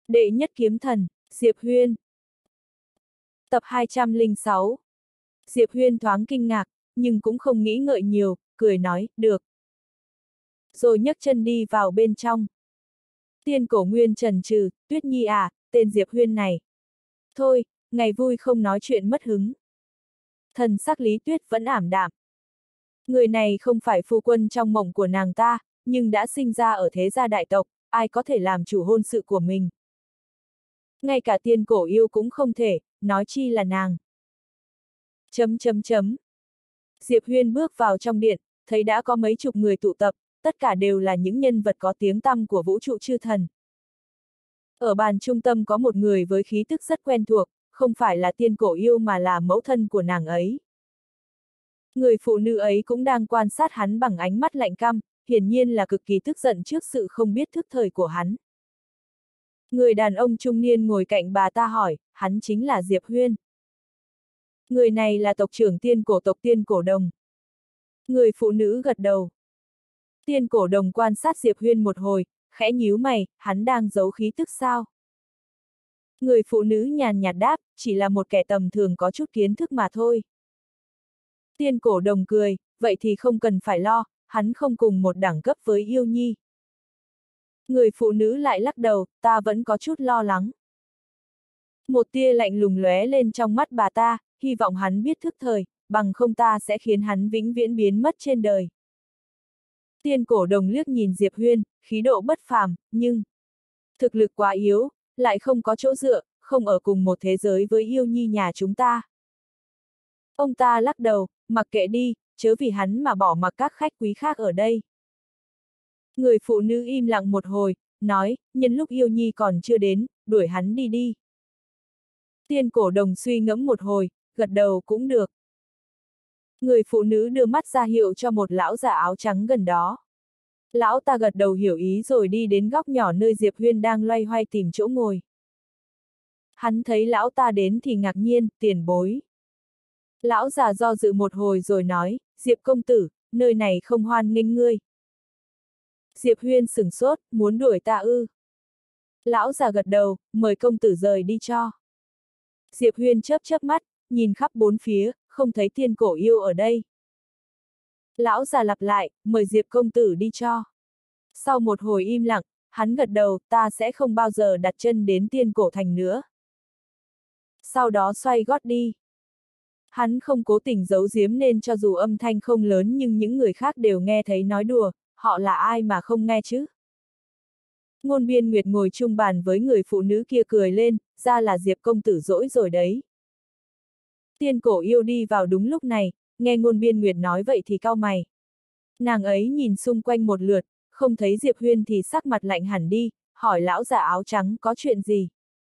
Đệ nhất kiếm thần, Diệp Huyên. Tập 206. Diệp Huyên thoáng kinh ngạc, nhưng cũng không nghĩ ngợi nhiều, cười nói, được. Rồi nhấc chân đi vào bên trong. Tiên Cổ Nguyên chần chừ, Tuyết Nhi à, tên Diệp Huyên này. Thôi, ngày vui không nói chuyện mất hứng. Thần sắc Lý Tuyết vẫn ảm đạm. Người này không phải phu quân trong mộng của nàng ta, nhưng đã sinh ra ở thế gia đại tộc, ai có thể làm chủ hôn sự của mình. Ngay cả Tiên Cổ Yêu cũng không thể, nói chi là nàng. Diệp Huyên bước vào trong điện, thấy đã có mấy chục người tụ tập, tất cả đều là những nhân vật có tiếng tăm của vũ trụ chư thần. Ở bàn trung tâm có một người với khí tức rất quen thuộc, không phải là Tiên Cổ Yêu mà là mẫu thân của nàng ấy. Người phụ nữ ấy cũng đang quan sát hắn bằng ánh mắt lạnh căm, hiển nhiên là cực kỳ tức giận trước sự không biết thức thời của hắn. Người đàn ông trung niên ngồi cạnh bà ta hỏi, hắn chính là Diệp Huyên. Người này là tộc trưởng Tiên Cổ tộc Tiên Cổ Đồng. Người phụ nữ gật đầu. Tiên Cổ Đồng quan sát Diệp Huyên một hồi, khẽ nhíu mày, hắn đang giấu khí tức sao? Người phụ nữ nhàn nhạt đáp, chỉ là một kẻ tầm thường có chút kiến thức mà thôi. Tiên Cổ Đồng cười, vậy thì không cần phải lo, hắn không cùng một đẳng cấp với Yêu Nhi. Người phụ nữ lại lắc đầu, ta vẫn có chút lo lắng. Một tia lạnh lùng lóe lên trong mắt bà ta, hy vọng hắn biết thức thời, bằng không ta sẽ khiến hắn vĩnh viễn biến mất trên đời. Tiên Cổ Đồng liếc nhìn Diệp Huyên, khí độ bất phàm, nhưng thực lực quá yếu, lại không có chỗ dựa, không ở cùng một thế giới với Yêu Nhi nhà chúng ta. Ông ta lắc đầu, mặc kệ đi, chớ vì hắn mà bỏ mặc các khách quý khác ở đây. Người phụ nữ im lặng một hồi, nói, nhân lúc Yêu Nhi còn chưa đến, đuổi hắn đi đi. Tiên Cổ Đồng suy ngẫm một hồi, gật đầu cũng được. Người phụ nữ đưa mắt ra hiệu cho một lão già áo trắng gần đó. Lão ta gật đầu hiểu ý rồi đi đến góc nhỏ nơi Diệp Huyên đang loay hoay tìm chỗ ngồi. Hắn thấy lão ta đến thì ngạc nhiên, tiền bối. Lão già do dự một hồi rồi nói, Diệp công tử, nơi này không hoan nghênh ngươi. Diệp Huyên sửng sốt, muốn đuổi ta ư? Lão già gật đầu, mời công tử rời đi cho. Diệp Huyên chớp mắt, nhìn khắp bốn phía, không thấy Tiên Cổ Yêu ở đây. Lão già lặp lại, mời Diệp công tử đi cho. Sau một hồi im lặng, hắn gật đầu, ta sẽ không bao giờ đặt chân đến Tiên Cổ thành nữa. Sau đó xoay gót đi. Hắn không cố tình giấu giếm nên cho dù âm thanh không lớn nhưng những người khác đều nghe thấy nói đùa, họ là ai mà không nghe chứ? Ngôn Biên Nguyệt ngồi chung bàn với người phụ nữ kia cười lên, ra là Diệp công tử dỗi rồi đấy. Tiên Cổ Yêu đi vào đúng lúc này, nghe Ngôn Biên Nguyệt nói vậy thì cau mày. Nàng ấy nhìn xung quanh một lượt, không thấy Diệp Huyên thì sắc mặt lạnh hẳn đi, hỏi lão già áo trắng có chuyện gì?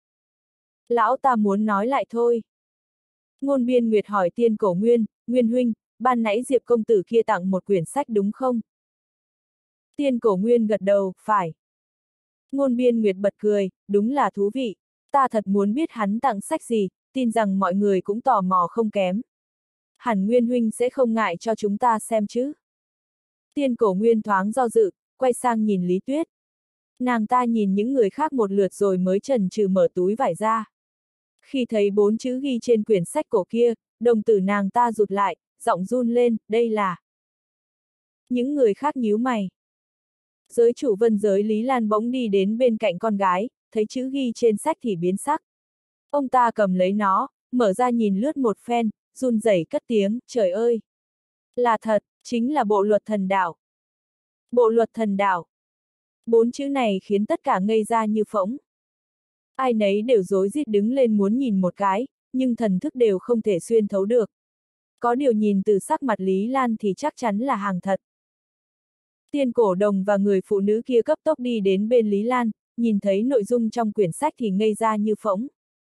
Lão ta muốn nói lại thôi. Ngôn Biên Nguyệt hỏi Tiên Cổ Nguyên, Nguyên huynh, ban nãy Diệp công tử kia tặng một quyển sách đúng không? Tiên Cổ Nguyên gật đầu, phải. Ngôn Biên Nguyệt bật cười, đúng là thú vị. Ta thật muốn biết hắn tặng sách gì, tin rằng mọi người cũng tò mò không kém. Hẳn Nguyên huynh sẽ không ngại cho chúng ta xem chứ. Tiên Cổ Nguyên thoáng do dự, quay sang nhìn Lý Tuyết. Nàng ta nhìn những người khác một lượt rồi mới chần chừ mở túi vải ra. Khi thấy 4 chữ ghi trên quyển sách cổ kia, đồng tử nàng ta rụt lại, giọng run lên, đây là. Những người khác nhíu mày. Giới chủ Vân giới Lý Lan bỗng đi đến bên cạnh con gái, thấy chữ ghi trên sách thì biến sắc. Ông ta cầm lấy nó, mở ra nhìn lướt một phen, run rẩy cất tiếng, trời ơi! Là thật, chính là bộ luật thần đạo. Bộ luật thần đạo. 4 chữ này khiến tất cả ngây ra như phỗng. Ai nấy đều rối rít đứng lên muốn nhìn một cái, nhưng thần thức đều không thể xuyên thấu được. Có điều nhìn từ sắc mặt Lý Lan thì chắc chắn là hàng thật. Tiên Cổ Đồng và người phụ nữ kia cấp tốc đi đến bên Lý Lan, nhìn thấy nội dung trong quyển sách thì ngây ra như phỗng.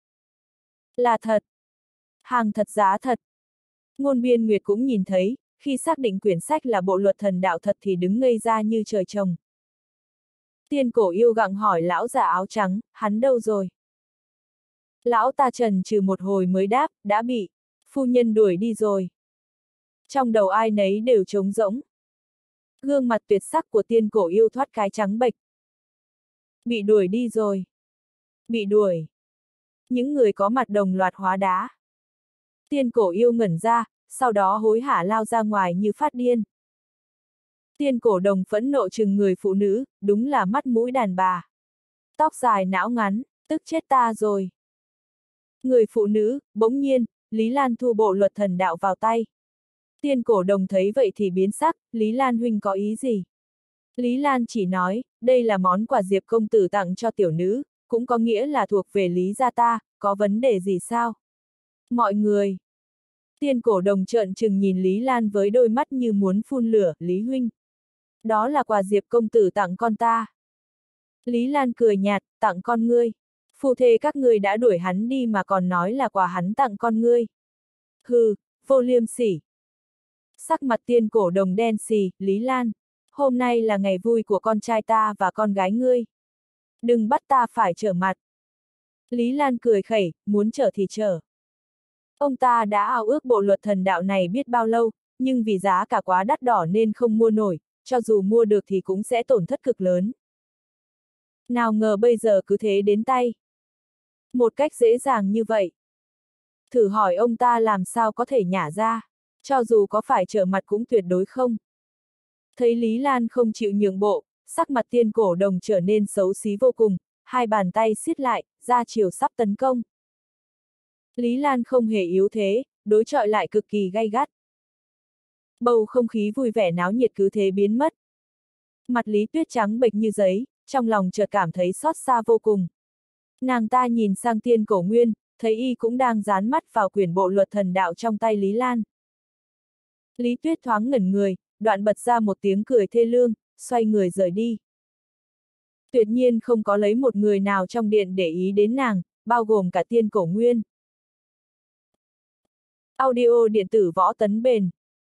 Là thật. Hàng thật giá thật. Ngôn Biên Nguyệt cũng nhìn thấy, khi xác định quyển sách là bộ luật thần đạo thật thì đứng ngây ra như trời trồng. Tiên Cổ Yêu gặng hỏi lão già áo trắng, hắn đâu rồi? Lão ta chần chừ một hồi mới đáp, đã bị phu nhân đuổi đi rồi. Trong đầu ai nấy đều trống rỗng. Gương mặt tuyệt sắc của Tiên Cổ Yêu thoát cái trắng bệch. Bị đuổi đi rồi. Bị đuổi. Những người có mặt đồng loạt hóa đá. Tiên cổ yêu ngẩn ra, sau đó hối hả lao ra ngoài như phát điên. Tiên cổ đồng phẫn nộ chừng người phụ nữ, đúng là mắt mũi đàn bà. Tóc dài não ngắn, tức chết ta rồi. Người phụ nữ, bỗng nhiên, Lý Lan thu bộ luật thần đạo vào tay. Tiên cổ đồng thấy vậy thì biến sắc, Lý Lan huynh có ý gì? Lý Lan chỉ nói, đây là món quà Diệp công tử tặng cho tiểu nữ, cũng có nghĩa là thuộc về Lý gia ta, có vấn đề gì sao? Mọi người. Tiên cổ đồng trợn trừng nhìn Lý Lan với đôi mắt như muốn phun lửa, Lý huynh. Đó là quà Diệp công tử tặng con ta. Lý Lan cười nhạt, tặng con ngươi. Phu thê các ngươi đã đuổi hắn đi mà còn nói là quà hắn tặng con ngươi. Hừ, vô liêm sỉ. Sắc mặt tiên cổ đồng đen xì, Lý Lan. Hôm nay là ngày vui của con trai ta và con gái ngươi. Đừng bắt ta phải trở mặt. Lý Lan cười khẩy, muốn trở thì trở. Ông ta đã ao ước bộ luật thần đạo này biết bao lâu, nhưng vì giá cả quá đắt đỏ nên không mua nổi, cho dù mua được thì cũng sẽ tổn thất cực lớn. Nào ngờ bây giờ cứ thế đến tay. Một cách dễ dàng như vậy. Thử hỏi ông ta làm sao có thể nhả ra, cho dù có phải trở mặt cũng tuyệt đối không. Thấy Lý Lan không chịu nhượng bộ, sắc mặt tiên cổ đồng trở nên xấu xí vô cùng, hai bàn tay siết lại, ra chiều sắp tấn công. Lý Lan không hề yếu thế, đối chọi lại cực kỳ gay gắt. Bầu không khí vui vẻ náo nhiệt cứ thế biến mất. Mặt Lý Tuyết trắng bệch như giấy, trong lòng chợt cảm thấy xót xa vô cùng. Nàng ta nhìn sang tiên cổ nguyên, thấy y cũng đang dán mắt vào quyển bộ luật thần đạo trong tay Lý Lan. Lý Tuyết thoáng ngẩn người, đoạn bật ra một tiếng cười thê lương, xoay người rời đi. Tuyệt nhiên không có lấy một người nào trong điện để ý đến nàng, bao gồm cả tiên cổ nguyên. Audio điện tử Võ Tấn Bền.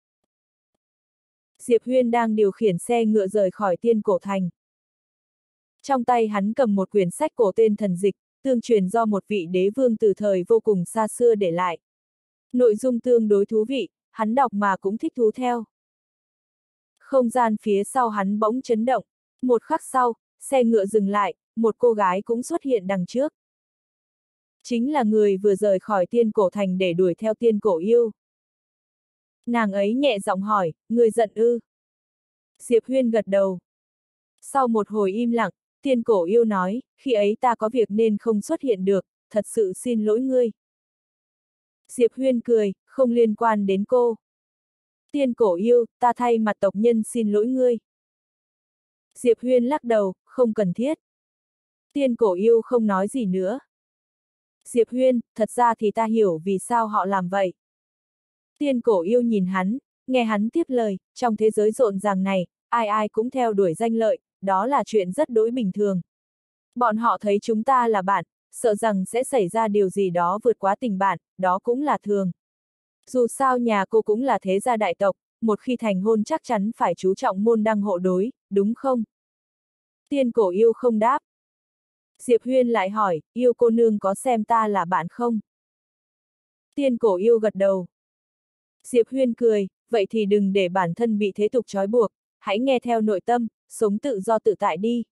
Diệp Huyên đang điều khiển xe ngựa rời khỏi tiên cổ thành. Trong tay hắn cầm một quyển sách cổ tên Thần Dịch, tương truyền do một vị đế vương từ thời vô cùng xa xưa để lại. Nội dung tương đối thú vị, hắn đọc mà cũng thích thú theo. Không gian phía sau hắn bỗng chấn động, một khắc sau, xe ngựa dừng lại, một cô gái cũng xuất hiện đằng trước. Chính là người vừa rời khỏi tiên cổ thành để đuổi theo tiên cổ yêu. Nàng ấy nhẹ giọng hỏi, người giận ư? Diệp Huyên gật đầu. Sau một hồi im lặng, tiên cổ yêu nói, khi ấy ta có việc nên không xuất hiện được, thật sự xin lỗi ngươi. Diệp Huyên cười, không liên quan đến cô. Tiên cổ yêu, ta thay mặt tộc nhân xin lỗi ngươi. Diệp Huyên lắc đầu, không cần thiết. Tiên cổ yêu không nói gì nữa. Diệp Huyên, thật ra thì ta hiểu vì sao họ làm vậy. Tiên cổ yêu nhìn hắn, nghe hắn tiếp lời, trong thế giới rộn ràng này, ai ai cũng theo đuổi danh lợi, đó là chuyện rất đối bình thường. Bọn họ thấy chúng ta là bạn, sợ rằng sẽ xảy ra điều gì đó vượt quá tình bạn, đó cũng là thường. Dù sao nhà cô cũng là thế gia đại tộc, một khi thành hôn chắc chắn phải chú trọng môn đăng hộ đối, đúng không? Tiên cổ yêu không đáp. Diệp Huyên lại hỏi, yêu cô nương có xem ta là bạn không? Tiên cổ yêu gật đầu. Diệp Huyên cười, vậy thì đừng để bản thân bị thế tục trói buộc, hãy nghe theo nội tâm, sống tự do tự tại đi.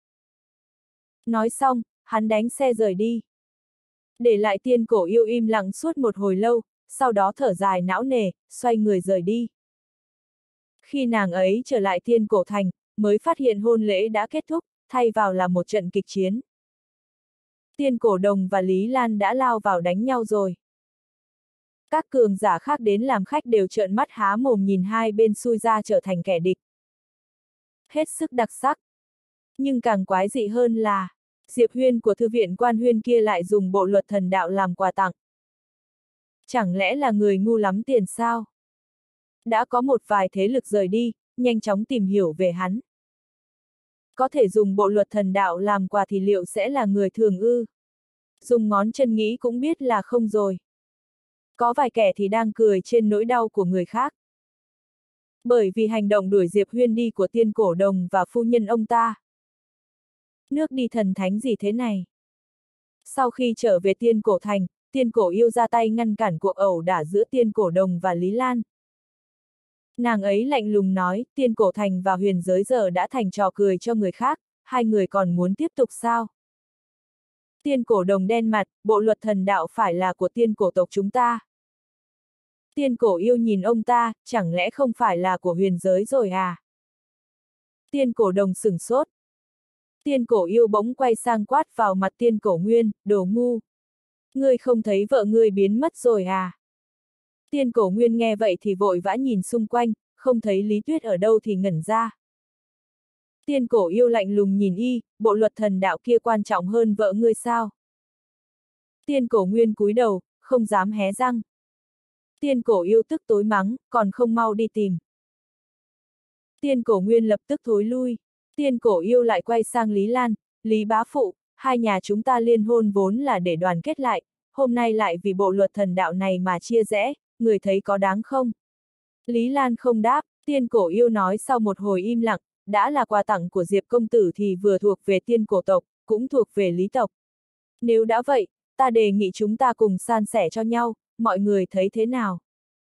Nói xong, hắn đánh xe rời đi. Để lại tiên cổ yêu im lặng suốt một hồi lâu, sau đó thở dài não nề, xoay người rời đi. Khi nàng ấy trở lại tiên cổ thành, mới phát hiện hôn lễ đã kết thúc, thay vào là một trận kịch chiến. Tiên cổ đồng và Lý Lan đã lao vào đánh nhau rồi. Các cường giả khác đến làm khách đều trợn mắt há mồm nhìn hai bên xui ra trở thành kẻ địch. Hết sức đặc sắc. Nhưng càng quái dị hơn là, Diệp Huyên của thư viện Quan Huyên kia lại dùng bộ luật thần đạo làm quà tặng. Chẳng lẽ là người ngu lắm tiền sao? Đã có một vài thế lực rời đi, nhanh chóng tìm hiểu về hắn. Có thể dùng bộ luật thần đạo làm quà thì liệu sẽ là người thường ư? Dùng ngón chân nghĩ cũng biết là không rồi. Có vài kẻ thì đang cười trên nỗi đau của người khác. Bởi vì hành động đuổi Diệp Huyên đi của tiên cổ đồng và phu nhân ông ta. Nước đi thần thánh gì thế này? Sau khi trở về tiên cổ thành, tiên cổ yêu ra tay ngăn cản cuộc ẩu đả giữa tiên cổ đồng và Lý Lan. Nàng ấy lạnh lùng nói, tiên cổ thành và huyền giới giờ đã thành trò cười cho người khác, hai người còn muốn tiếp tục sao? Tiên cổ đồng đen mặt, bộ luật thần đạo phải là của tiên cổ tộc chúng ta. Tiên cổ yêu nhìn ông ta, chẳng lẽ không phải là của huyền giới rồi à? Tiên cổ đồng sửng sốt. Tiên cổ yêu bỗng quay sang quát vào mặt tiên cổ nguyên, đồ ngu. Ngươi không thấy vợ ngươi biến mất rồi à? Tiên cổ nguyên nghe vậy thì vội vã nhìn xung quanh, không thấy Lý Tuyết ở đâu thì ngẩn ra. Tiên cổ yêu lạnh lùng nhìn y, bộ luật thần đạo kia quan trọng hơn vợ ngươi sao? Tiên cổ nguyên cúi đầu, không dám hé răng. Tiên cổ yêu tức tối mắng, còn không mau đi tìm. Tiên cổ nguyên lập tức thối lui. Tiên cổ yêu lại quay sang Lý Lan, Lý bá phụ, hai nhà chúng ta liên hôn vốn là để đoàn kết lại, hôm nay lại vì bộ luật thần đạo này mà chia rẽ, người thấy có đáng không? Lý Lan không đáp, tiên cổ yêu nói sau một hồi im lặng, đã là quà tặng của Diệp công tử thì vừa thuộc về tiên cổ tộc, cũng thuộc về Lý tộc. Nếu đã vậy, ta đề nghị chúng ta cùng san sẻ cho nhau, mọi người thấy thế nào?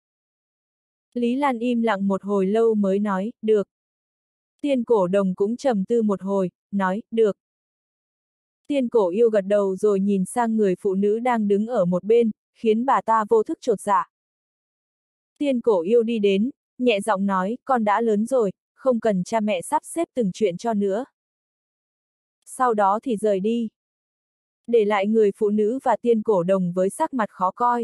Lý Lan im lặng một hồi lâu mới nói, được. Tiên cổ đồng cũng trầm tư một hồi, nói, được. Tiên cổ yêu gật đầu rồi nhìn sang người phụ nữ đang đứng ở một bên, khiến bà ta vô thức chột dạ. Tiên cổ yêu đi đến, nhẹ giọng nói, con đã lớn rồi, không cần cha mẹ sắp xếp từng chuyện cho nữa. Sau đó thì rời đi. Để lại người phụ nữ và tiên cổ đồng với sắc mặt khó coi.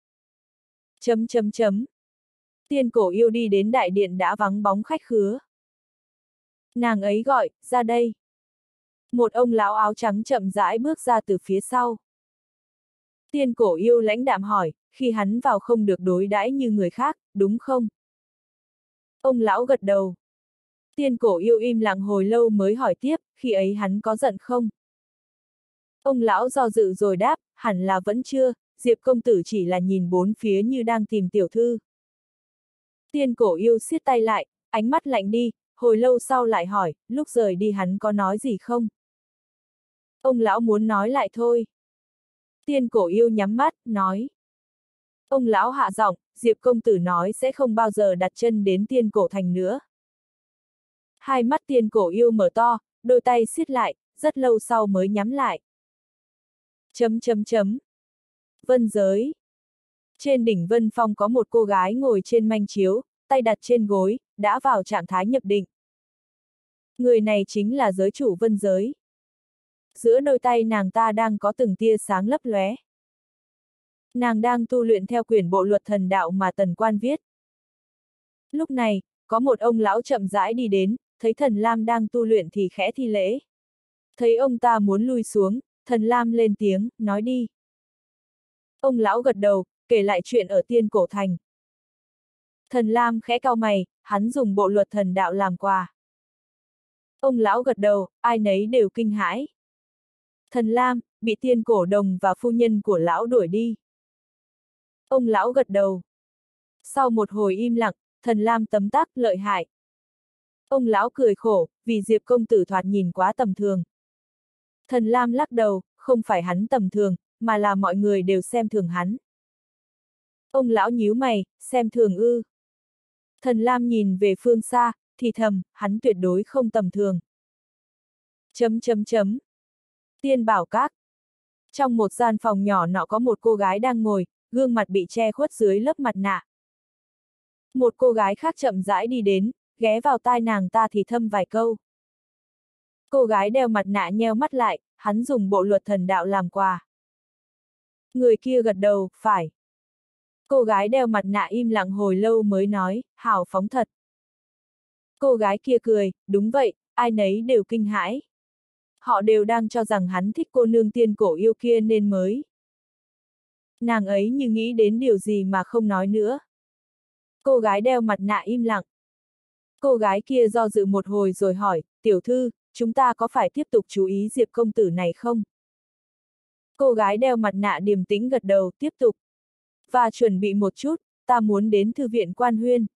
Chấm chấm chấm. Tiên cổ yêu đi đến đại điện đã vắng bóng khách khứa. Nàng ấy gọi, ra đây. Một ông lão áo trắng chậm rãi bước ra từ phía sau. Tiên cổ yêu lãnh đạm hỏi, khi hắn vào không được đối đãi như người khác, đúng không? Ông lão gật đầu. Tiên cổ yêu im lặng hồi lâu mới hỏi tiếp, khi ấy hắn có giận không? Ông lão do dự rồi đáp, hẳn là vẫn chưa, Diệp công tử chỉ là nhìn bốn phía như đang tìm tiểu thư. Tiên cổ yêu siết tay lại, ánh mắt lạnh đi, hồi lâu sau lại hỏi, lúc rời đi hắn có nói gì không? Ông lão muốn nói lại thôi. Tiên cổ yêu nhắm mắt, nói. Ông lão hạ giọng, Diệp công tử nói sẽ không bao giờ đặt chân đến tiên cổ thành nữa. Hai mắt tiên cổ yêu mở to, đôi tay siết lại, rất lâu sau mới nhắm lại. Chấm chấm chấm. Vân giới. Trên đỉnh Vân Phong có một cô gái ngồi trên manh chiếu, tay đặt trên gối, đã vào trạng thái nhập định. Người này chính là giới chủ Vân giới. Giữa đôi tay nàng ta đang có từng tia sáng lấp lóe. Nàng đang tu luyện theo quyển bộ luật thần đạo mà Tần Quan viết. Lúc này, có một ông lão chậm rãi đi đến, thấy Thần Lam đang tu luyện thì khẽ thi lễ. Thấy ông ta muốn lui xuống, Thần Lam lên tiếng, nói đi. Ông lão gật đầu, kể lại chuyện ở tiên cổ thành. Thần Lam khẽ cau mày, hắn dùng bộ luật thần đạo làm quà. Ông lão gật đầu, ai nấy đều kinh hãi. Thần Lam, bị tiên cổ đồng và phu nhân của lão đuổi đi. Ông lão gật đầu. Sau một hồi im lặng, Thần Lam tấm tắc, lợi hại. Ông lão cười khổ, vì Diệp công tử thoạt nhìn quá tầm thường. Thần Lam lắc đầu, không phải hắn tầm thường, mà là mọi người đều xem thường hắn. Ông lão nhíu mày, xem thường ư. Thần Lam nhìn về phương xa, thì thầm, hắn tuyệt đối không tầm thường. Chấm chấm chấm. Tiên bảo các. Trong một gian phòng nhỏ nọ có một cô gái đang ngồi, gương mặt bị che khuất dưới lớp mặt nạ. Một cô gái khác chậm rãi đi đến, ghé vào tai nàng ta thì thầm vài câu. Cô gái đeo mặt nạ nheo mắt lại, hắn dùng bộ luật thần đạo làm quà. Người kia gật đầu, phải. Cô gái đeo mặt nạ im lặng hồi lâu mới nói, hào phóng thật. Cô gái kia cười, đúng vậy, ai nấy đều kinh hãi. Họ đều đang cho rằng hắn thích cô nương tiên cổ yêu kia nên mới. Nàng ấy như nghĩ đến điều gì mà không nói nữa. Cô gái đeo mặt nạ im lặng. Cô gái kia do dự một hồi rồi hỏi, tiểu thư, chúng ta có phải tiếp tục chú ý Diệp công tử này không? Cô gái đeo mặt nạ điềm tĩnh gật đầu, tiếp tục. Và chuẩn bị một chút, ta muốn đến thư viện Quan Huyên.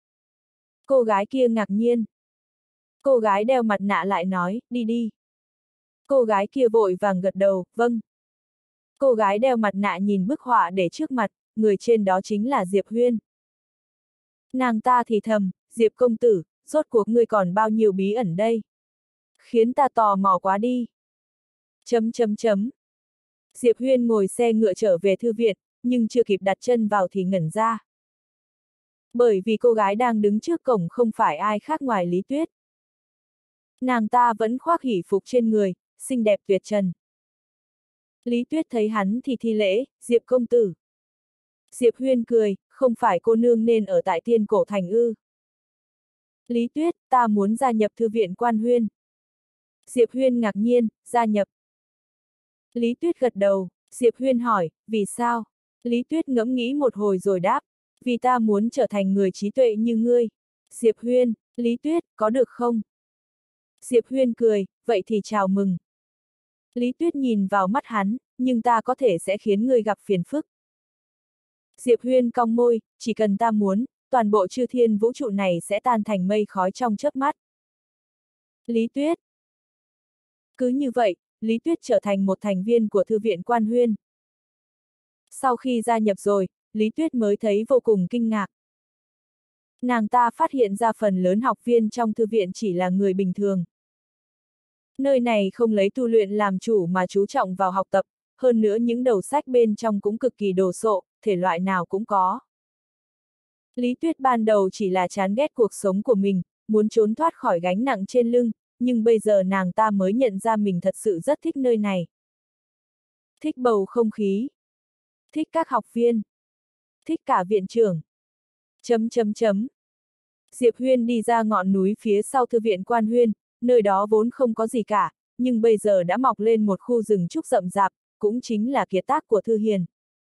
Cô gái kia ngạc nhiên. Cô gái đeo mặt nạ lại nói, đi đi. Cô gái kia vội vàng gật đầu, vâng. Cô gái đeo mặt nạ nhìn bức họa để trước mặt, người trên đó chính là Diệp Huyên. Nàng ta thì thầm, Diệp công tử, rốt cuộc ngươi còn bao nhiêu bí ẩn đây? Khiến ta tò mò quá đi. Chấm chấm chấm. Diệp Huyên ngồi xe ngựa trở về thư viện, nhưng chưa kịp đặt chân vào thì ngẩn ra. Bởi vì cô gái đang đứng trước cổng không phải ai khác ngoài Lý Tuyết. Nàng ta vẫn khoác hỷ phục trên người, xinh đẹp tuyệt trần. Lý Tuyết thấy hắn thì thi lễ, Diệp công tử. Diệp Huyên cười, không phải cô nương nên ở tại Tiên Cổ Thành ư. Lý Tuyết, ta muốn gia nhập thư viện Quan Huyên. Diệp Huyên ngạc nhiên, gia nhập. Lý Tuyết gật đầu, Diệp Huyên hỏi, vì sao? Lý Tuyết ngẫm nghĩ một hồi rồi đáp, vì ta muốn trở thành người trí tuệ như ngươi. Diệp Huyên, Lý Tuyết, có được không? Diệp Huyên cười, vậy thì chào mừng. Lý Tuyết nhìn vào mắt hắn, nhưng ta có thể sẽ khiến ngươi gặp phiền phức. Diệp Huyên cong môi, chỉ cần ta muốn, toàn bộ chư thiên vũ trụ này sẽ tan thành mây khói trong chớp mắt. Lý Tuyết. Cứ như vậy, Lý Tuyết trở thành một thành viên của thư viện Quan Huyên. Sau khi gia nhập rồi, Lý Tuyết mới thấy vô cùng kinh ngạc. Nàng ta phát hiện ra phần lớn học viên trong thư viện chỉ là người bình thường. Nơi này không lấy tu luyện làm chủ mà chú trọng vào học tập, hơn nữa những đầu sách bên trong cũng cực kỳ đồ sộ, thể loại nào cũng có. Lý Tuyết ban đầu chỉ là chán ghét cuộc sống của mình, muốn trốn thoát khỏi gánh nặng trên lưng, nhưng bây giờ nàng ta mới nhận ra mình thật sự rất thích nơi này. Thích bầu không khí. Thích các học viên. Thích cả viện trưởng. Diệp Huyên đi ra ngọn núi phía sau thư viện Quan Huyên, nơi đó vốn không có gì cả, nhưng bây giờ đã mọc lên một khu rừng trúc rậm rạp, cũng chính là kiệt tác của Thư Hiền.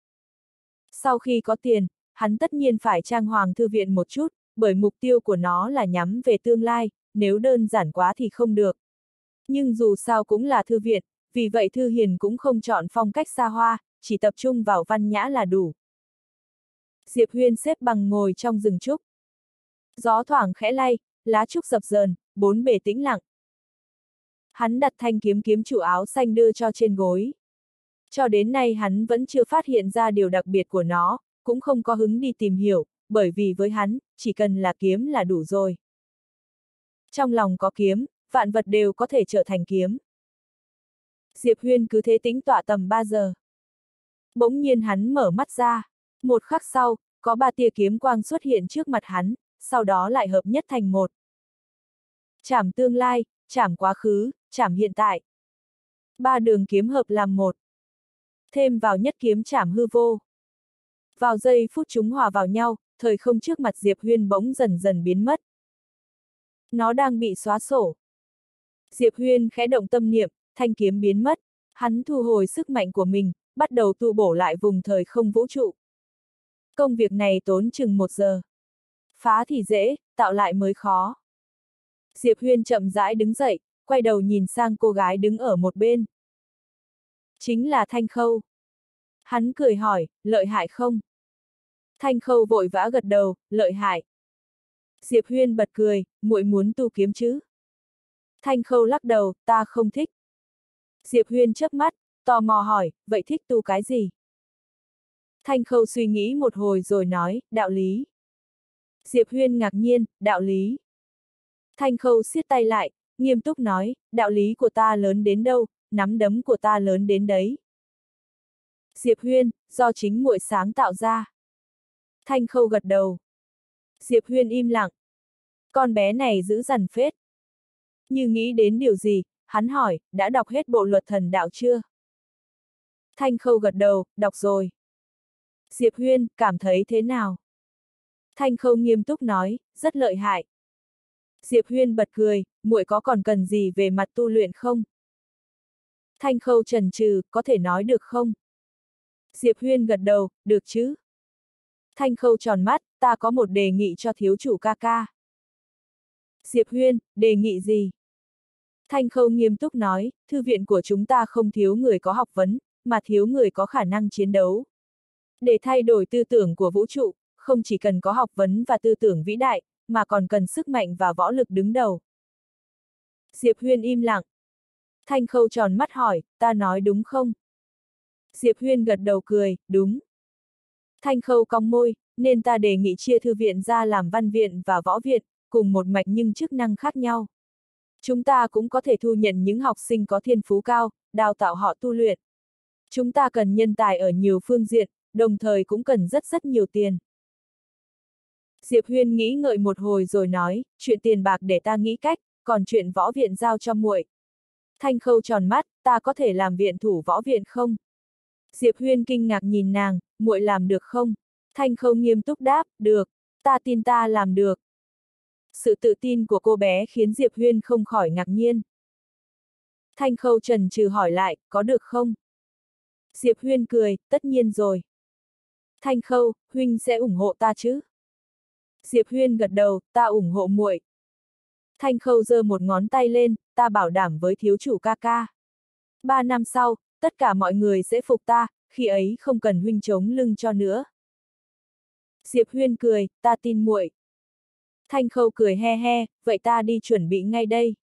Sau khi có tiền, hắn tất nhiên phải trang hoàng thư viện một chút, bởi mục tiêu của nó là nhắm về tương lai, nếu đơn giản quá thì không được. Nhưng dù sao cũng là thư viện, vì vậy Thư Hiền cũng không chọn phong cách xa hoa, chỉ tập trung vào văn nhã là đủ. Diệp Huyên xếp bằng ngồi trong rừng trúc. Gió thoảng khẽ lay, lá trúc dập dờn, bốn bề tĩnh lặng. Hắn đặt thanh kiếm kiếm chủ áo xanh đưa cho trên gối. Cho đến nay hắn vẫn chưa phát hiện ra điều đặc biệt của nó, cũng không có hứng đi tìm hiểu, bởi vì với hắn, chỉ cần là kiếm là đủ rồi. Trong lòng có kiếm, vạn vật đều có thể trở thành kiếm. Diệp Huyên cứ thế tĩnh tọa tầm 3 giờ. Bỗng nhiên hắn mở mắt ra. Một khắc sau, có 3 tia kiếm quang xuất hiện trước mặt hắn, sau đó lại hợp nhất thành một. Chảm tương lai, chảm quá khứ, chảm hiện tại. 3 đường kiếm hợp làm một. Thêm vào nhất kiếm chảm hư vô. Vào giây phút chúng hòa vào nhau, thời không trước mặt Diệp Huyên bỗng dần dần biến mất. Nó đang bị xóa sổ. Diệp Huyên khẽ động tâm niệm, thanh kiếm biến mất. Hắn thu hồi sức mạnh của mình, bắt đầu tu bổ lại vùng thời không vũ trụ. Công việc này tốn chừng 1 giờ. Phá thì dễ, tạo lại mới khó. Diệp Huyên chậm rãi đứng dậy, quay đầu nhìn sang cô gái đứng ở một bên. Chính là Thanh Khâu. Hắn cười hỏi, lợi hại không? Thanh Khâu vội vã gật đầu, lợi hại. Diệp Huyên bật cười, muội muốn tu kiếm chứ? Thanh Khâu lắc đầu, ta không thích. Diệp Huyên chớp mắt, tò mò hỏi, vậy thích tu cái gì? Thanh Khâu suy nghĩ một hồi rồi nói, đạo lý. Diệp Huyên ngạc nhiên, đạo lý. Thanh Khâu siết tay lại, nghiêm túc nói, đạo lý của ta lớn đến đâu, nắm đấm của ta lớn đến đấy. Diệp Huyên, do chính muội sáng tạo ra. Thanh Khâu gật đầu. Diệp Huyên im lặng. Con bé này dữ dằn phết. Như nghĩ đến điều gì, hắn hỏi, đã đọc hết bộ luật thần đạo chưa? Thanh Khâu gật đầu, đọc rồi. Diệp Huyên, cảm thấy thế nào? Thanh Khâu nghiêm túc nói, rất lợi hại. Diệp Huyên bật cười, muội có còn cần gì về mặt tu luyện không? Thanh Khâu chần chừ, có thể nói được không? Diệp Huyên gật đầu, được chứ? Thanh Khâu tròn mắt, ta có một đề nghị cho thiếu chủ ca ca. Diệp Huyên, đề nghị gì? Thanh Khâu nghiêm túc nói, thư viện của chúng ta không thiếu người có học vấn, mà thiếu người có khả năng chiến đấu. Để thay đổi tư tưởng của vũ trụ, không chỉ cần có học vấn và tư tưởng vĩ đại, mà còn cần sức mạnh và võ lực đứng đầu. Diệp Huyên im lặng. Thanh Khâu tròn mắt hỏi, ta nói đúng không? Diệp Huyên gật đầu cười, đúng. Thanh Khâu cong môi, nên ta đề nghị chia thư viện ra làm văn viện và võ viện, cùng một mạch nhưng chức năng khác nhau. Chúng ta cũng có thể thu nhận những học sinh có thiên phú cao, đào tạo họ tu luyện. Chúng ta cần nhân tài ở nhiều phương diện, đồng thời cũng cần rất nhiều tiền. Diệp Huyên nghĩ ngợi một hồi rồi nói, chuyện tiền bạc để ta nghĩ cách, còn chuyện võ viện giao cho muội. Thanh Khâu tròn mắt, ta có thể làm viện thủ võ viện không? Diệp Huyên kinh ngạc nhìn nàng, muội làm được không? Thanh Khâu nghiêm túc đáp, được, ta tin ta làm được. Sự tự tin của cô bé khiến Diệp Huyên không khỏi ngạc nhiên. Thanh Khâu chần chừ hỏi lại, có được không? Diệp Huyên cười, tất nhiên rồi. Thanh Khâu, huynh sẽ ủng hộ ta chứ? Diệp Huyên gật đầu, ta ủng hộ muội. Thanh Khâu giơ một ngón tay lên, ta bảo đảm với thiếu chủ ca ca. 3 năm sau, tất cả mọi người sẽ phục ta, khi ấy không cần huynh chống lưng cho nữa. Diệp Huyên cười, ta tin muội. Thanh Khâu cười he he, vậy ta đi chuẩn bị ngay đây.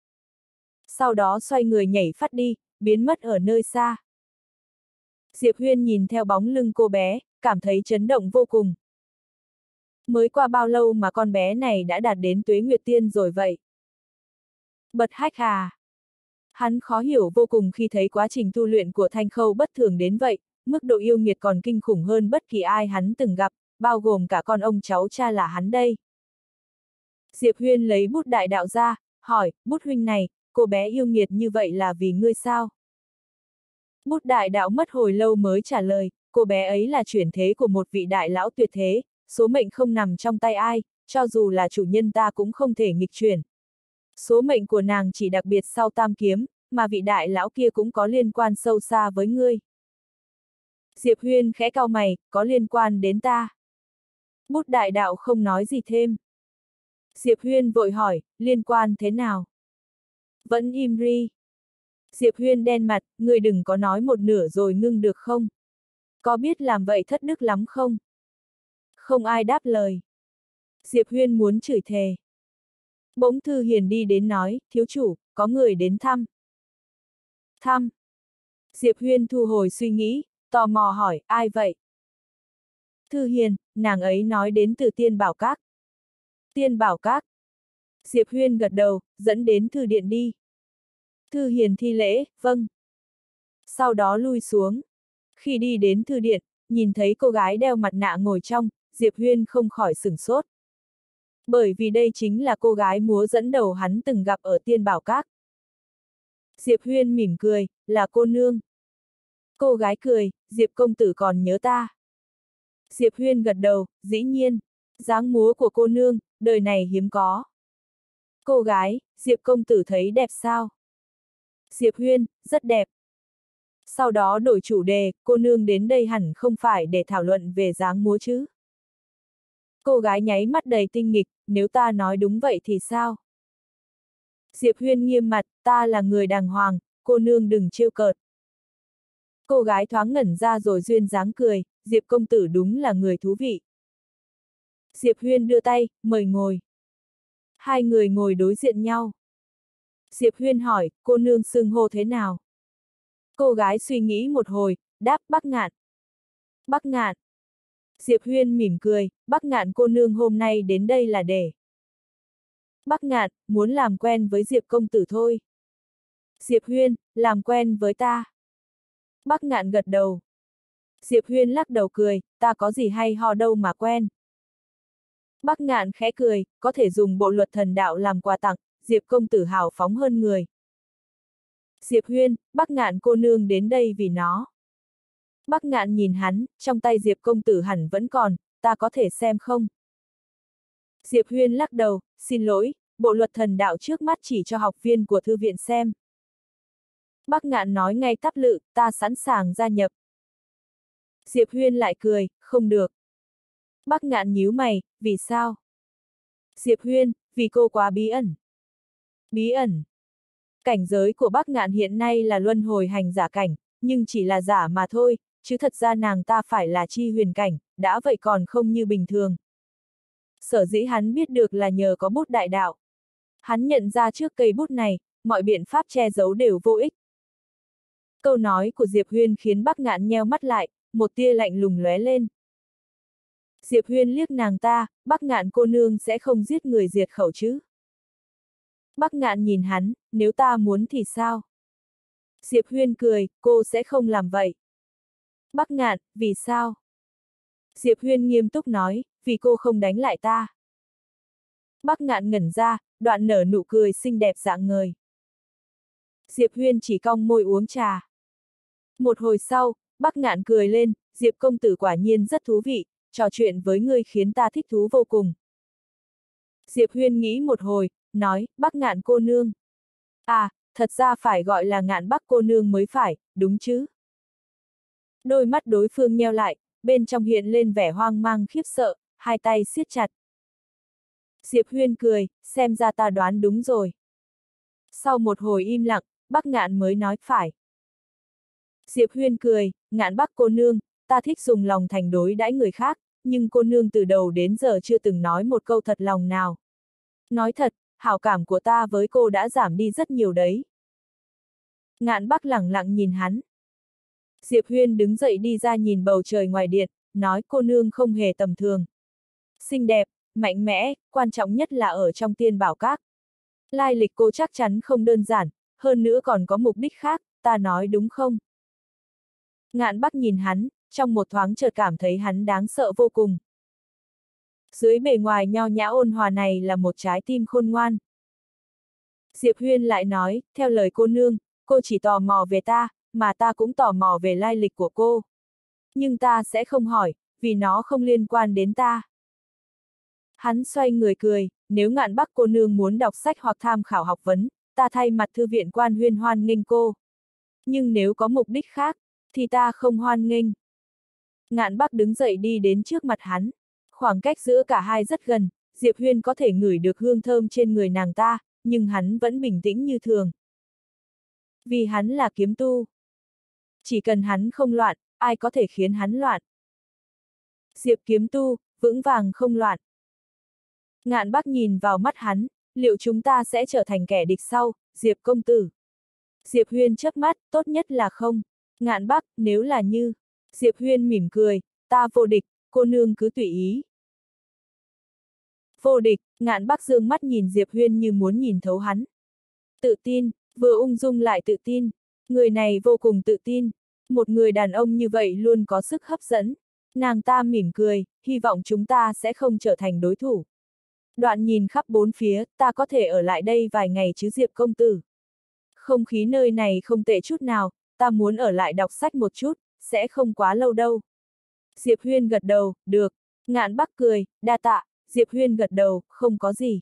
Sau đó xoay người nhảy phát đi, biến mất ở nơi xa. Diệp Huyên nhìn theo bóng lưng cô bé, cảm thấy chấn động vô cùng. Mới qua bao lâu mà con bé này đã đạt đến Tuế Nguyệt Tiên rồi vậy? Bật hách à! Hắn khó hiểu vô cùng khi thấy quá trình tu luyện của Thanh Khâu bất thường đến vậy, mức độ yêu nghiệt còn kinh khủng hơn bất kỳ ai hắn từng gặp, bao gồm cả con ông cháu cha là hắn đây. Diệp Huyên lấy bút đại đạo ra, hỏi, bút huynh này, cô bé yêu nghiệt như vậy là vì ngươi sao? Bút đại đạo mất hồi lâu mới trả lời, cô bé ấy là chuyển thế của một vị đại lão tuyệt thế, số mệnh không nằm trong tay ai, cho dù là chủ nhân ta cũng không thể nghịch chuyển. Số mệnh của nàng chỉ đặc biệt sau tam kiếm, mà vị đại lão kia cũng có liên quan sâu xa với ngươi. Diệp Huyên khẽ cau mày, có liên quan đến ta. Bút đại đạo không nói gì thêm. Diệp Huyên vội hỏi, liên quan thế nào? Vẫn im ri. Diệp Huyên đen mặt, ngươi đừng có nói một nửa rồi ngưng được không? Có biết làm vậy thất đức lắm không? Không ai đáp lời. Diệp Huyên muốn chửi thề. Bỗng Thư Hiền đi đến nói, thiếu chủ, có người đến thăm. Thăm. Diệp Huyên thu hồi suy nghĩ, tò mò hỏi, ai vậy? Thư Hiền, nàng ấy nói đến từ Tiên Bảo Các. Tiên Bảo Các. Diệp Huyên gật đầu, dẫn đến thư điện đi. Thư Hiền thi lễ, vâng. Sau đó lui xuống. Khi đi đến thư điện, nhìn thấy cô gái đeo mặt nạ ngồi trong, Diệp Huyên không khỏi sửng sốt. Bởi vì đây chính là cô gái múa dẫn đầu hắn từng gặp ở Tiên Bảo Các. Diệp Huyên mỉm cười, là cô nương. Cô gái cười, Diệp công tử còn nhớ ta. Diệp Huyên gật đầu, dĩ nhiên, dáng múa của cô nương, đời này hiếm có. Cô gái, Diệp công tử thấy đẹp sao? Diệp Huyên, rất đẹp. Sau đó đổi chủ đề, cô nương đến đây hẳn không phải để thảo luận về dáng múa chứ. Cô gái nháy mắt đầy tinh nghịch, nếu ta nói đúng vậy thì sao? Diệp Huyên nghiêm mặt, ta là người đàng hoàng, cô nương đừng trêu cợt. Cô gái thoáng ngẩn ra rồi duyên dáng cười, Diệp công tử đúng là người thú vị. Diệp Huyên đưa tay, mời ngồi. Hai người ngồi đối diện nhau. Diệp Huyên hỏi, cô nương xưng hô thế nào? Cô gái suy nghĩ một hồi, đáp Bắc Ngạn. Bắc Ngạn. Diệp Huyên mỉm cười, Bắc Ngạn cô nương hôm nay đến đây là để. Bắc Ngạn, muốn làm quen với Diệp công tử thôi. Diệp Huyên, làm quen với ta. Bắc Ngạn gật đầu. Diệp Huyên lắc đầu cười, ta có gì hay ho đâu mà quen. Bắc Ngạn khẽ cười, có thể dùng bộ luật thần đạo làm quà tặng, Diệp công tử hào phóng hơn người. Diệp Huyên, Bắc Ngạn cô nương đến đây vì nó. Bắc Ngạn nhìn hắn, trong tay Diệp công tử hẳn vẫn còn, ta có thể xem không? Diệp Huyên lắc đầu, xin lỗi, bộ luật thần đạo trước mắt chỉ cho học viên của thư viện xem. Bắc Ngạn nói ngay tắp lự, ta sẵn sàng gia nhập. Diệp Huyên lại cười, không được. Bắc Ngạn nhíu mày, vì sao? Diệp Huyên, vì cô quá bí ẩn. Bí ẩn. Cảnh giới của Bắc Ngạn hiện nay là luân hồi hành giả cảnh, nhưng chỉ là giả mà thôi, chứ thật ra nàng ta phải là chi huyền cảnh, đã vậy còn không như bình thường. Sở dĩ hắn biết được là nhờ có bút đại đạo. Hắn nhận ra trước cây bút này, mọi biện pháp che giấu đều vô ích. Câu nói của Diệp Huyên khiến Bắc Ngạn nheo mắt lại, một tia lạnh lùng lóe lên. Diệp Huyên liếc nàng ta, Bắc Ngạn cô nương sẽ không giết người diệt khẩu chứ? Bắc Ngạn nhìn hắn, nếu ta muốn thì sao? Diệp Huyên cười, cô sẽ không làm vậy. Bắc Ngạn, vì sao? Diệp Huyên nghiêm túc nói, vì cô không đánh lại ta. Bắc Ngạn ngẩn ra, đoạn nở nụ cười xinh đẹp rạng ngời. Diệp Huyên chỉ cong môi uống trà. Một hồi sau, Bắc Ngạn cười lên, Diệp công tử quả nhiên rất thú vị, trò chuyện với ngươi khiến ta thích thú vô cùng. Diệp Huyên nghĩ một hồi, nói, Bắc Ngạn cô nương. À, thật ra phải gọi là Ngạn Bắc cô nương mới phải, đúng chứ? Đôi mắt đối phương nheo lại, bên trong hiện lên vẻ hoang mang khiếp sợ, hai tay siết chặt. Diệp Huyên cười, xem ra ta đoán đúng rồi. Sau một hồi im lặng, Bắc Ngạn mới nói phải. Diệp Huyên cười, Ngạn Bắc cô nương, ta thích dùng lòng thành đối đãi người khác, nhưng cô nương từ đầu đến giờ chưa từng nói một câu thật lòng nào. Nói thật, hảo cảm của ta với cô đã giảm đi rất nhiều đấy. Ngạn Bắc lẳng lặng nhìn hắn. Diệp Huyên đứng dậy đi ra nhìn bầu trời ngoài điện, nói cô nương không hề tầm thường. Xinh đẹp, mạnh mẽ, quan trọng nhất là ở trong Tiên Bảo Các. Lai lịch cô chắc chắn không đơn giản, hơn nữa còn có mục đích khác, ta nói đúng không? Ngạn Bắc nhìn hắn, trong một thoáng chợt cảm thấy hắn đáng sợ vô cùng. Dưới bề ngoài nho nhã ôn hòa này là một trái tim khôn ngoan. Diệp Huyên lại nói, theo lời cô nương, cô chỉ tò mò về ta, mà ta cũng tò mò về lai lịch của cô. Nhưng ta sẽ không hỏi, vì nó không liên quan đến ta. Hắn xoay người cười, nếu Ngạn Bắc cô nương muốn đọc sách hoặc tham khảo học vấn, ta thay mặt thư viện Quan Huyên hoan nghênh cô. Nhưng nếu có mục đích khác, thì ta không hoan nghênh. Ngạn Bắc đứng dậy đi đến trước mặt hắn. Khoảng cách giữa cả hai rất gần, Diệp Huyên có thể ngửi được hương thơm trên người nàng ta, nhưng hắn vẫn bình tĩnh như thường. Vì hắn là kiếm tu. Chỉ cần hắn không loạn, ai có thể khiến hắn loạn. Diệp kiếm tu, vững vàng không loạn. Ngạn Bắc nhìn vào mắt hắn, liệu chúng ta sẽ trở thành kẻ địch sau, Diệp công tử? Diệp Huyên chớp mắt, tốt nhất là không. Ngạn Bắc, nếu là như. Diệp Huyên mỉm cười, ta vô địch, cô nương cứ tùy ý. Vô địch, Ngạn Bắc dương mắt nhìn Diệp Huyên như muốn nhìn thấu hắn. Tự tin, vừa ung dung lại tự tin. Người này vô cùng tự tin. Một người đàn ông như vậy luôn có sức hấp dẫn. Nàng ta mỉm cười, hy vọng chúng ta sẽ không trở thành đối thủ. Đoạn nhìn khắp bốn phía, ta có thể ở lại đây vài ngày chứ Diệp công tử. Không khí nơi này không tệ chút nào, ta muốn ở lại đọc sách một chút, sẽ không quá lâu đâu. Diệp Huyên gật đầu, được. Ngạn Bắc cười, đa tạ. Diệp Huyên gật đầu, không có gì.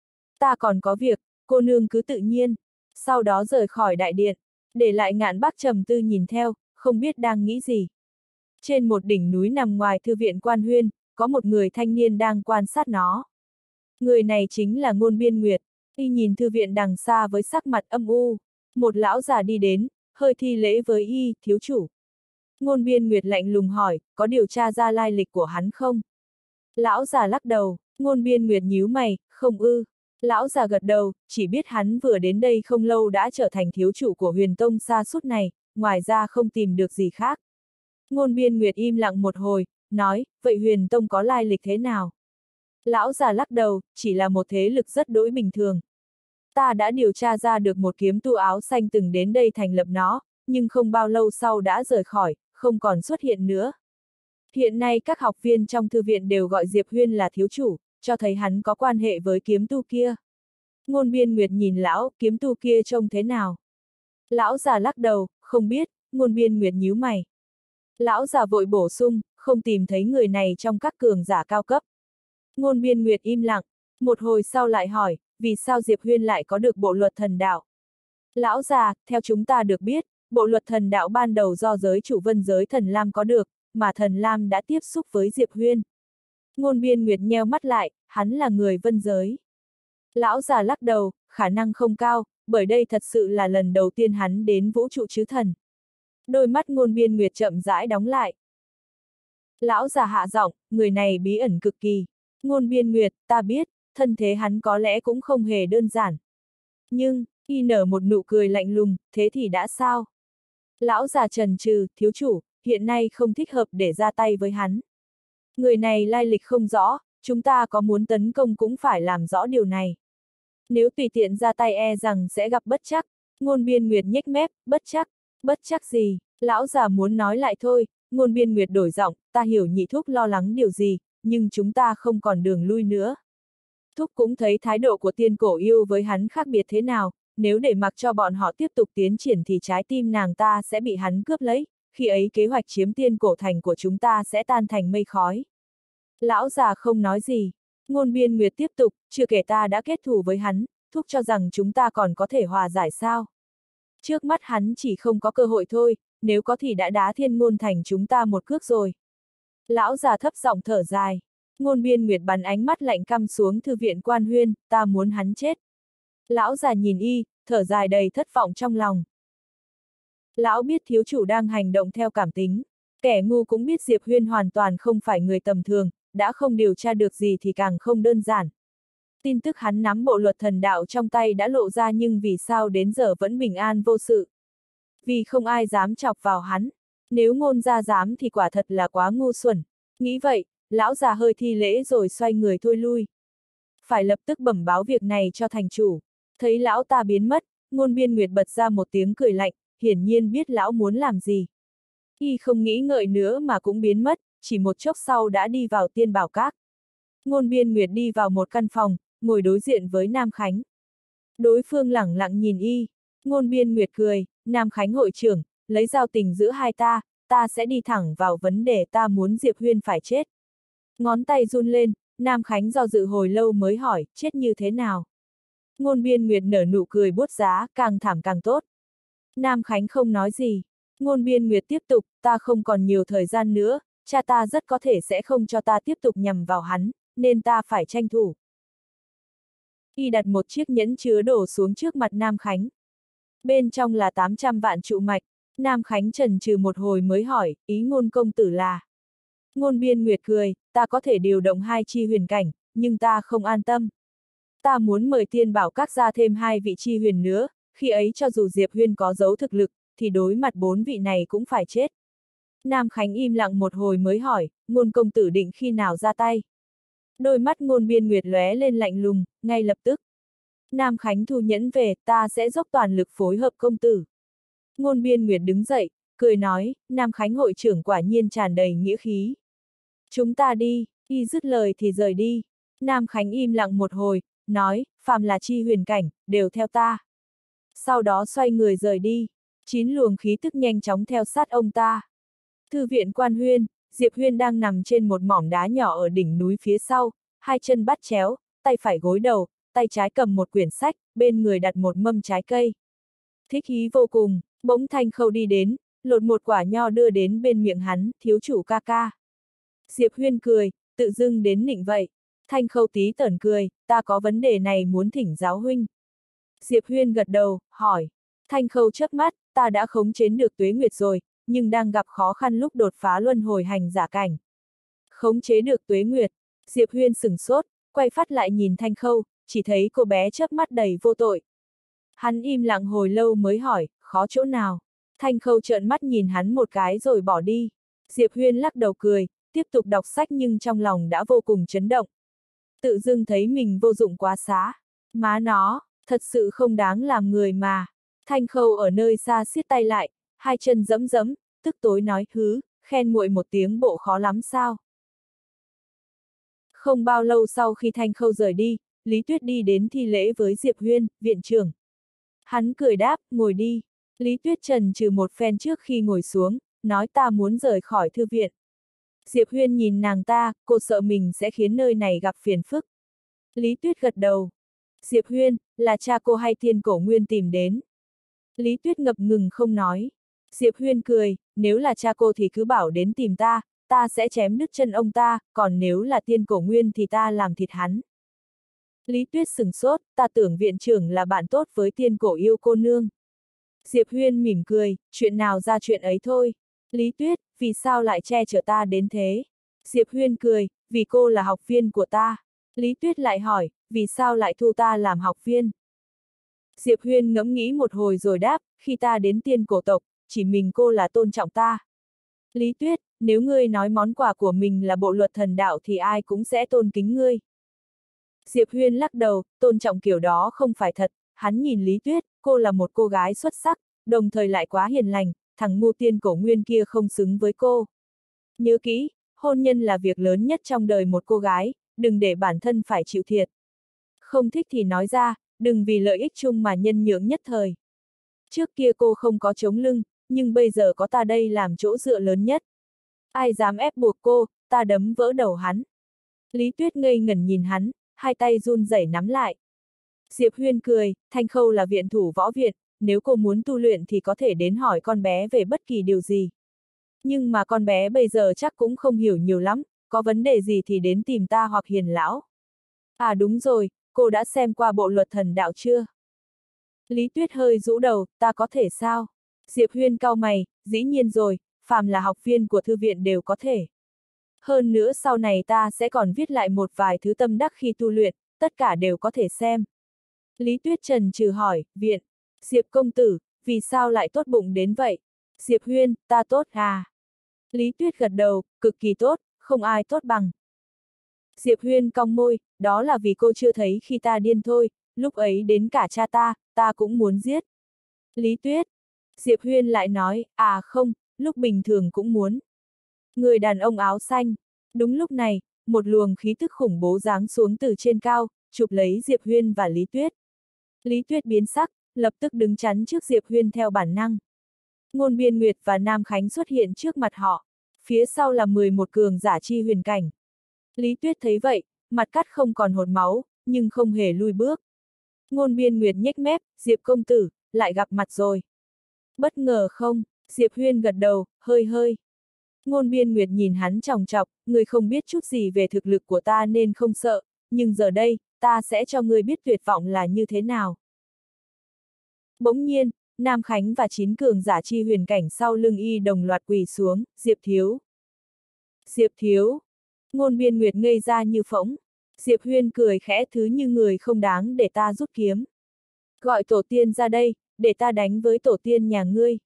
Ta còn có việc, cô nương cứ tự nhiên. Sau đó rời khỏi đại điện, để lại Ngạn Bắc trầm tư nhìn theo, không biết đang nghĩ gì. Trên một đỉnh núi nằm ngoài thư viện Quan Huyên, có một người thanh niên đang quan sát nó. Người này chính là Ngôn Biên Nguyệt, y nhìn thư viện đằng xa với sắc mặt âm u. Một lão già đi đến, hơi thi lễ với y, thiếu chủ. Ngôn Biên Nguyệt lạnh lùng hỏi, có điều tra ra lai lịch của hắn không? Lão già lắc đầu, Ngôn Biên Nguyệt nhíu mày, không ư. Lão già gật đầu, chỉ biết hắn vừa đến đây không lâu đã trở thành thiếu chủ của Huyền Tông sa sút này, ngoài ra không tìm được gì khác. Ngôn Biên Nguyệt im lặng một hồi, nói, vậy Huyền Tông có lai lịch thế nào? Lão già lắc đầu, chỉ là một thế lực rất đỗi bình thường. Ta đã điều tra ra được một kiếm tu áo xanh từng đến đây thành lập nó, nhưng không bao lâu sau đã rời khỏi, không còn xuất hiện nữa. Hiện nay các học viên trong thư viện đều gọi Diệp Huyên là thiếu chủ, cho thấy hắn có quan hệ với kiếm tu kia. Ngôn Biên Nguyệt nhìn lão, kiếm tu kia trông thế nào? Lão già lắc đầu, không biết. Ngôn Biên Nguyệt nhíu mày. Lão già vội bổ sung, không tìm thấy người này trong các cường giả cao cấp. Ngôn Biên Nguyệt im lặng, một hồi sau lại hỏi, vì sao Diệp Huyên lại có được bộ luật thần đạo? Lão già, theo chúng ta được biết, bộ luật thần đạo ban đầu do giới chủ Vân giới Thần Lam có được, mà Thần Lam đã tiếp xúc với Diệp Huyên. Ngôn Biên Nguyệt nheo mắt lại, hắn là người Vân giới. Lão già lắc đầu, khả năng không cao, bởi đây thật sự là lần đầu tiên hắn đến vũ trụ chứ thần. Đôi mắt Ngôn Biên Nguyệt chậm rãi đóng lại. Lão già hạ giọng, người này bí ẩn cực kỳ. Ngôn Biên Nguyệt, ta biết, thân thế hắn có lẽ cũng không hề đơn giản. Nhưng, y nở một nụ cười lạnh lùng, thế thì đã sao? Lão già trần trừ, thiếu chủ, hiện nay không thích hợp để ra tay với hắn. Người này lai lịch không rõ, chúng ta có muốn tấn công cũng phải làm rõ điều này. Nếu tùy tiện ra tay e rằng sẽ gặp bất trắc. Ngôn Biên Nguyệt nhếch mép, bất trắc gì? Lão già muốn nói lại thôi, Ngôn Biên Nguyệt đổi giọng, ta hiểu nhị thúc lo lắng điều gì, nhưng chúng ta không còn đường lui nữa. Thúc cũng thấy thái độ của Tiên Cổ Yêu với hắn khác biệt thế nào, nếu để mặc cho bọn họ tiếp tục tiến triển thì trái tim nàng ta sẽ bị hắn cướp lấy, khi ấy kế hoạch chiếm Tiên Cổ Thành của chúng ta sẽ tan thành mây khói. Lão già không nói gì. Ngôn Biên Nguyệt tiếp tục, chưa kể ta đã kết thù với hắn, thúc cho rằng chúng ta còn có thể hòa giải sao? Trước mắt hắn chỉ không có cơ hội thôi, nếu có thì đã đá Thiên Ngôn Thành chúng ta một cước rồi. Lão già thấp giọng thở dài. Ngôn Biên Nguyệt bắn ánh mắt lạnh căm xuống Thư viện Quan Huyên, ta muốn hắn chết. Lão già nhìn y, thở dài đầy thất vọng trong lòng. Lão biết thiếu chủ đang hành động theo cảm tính. Kẻ ngu cũng biết Diệp Huyên hoàn toàn không phải người tầm thường, đã không điều tra được gì thì càng không đơn giản. Tin tức hắn nắm bộ luật thần đạo trong tay đã lộ ra nhưng vì sao đến giờ vẫn bình an vô sự. Vì không ai dám chọc vào hắn. Nếu Ngôn gia dám thì quả thật là quá ngu xuẩn. Nghĩ vậy, lão già hơi thi lễ rồi xoay người thôi lui. Phải lập tức bẩm báo việc này cho thành chủ. Thấy lão ta biến mất, Ngôn Biên Nguyệt bật ra một tiếng cười lạnh, hiển nhiên biết lão muốn làm gì. Y không nghĩ ngợi nữa mà cũng biến mất, chỉ một chốc sau đã đi vào Tiên Bảo Các. Ngôn Biên Nguyệt đi vào một căn phòng, ngồi đối diện với Nam Khánh. Đối phương lẳng lặng nhìn y. Ngôn Biên Nguyệt cười, Nam Khánh hội trưởng, lấy giao tình giữa hai ta sẽ đi thẳng vào vấn đề, ta muốn Diệp Huyên phải chết. Ngón tay run lên, Nam Khánh do dự hồi lâu mới hỏi, chết như thế nào? Ngôn Biên Nguyệt nở nụ cười buốt giá, càng thảm càng tốt. Nam Khánh không nói gì. Ngôn Biên Nguyệt tiếp tục, ta không còn nhiều thời gian nữa, cha ta rất có thể sẽ không cho ta tiếp tục nhằm vào hắn, nên ta phải tranh thủ. Y đặt một chiếc nhẫn chứa đồ xuống trước mặt Nam Khánh. Bên trong là 800 vạn trụ mạch. Nam Khánh chần chừ một hồi mới hỏi, ý Ngôn công tử là. Ngôn Biên Nguyệt cười, ta có thể điều động 2 chi huyền cảnh, nhưng ta không an tâm. Ta muốn mời Tiên Bảo Các ra thêm 2 vị chi huyền nữa, khi ấy cho dù Diệp Huyên có giấu thực lực, thì đối mặt 4 vị này cũng phải chết. Nam Khánh im lặng một hồi mới hỏi, Ngôn công tử định khi nào ra tay? Đôi mắt Ngôn Biên Nguyệt lóe lên lạnh lùng, ngay lập tức. Nam Khánh thu nhẫn về, ta sẽ dốc toàn lực phối hợp công tử. Ngôn Biên Nguyệt đứng dậy, cười nói, Nam Khánh hội trưởng quả nhiên tràn đầy nghĩa khí. Chúng ta đi, y dứt lời thì rời đi. Nam Khánh im lặng một hồi, nói, phàm là chi huyền cảnh, đều theo ta. Sau đó xoay người rời đi. 9 luồng khí tức nhanh chóng theo sát ông ta. Thư viện Quan Huyên, Diệp Huyên đang nằm trên một mỏm đá nhỏ ở đỉnh núi phía sau, 2 chân bắt chéo, tay phải gối đầu, tay trái cầm một quyển sách, bên người đặt một mâm trái cây. Thích ý vô cùng, bỗng Thanh Khâu đi đến, lột một quả nho đưa đến bên miệng hắn, thiếu chủ ca ca. Diệp Huyên cười, tự dưng đến nịnh vậy. Thanh Khâu tí tởn cười, ta có vấn đề này muốn thỉnh giáo huynh. Diệp Huyên gật đầu, hỏi. Thanh Khâu chớp mắt, ta đã khống chế được Tuế Nguyệt rồi, nhưng đang gặp khó khăn lúc đột phá luân hồi hành giả cảnh. Khống chế được Tuế Nguyệt, Diệp Huyên sửng sốt, quay phát lại nhìn Thanh Khâu, chỉ thấy cô bé chớp mắt đầy vô tội. Hắn im lặng hồi lâu mới hỏi, khó chỗ nào? Thanh Khâu trợn mắt nhìn hắn một cái rồi bỏ đi. Diệp Huyên lắc đầu cười, tiếp tục đọc sách nhưng trong lòng đã vô cùng chấn động. Tự dưng thấy mình vô dụng quá xá. Má nó, thật sự không đáng làm người mà. Thanh Khâu ở nơi xa siết tay lại, 2 chân giẫm giẫm, tức tối nói hứ, khen muội một tiếng bộ khó lắm sao. Không bao lâu sau khi Thanh Khâu rời đi, Lý Tuyết đi đến thi lễ với Diệp Huyên, viện trưởng. Hắn cười đáp, ngồi đi. Lý Tuyết chần chừ một phen trước khi ngồi xuống, nói ta muốn rời khỏi thư viện. Diệp Huyên nhìn nàng ta, cô sợ mình sẽ khiến nơi này gặp phiền phức. Lý Tuyết gật đầu. Diệp Huyên, là cha cô hay Thiên Cổ Nguyên tìm đến? Lý Tuyết ngập ngừng không nói. Diệp Huyên cười, nếu là cha cô thì cứ bảo đến tìm ta, ta sẽ chém đứt chân ông ta, còn nếu là Thiên Cổ Nguyên thì ta làm thịt hắn. Lý Tuyết sửng sốt, ta tưởng viện trưởng là bạn tốt với Thiên Cổ Yêu cô nương. Diệp Huyên mỉm cười, chuyện nào ra chuyện ấy thôi. Lý Tuyết, vì sao lại che chở ta đến thế? Diệp Huyên cười, vì cô là học viên của ta. Lý Tuyết lại hỏi, vì sao lại thu ta làm học viên? Diệp Huyên ngẫm nghĩ một hồi rồi đáp, khi ta đến Tiên Cổ tộc, chỉ mình cô là tôn trọng ta. Lý Tuyết, nếu ngươi nói món quà của mình là bộ luật thần đạo thì ai cũng sẽ tôn kính ngươi. Diệp Huyên lắc đầu, tôn trọng kiểu đó không phải thật. Hắn nhìn Lý Tuyết, cô là một cô gái xuất sắc, đồng thời lại quá hiền lành, thằng ngu Tiên Cổ Nguyên kia không xứng với cô. Nhớ kỹ, hôn nhân là việc lớn nhất trong đời một cô gái, đừng để bản thân phải chịu thiệt. Không thích thì nói ra, đừng vì lợi ích chung mà nhân nhượng nhất thời. Trước kia cô không có chống lưng, nhưng bây giờ có ta đây làm chỗ dựa lớn nhất. Ai dám ép buộc cô, ta đấm vỡ đầu hắn. Lý Tuyết ngây ngẩn nhìn hắn, hai tay run rẩy nắm lại. Diệp Huyên cười, Thanh Khâu là viện thủ võ viện, nếu cô muốn tu luyện thì có thể đến hỏi con bé về bất kỳ điều gì. Nhưng mà con bé bây giờ chắc cũng không hiểu nhiều lắm, có vấn đề gì thì đến tìm ta hoặc Hiền lão. À đúng rồi, cô đã xem qua bộ luật thần đạo chưa? Lý Tuyết hơi rũ đầu, ta có thể sao? Diệp Huyên cau mày, dĩ nhiên rồi, phàm là học viên của thư viện đều có thể. Hơn nữa sau này ta sẽ còn viết lại một vài thứ tâm đắc khi tu luyện, tất cả đều có thể xem. Lý Tuyết trần trừ hỏi, viện, Diệp công tử, vì sao lại tốt bụng đến vậy? Diệp Huyên, ta tốt à? Lý Tuyết gật đầu, cực kỳ tốt, không ai tốt bằng. Diệp Huyên cong môi, đó là vì cô chưa thấy khi ta điên thôi, lúc ấy đến cả cha ta cũng muốn giết. Lý Tuyết. Diệp Huyên lại nói, à không, lúc bình thường cũng muốn. Người đàn ông áo xanh. Đúng lúc này, một luồng khí tức khủng bố giáng xuống từ trên cao, chụp lấy Diệp Huyên và Lý Tuyết. Lý Tuyết biến sắc, lập tức đứng chắn trước Diệp Huyên theo bản năng. Ngôn Biên Nguyệt và Nam Khánh xuất hiện trước mặt họ. Phía sau là 11 cường giả chi huyền cảnh. Lý Tuyết thấy vậy, mặt cắt không còn hột máu, nhưng không hề lui bước. Ngôn Biên Nguyệt nhếch mép, Diệp công tử, lại gặp mặt rồi. Bất ngờ không? Diệp Huyên gật đầu, hơi hơi. Ngôn Biên Nguyệt nhìn hắn chòng chọc, người không biết chút gì về thực lực của ta nên không sợ, nhưng giờ đây, ta sẽ cho người biết tuyệt vọng là như thế nào. Bỗng nhiên, Nam Khánh và 9 cường giả chi huyền cảnh sau lưng y đồng loạt quỳ xuống, Diệp thiếu. Diệp thiếu. Ngôn Biên Nguyệt ngây ra như phỗng. Diệp Huyên cười khẽ thứ như người không đáng để ta rút kiếm. Gọi tổ tiên ra đây, để ta đánh với tổ tiên nhà ngươi.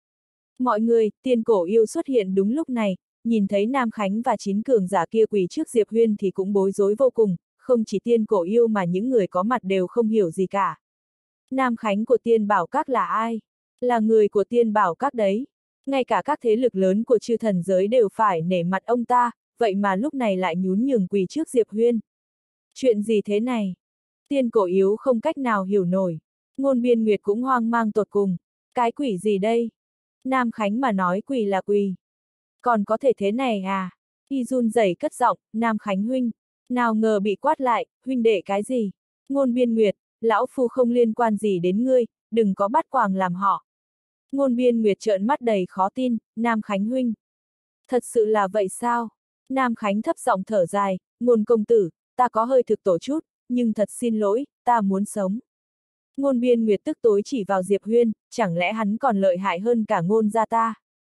Mọi người, Tiên Cổ Yêu xuất hiện đúng lúc này, nhìn thấy Nam Khánh và 9 cường giả kia quỳ trước Diệp Huyên thì cũng bối rối vô cùng, không chỉ Tiên Cổ Yêu mà những người có mặt đều không hiểu gì cả. Nam Khánh của Tiên Bảo Các là ai? Là người của Tiên Bảo Các đấy. Ngay cả các thế lực lớn của chư thần giới đều phải nể mặt ông ta, vậy mà lúc này lại nhún nhường quỳ trước Diệp Huyên. Chuyện gì thế này? Tiên Cổ Yếu không cách nào hiểu nổi. Ngôn Biên Nguyệt cũng hoang mang tột cùng. Cái quỷ gì đây? Nam Khánh mà nói quỳ là quỳ. Còn có thể thế này à? Y run rẩy cất giọng, Nam Khánh huynh. Nào ngờ bị quát lại, huynh đệ cái gì? Ngôn Biên Nguyệt, lão phu không liên quan gì đến ngươi, đừng có bắt quàng làm họ. Ngôn Biên Nguyệt trợn mắt đầy khó tin, Nam Khánh huynh. Thật sự là vậy sao? Nam Khánh thấp giọng thở dài, Ngôn công tử, ta có hơi thực tổ chút, nhưng thật xin lỗi, ta muốn sống. Ngôn Biên Nguyệt tức tối chỉ vào Diệp Huyên, chẳng lẽ hắn còn lợi hại hơn cả Ngôn gia ta?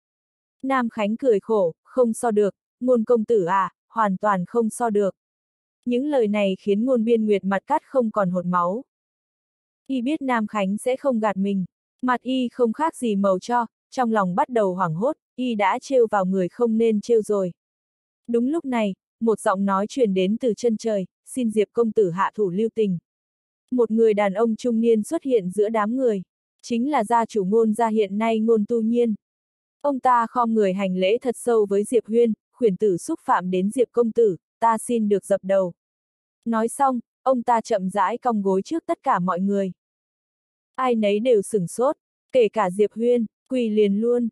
Nam Khánh cười khổ, không so được, Ngôn công tử à, hoàn toàn không so được. Những lời này khiến Ngôn Biên Nguyệt mặt cắt không còn hột máu. Y biết Nam Khánh sẽ không gạt mình, mặt y không khác gì màu cho, trong lòng bắt đầu hoảng hốt, y đã trêu vào người không nên trêu rồi. Đúng lúc này, một giọng nói truyền đến từ chân trời, xin Diệp công tử hạ thủ lưu tình. Một người đàn ông trung niên xuất hiện giữa đám người, chính là gia chủ Ngôn gia hiện nay Ngôn Tu Nhiên. Ông ta khom người hành lễ thật sâu với Diệp Huyên, khuyển tử xúc phạm đến Diệp công tử, ta xin được dập đầu. Nói xong, ông ta chậm rãi cong gối trước tất cả mọi người. Ai nấy đều sửng sốt, kể cả Diệp Huyên, quỳ liền luôn.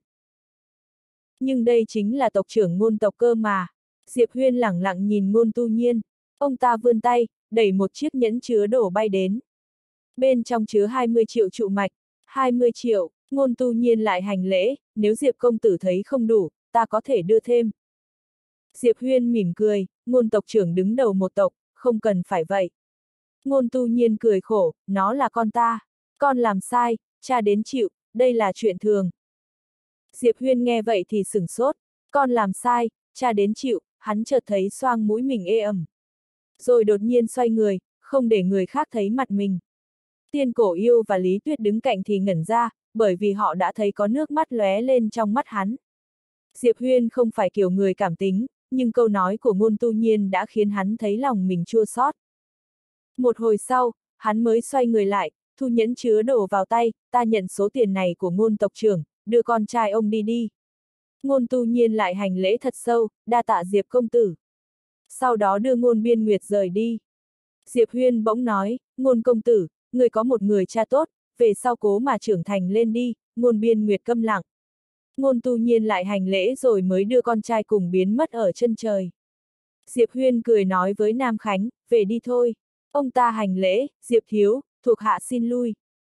Nhưng đây chính là tộc trưởng Ngôn tộc cơ mà. Diệp Huyên lẳng lặng nhìn Ngôn Tu Nhiên. Ông ta vươn tay, đẩy một chiếc nhẫn chứa đồ bay đến. Bên trong chứa 20 triệu trụ mạch. 20 triệu, Ngôn Tu Nhiên lại hành lễ, nếu Diệp công tử thấy không đủ, ta có thể đưa thêm. Diệp Huyên mỉm cười, Ngôn tộc trưởng đứng đầu một tộc, không cần phải vậy. Ngôn Tu Nhiên cười khổ, nó là con ta. Con làm sai, cha đến chịu, đây là chuyện thường. Diệp Huyên nghe vậy thì sửng sốt, con làm sai, cha đến chịu, hắn chợt thấy xoang mũi mình ê ẩm. Rồi đột nhiên xoay người, không để người khác thấy mặt mình. Tiên Cổ Yêu và Lý Tuyết đứng cạnh thì ngẩn ra, bởi vì họ đã thấy có nước mắt lóe lên trong mắt hắn. Diệp Huyên không phải kiểu người cảm tính, nhưng câu nói của Ngôn Tu Nhiên đã khiến hắn thấy lòng mình chua xót. Một hồi sau, hắn mới xoay người lại, thu nhẫn chứa đồ vào tay, ta nhận số tiền này của Ngôn tộc trưởng, đưa con trai ông đi đi. Ngôn Tu Nhiên lại hành lễ thật sâu, đa tạ Diệp công tử. Sau đó đưa Ngôn Biên Nguyệt rời đi. Diệp Huyên bỗng nói, Ngôn công tử, người có một người cha tốt, về sau cố mà trưởng thành lên đi. Ngôn Biên Nguyệt câm lặng. Ngôn Tu Nhiên lại hành lễ rồi mới đưa con trai cùng biến mất ở chân trời. Diệp Huyên cười nói với Nam Khánh, về đi thôi. Ông ta hành lễ, Diệp thiếu, thuộc hạ xin lui.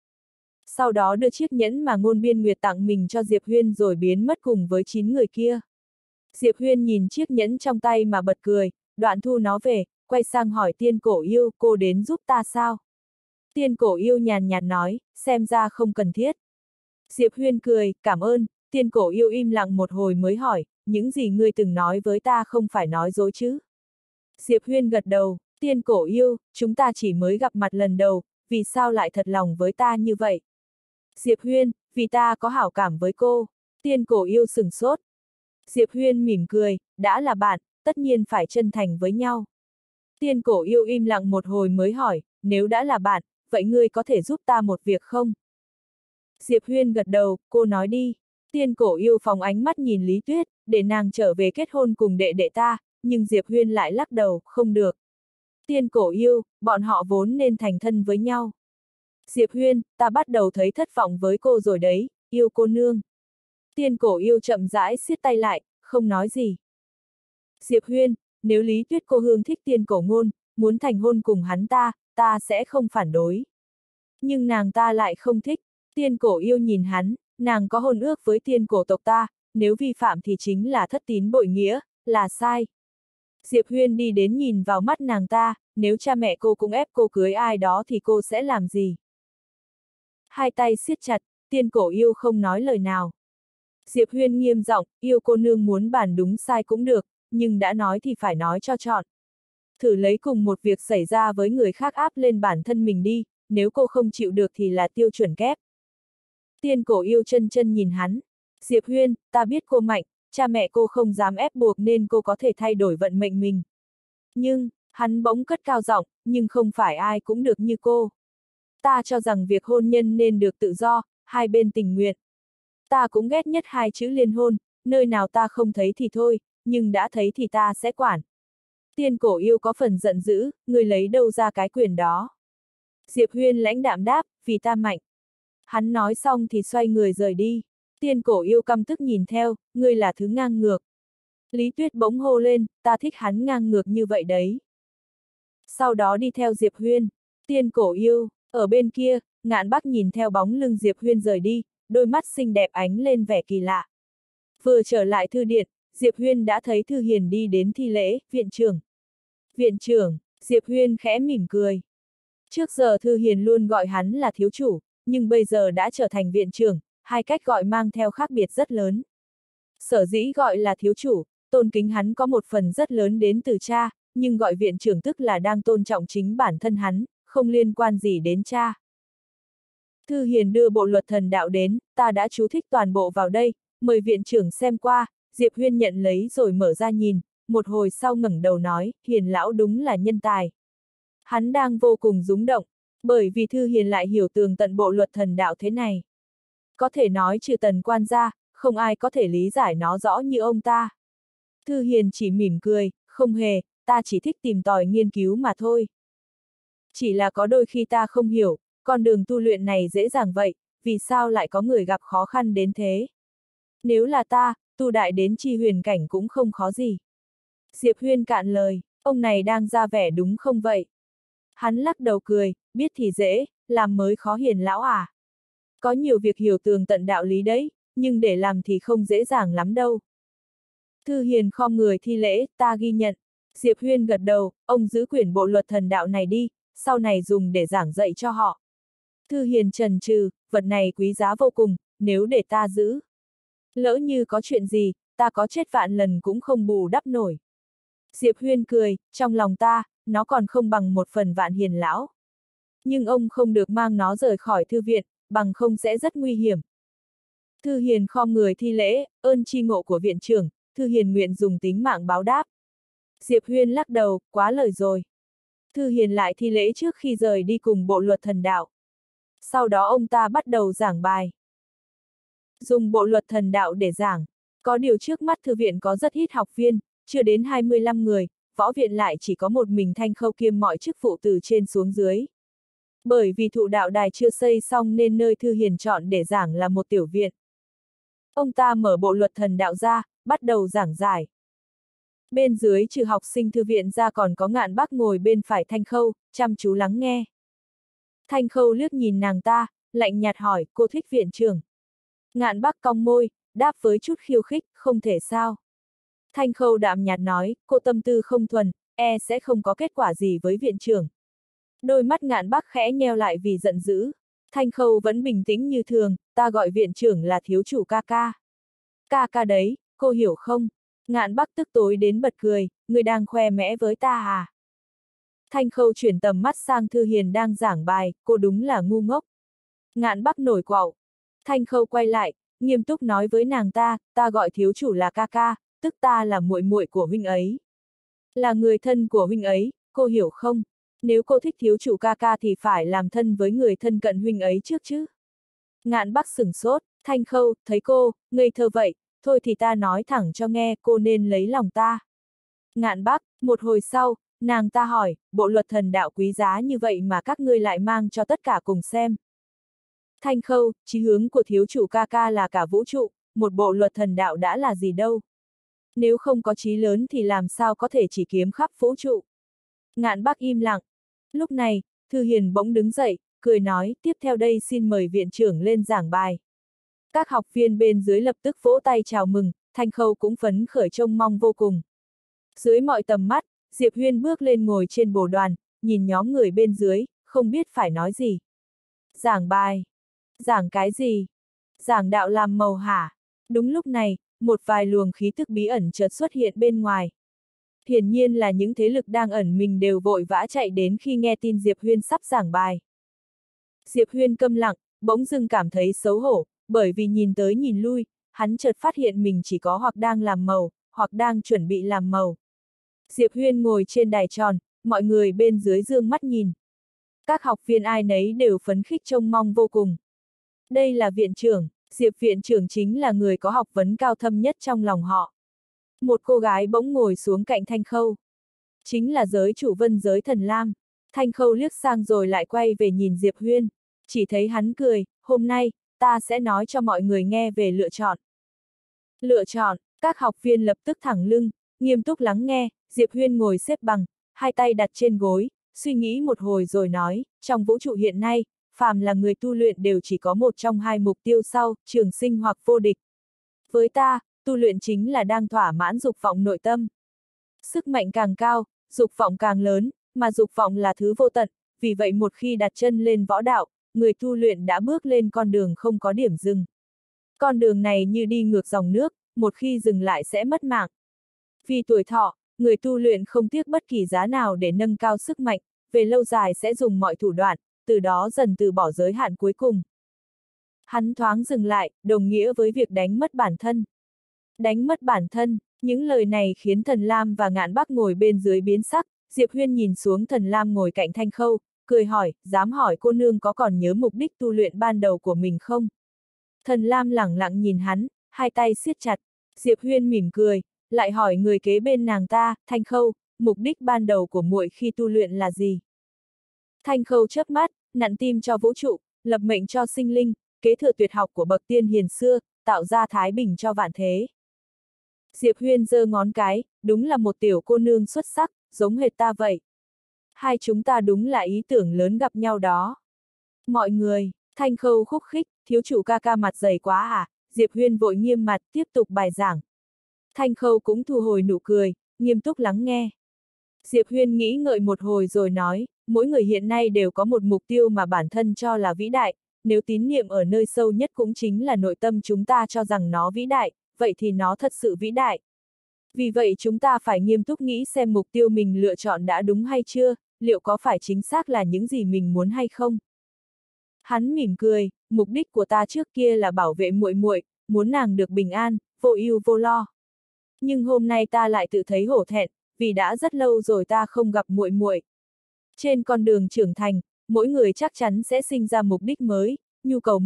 Sau đó đưa chiếc nhẫn mà Ngôn Biên Nguyệt tặng mình cho Diệp Huyên rồi biến mất cùng với 9 người kia. Diệp Huyên nhìn chiếc nhẫn trong tay mà bật cười, đoạn thu nó về, quay sang hỏi Tiên Cổ Yêu, cô đến giúp ta sao? Tiên Cổ Yêu nhàn nhạt nói, xem ra không cần thiết. Diệp Huyên cười, cảm ơn. Tiên Cổ Yêu im lặng một hồi mới hỏi, những gì ngươi từng nói với ta không phải nói dối chứ? Diệp Huyên gật đầu, Tiên Cổ Yêu, chúng ta chỉ mới gặp mặt lần đầu, vì sao lại thật lòng với ta như vậy? Diệp Huyên, vì ta có hảo cảm với cô. Tiên Cổ Yêu sửng sốt. Diệp Huyên mỉm cười, đã là bạn, tất nhiên phải chân thành với nhau. Tiên Cổ Yêu im lặng một hồi mới hỏi, nếu đã là bạn, vậy ngươi có thể giúp ta một việc không? Diệp Huyên gật đầu, cô nói đi. Tiên Cổ Yêu phóng ánh mắt nhìn Lý Tuyết, để nàng trở về kết hôn cùng đệ đệ ta, nhưng Diệp Huyên lại lắc đầu, không được. Tiên Cổ Yêu, bọn họ vốn nên thành thân với nhau. Diệp Huyên, ta bắt đầu thấy thất vọng với cô rồi đấy, yêu cô nương. Tiên Cổ Yêu chậm rãi siết tay lại, không nói gì. Diệp Huyên, nếu Lý Tuyết cô Hương thích Tiên Cổ Ngôn, muốn thành hôn cùng hắn ta sẽ không phản đối. Nhưng nàng ta lại không thích. Tiên Cổ Yêu nhìn hắn, nàng có hôn ước với Tiên Cổ tộc ta, nếu vi phạm thì chính là thất tín bội nghĩa, là sai. Diệp Huyên đi đến nhìn vào mắt nàng ta, nếu cha mẹ cô cũng ép cô cưới ai đó thì cô sẽ làm gì? Hai tay siết chặt, Tiên Cổ Yêu không nói lời nào. Diệp Huyên nghiêm giọng, yêu cô nương muốn bàn đúng sai cũng được, nhưng đã nói thì phải nói cho trọn. Thử lấy cùng một việc xảy ra với người khác áp lên bản thân mình đi, nếu cô không chịu được thì là tiêu chuẩn kép. Tiên Cổ Yêu chân chân nhìn hắn. Diệp Huyên, ta biết cô mạnh, cha mẹ cô không dám ép buộc nên cô có thể thay đổi vận mệnh mình. Nhưng, hắn bỗng cất cao giọng, nhưng không phải ai cũng được như cô. Ta cho rằng việc hôn nhân nên được tự do, hai bên tình nguyện. Ta cũng ghét nhất hai chữ liên hôn, nơi nào ta không thấy thì thôi, nhưng đã thấy thì ta sẽ quản. Tiên Cổ Yêu có phần giận dữ, người lấy đâu ra cái quyền đó. Diệp Huyên lãnh đạm đáp, vì ta mạnh. Hắn nói xong thì xoay người rời đi. Tiên Cổ Yêu căm tức nhìn theo, ngươi là thứ ngang ngược. Lý Tuyết bỗng hô lên, ta thích hắn ngang ngược như vậy đấy. Sau đó đi theo Diệp Huyên. Tiên Cổ Yêu, ở bên kia, Ngạn Bắc nhìn theo bóng lưng Diệp Huyên rời đi, đôi mắt xinh đẹp ánh lên vẻ kỳ lạ. Vừa trở lại thư điện, Diệp Huyên đã thấy Thư Hiền đi đến thi lễ, viện trưởng. Viện trưởng, Diệp Huyên khẽ mỉm cười. Trước giờ Thư Hiền luôn gọi hắn là thiếu chủ, nhưng bây giờ đã trở thành viện trưởng, hai cách gọi mang theo khác biệt rất lớn. Sở dĩ gọi là thiếu chủ, tôn kính hắn có một phần rất lớn đến từ cha, nhưng gọi viện trưởng tức là đang tôn trọng chính bản thân hắn, không liên quan gì đến cha. Thư Hiền đưa bộ luật thần đạo đến, ta đã chú thích toàn bộ vào đây, mời viện trưởng xem qua. Diệp Huyên nhận lấy rồi mở ra nhìn, một hồi sau ngẩng đầu nói, Hiền lão đúng là nhân tài. Hắn đang vô cùng rúng động, bởi vì Thư Hiền lại hiểu tường tận bộ luật thần đạo thế này. Có thể nói trừ Tần Quan ra, không ai có thể lý giải nó rõ như ông ta. Thư Hiền chỉ mỉm cười, không hề, ta chỉ thích tìm tòi nghiên cứu mà thôi. Chỉ là có đôi khi ta không hiểu, con đường tu luyện này dễ dàng vậy, vì sao lại có người gặp khó khăn đến thế? Nếu là ta, tu đại đến chi huyền cảnh cũng không khó gì. Diệp Huyên cạn lời, ông này đang ra vẻ đúng không vậy? Hắn lắc đầu cười, biết thì dễ, làm mới khó Hiền lão à. Có nhiều việc hiểu tường tận đạo lý đấy, nhưng để làm thì không dễ dàng lắm đâu. Thư Hiền khom người thi lễ, ta ghi nhận. Diệp Huyên gật đầu, ông giữ quyển bộ luật thần đạo này đi, sau này dùng để giảng dạy cho họ. Thư Hiền chần chừ, vật này quý giá vô cùng, nếu để ta giữ. Lỡ như có chuyện gì, ta có chết vạn lần cũng không bù đắp nổi. Diệp Huyên cười, trong lòng ta, nó còn không bằng một phần vạn Hiền lão. Nhưng ông không được mang nó rời khỏi thư viện, bằng không sẽ rất nguy hiểm. Thư Hiền khom người thi lễ, ơn tri ngộ của viện trưởng, Thư Hiền nguyện dùng tính mạng báo đáp. Diệp Huyên lắc đầu, quá lời rồi. Thư Hiền lại thi lễ trước khi rời đi cùng bộ luật thần đạo. Sau đó ông ta bắt đầu giảng bài. Dùng bộ luật thần đạo để giảng, Có điều trước mắt thư viện có rất ít học viên, chưa đến 25 người, võ viện lại chỉ có một mình Thanh Khâu kiêm mọi chức vụ từ trên xuống dưới. Bởi vì thụ đạo đài chưa xây xong nên nơi Thư Hiền chọn để giảng là một tiểu viện. Ông ta mở bộ luật thần đạo ra, bắt đầu giảng giải. Bên dưới trừ học sinh thư viện ra còn có Ngạn Bắc ngồi bên phải Thanh Khâu, chăm chú lắng nghe. Thanh Khâu liếc nhìn nàng ta, lạnh nhạt hỏi, cô thích viện trưởng? Ngạn Bắc cong môi, đáp với chút khiêu khích, không thể sao. Thanh Khâu đạm nhạt nói, cô tâm tư không thuần, sẽ không có kết quả gì với viện trưởng. Đôi mắt Ngạn Bắc khẽ nheo lại vì giận dữ. Thanh Khâu vẫn bình tĩnh như thường, ta gọi viện trưởng là thiếu chủ ca ca. Ca ca đấy, cô hiểu không? Ngạn Bắc tức tối đến bật cười, người đang khoe mẽ với ta à? Thanh Khâu chuyển tầm mắt sang Thư Hiền đang giảng bài, cô đúng là ngu ngốc. Ngạn Bắc nổi quạo. Thanh Khâu quay lại, nghiêm túc nói với nàng ta gọi thiếu chủ là ca ca, tức ta là muội muội của huynh ấy. Là người thân của huynh ấy, cô hiểu không? Nếu cô thích thiếu chủ ca ca thì phải làm thân với người thân cận huynh ấy trước chứ. Ngạn Bắc sửng sốt, Thanh Khâu, thấy cô, ngây thơ vậy, thôi thì ta nói thẳng cho nghe, cô nên lấy lòng ta. Ngạn Bắc, một hồi sau, nàng ta hỏi, bộ luật thần đạo quý giá như vậy mà các ngươi lại mang cho tất cả cùng xem. Thanh Khâu, chí hướng của thiếu chủ ca ca là cả vũ trụ, một bộ luật thần đạo đã là gì đâu. Nếu không có chí lớn thì làm sao có thể chỉ kiếm khắp vũ trụ. Ngạn Bắc im lặng. Lúc này, Thư Hiền bỗng đứng dậy, cười nói, tiếp theo đây xin mời viện trưởng lên giảng bài. Các học viên bên dưới lập tức vỗ tay chào mừng, Thanh Khâu cũng phấn khởi trông mong vô cùng. Dưới mọi tầm mắt, Diệp Huyên bước lên ngồi trên bồ đoàn, nhìn nhóm người bên dưới, không biết phải nói gì. Giảng bài. Giảng cái gì? Giảng đạo làm màu hả? Đúng lúc này, một vài luồng khí tức bí ẩn chợt xuất hiện bên ngoài. Hiển nhiên là những thế lực đang ẩn mình đều vội vã chạy đến khi nghe tin Diệp Huyên sắp giảng bài. Diệp Huyên câm lặng, bỗng dưng cảm thấy xấu hổ, bởi vì nhìn tới nhìn lui, hắn chợt phát hiện mình chỉ có hoặc đang làm màu, hoặc đang chuẩn bị làm màu. Diệp Huyên ngồi trên đài tròn, mọi người bên dưới dương mắt nhìn. Các học viên ai nấy đều phấn khích trông mong vô cùng. Đây là viện trưởng, Diệp viện trưởng chính là người có học vấn cao thâm nhất trong lòng họ. Một cô gái bỗng ngồi xuống cạnh Thanh Khâu. Chính là giới chủ Vân giới Thần Lam. Thanh Khâu liếc sang rồi lại quay về nhìn Diệp Huyên. Chỉ thấy hắn cười, hôm nay, ta sẽ nói cho mọi người nghe về lựa chọn. Lựa chọn, các học viên lập tức thẳng lưng, nghiêm túc lắng nghe, Diệp Huyên ngồi xếp bằng, hai tay đặt trên gối, suy nghĩ một hồi rồi nói, trong vũ trụ hiện nay, phàm là người tu luyện đều chỉ có một trong hai mục tiêu sau, trường sinh hoặc vô địch. Với ta, tu luyện chính là đang thỏa mãn dục vọng nội tâm. Sức mạnh càng cao, dục vọng càng lớn, mà dục vọng là thứ vô tận, vì vậy một khi đặt chân lên võ đạo, người tu luyện đã bước lên con đường không có điểm dừng. Con đường này như đi ngược dòng nước, một khi dừng lại sẽ mất mạng. Vì tuổi thọ, người tu luyện không tiếc bất kỳ giá nào để nâng cao sức mạnh, về lâu dài sẽ dùng mọi thủ đoạn, từ đó dần từ bỏ giới hạn cuối cùng. Hắn thoáng dừng lại, đồng nghĩa với việc đánh mất bản thân. Đánh mất bản thân, những lời này khiến Thần Lam và Ngạn Bắc ngồi bên dưới biến sắc, Diệp Huyên nhìn xuống Thần Lam ngồi cạnh Thanh Khâu, cười hỏi, dám hỏi cô nương có còn nhớ mục đích tu luyện ban đầu của mình không? Thần Lam lẳng lặng nhìn hắn, hai tay siết chặt, Diệp Huyên mỉm cười, lại hỏi người kế bên nàng ta, Thanh Khâu, mục đích ban đầu của muội khi tu luyện là gì? Thanh Khâu chớp mắt, nặn tim cho vũ trụ, lập mệnh cho sinh linh, kế thừa tuyệt học của bậc tiên hiền xưa, tạo ra thái bình cho vạn thế. Diệp Huyên giơ ngón cái, đúng là một tiểu cô nương xuất sắc, giống hệt ta vậy. Hai chúng ta đúng là ý tưởng lớn gặp nhau đó. Mọi người, Thanh Khâu khúc khích, thiếu chủ ca ca mặt dày quá à, Diệp Huyên vội nghiêm mặt, tiếp tục bài giảng. Thanh Khâu cũng thu hồi nụ cười, nghiêm túc lắng nghe. Diệp Huyên nghĩ ngợi một hồi rồi nói, mỗi người hiện nay đều có một mục tiêu mà bản thân cho là vĩ đại, nếu tín niệm ở nơi sâu nhất cũng chính là nội tâm chúng ta cho rằng nó vĩ đại, vậy thì nó thật sự vĩ đại. Vì vậy chúng ta phải nghiêm túc nghĩ xem mục tiêu mình lựa chọn đã đúng hay chưa, liệu có phải chính xác là những gì mình muốn hay không. Hắn mỉm cười, mục đích của ta trước kia là bảo vệ muội muội, muốn nàng được bình an, vô ưu vô lo. Nhưng hôm nay ta lại tự thấy hổ thẹn, vì đã rất lâu rồi ta không gặp muội muội. Trên con đường trưởng thành, mỗi người chắc chắn sẽ sinh ra mục đích mới, nhu cầu mới,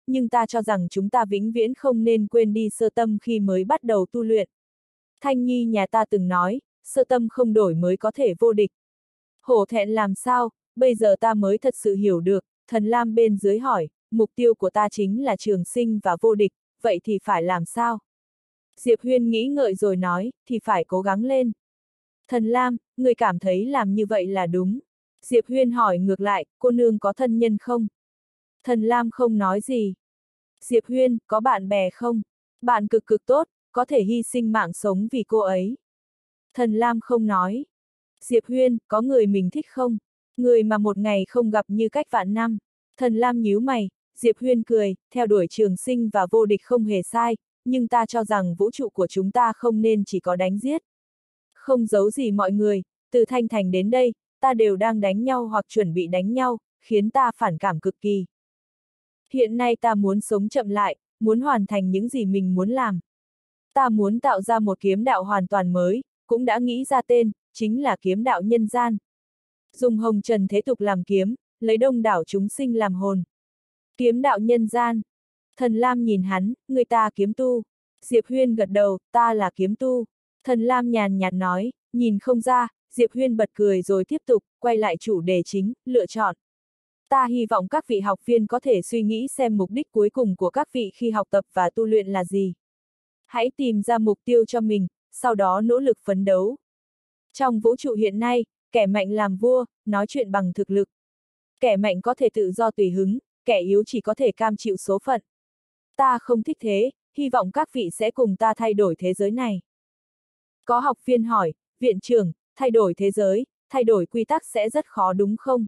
nhưng ta cho rằng chúng ta vĩnh viễn không nên quên đi sơ tâm khi mới bắt đầu tu luyện. Thanh Nhi nhà ta từng nói, sơ tâm không đổi mới có thể vô địch. Hổ thẹn làm sao, bây giờ ta mới thật sự hiểu được, Thần Lam bên dưới hỏi, mục tiêu của ta chính là trường sinh và vô địch, vậy thì phải làm sao? Diệp Huyên nghĩ ngợi rồi nói, thì phải cố gắng lên. Thần Lam, người cảm thấy làm như vậy là đúng. Diệp Huyên hỏi ngược lại, cô nương có thân nhân không? Thần Lam không nói gì. Diệp Huyên, có bạn bè không? Bạn cực cực tốt, có thể hy sinh mạng sống vì cô ấy. Thần Lam không nói. Diệp Huyên, có người mình thích không? Người mà một ngày không gặp như cách vạn năm. Thần Lam nhíu mày, Diệp Huyên cười, theo đuổi trường sinh và vô địch không hề sai, nhưng ta cho rằng vũ trụ của chúng ta không nên chỉ có đánh giết. Không giấu gì mọi người, từ Thanh Thành đến đây, ta đều đang đánh nhau hoặc chuẩn bị đánh nhau, khiến ta phản cảm cực kỳ. Hiện nay ta muốn sống chậm lại, muốn hoàn thành những gì mình muốn làm. Ta muốn tạo ra một kiếm đạo hoàn toàn mới, cũng đã nghĩ ra tên, chính là kiếm đạo nhân gian. Dùng hồng trần thế tục làm kiếm, lấy đông đảo chúng sinh làm hồn. Kiếm đạo nhân gian. Thần Lam nhìn hắn, người ta kiếm tu. Diệp Huyên gật đầu, ta là kiếm tu. Thần Lam nhàn nhạt nói, nhìn không ra, Diệp Huyên bật cười rồi tiếp tục, quay lại chủ đề chính, lựa chọn. Ta hy vọng các vị học viên có thể suy nghĩ xem mục đích cuối cùng của các vị khi học tập và tu luyện là gì. Hãy tìm ra mục tiêu cho mình, sau đó nỗ lực phấn đấu. Trong vũ trụ hiện nay, kẻ mạnh làm vua, nói chuyện bằng thực lực. Kẻ mạnh có thể tự do tùy hứng, kẻ yếu chỉ có thể cam chịu số phận. Ta không thích thế, hy vọng các vị sẽ cùng ta thay đổi thế giới này. Có học viên hỏi, viện trưởng, thay đổi thế giới, thay đổi quy tắc sẽ rất khó đúng không?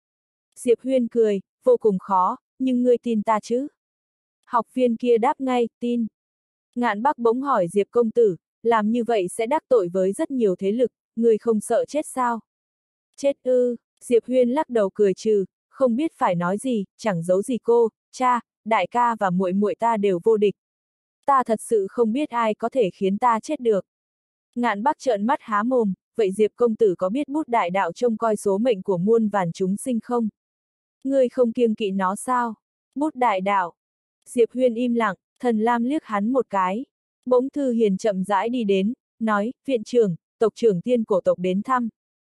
Diệp Huyên cười, vô cùng khó, nhưng ngươi tin ta chứ? Học viên kia đáp ngay, tin. Ngạn Bắc bỗng hỏi Diệp công tử, làm như vậy sẽ đắc tội với rất nhiều thế lực, ngươi không sợ chết sao? Chết ư, Diệp Huyên lắc đầu cười trừ, không biết phải nói gì, chẳng giấu gì cô, cha, đại ca và muội muội ta đều vô địch. Ta thật sự không biết ai có thể khiến ta chết được. Ngạn Bắc trợn mắt há mồm, vậy Diệp công tử có biết bút đại đạo trông coi số mệnh của muôn vàn chúng sinh không? Ngươi không kiêng kỵ nó sao? Bút đại đạo. Diệp Huyên im lặng, Thần Lam liếc hắn một cái. Bỗng Thư Hiền chậm rãi đi đến, nói, viện trưởng, tộc trưởng tiên cổ tộc đến thăm.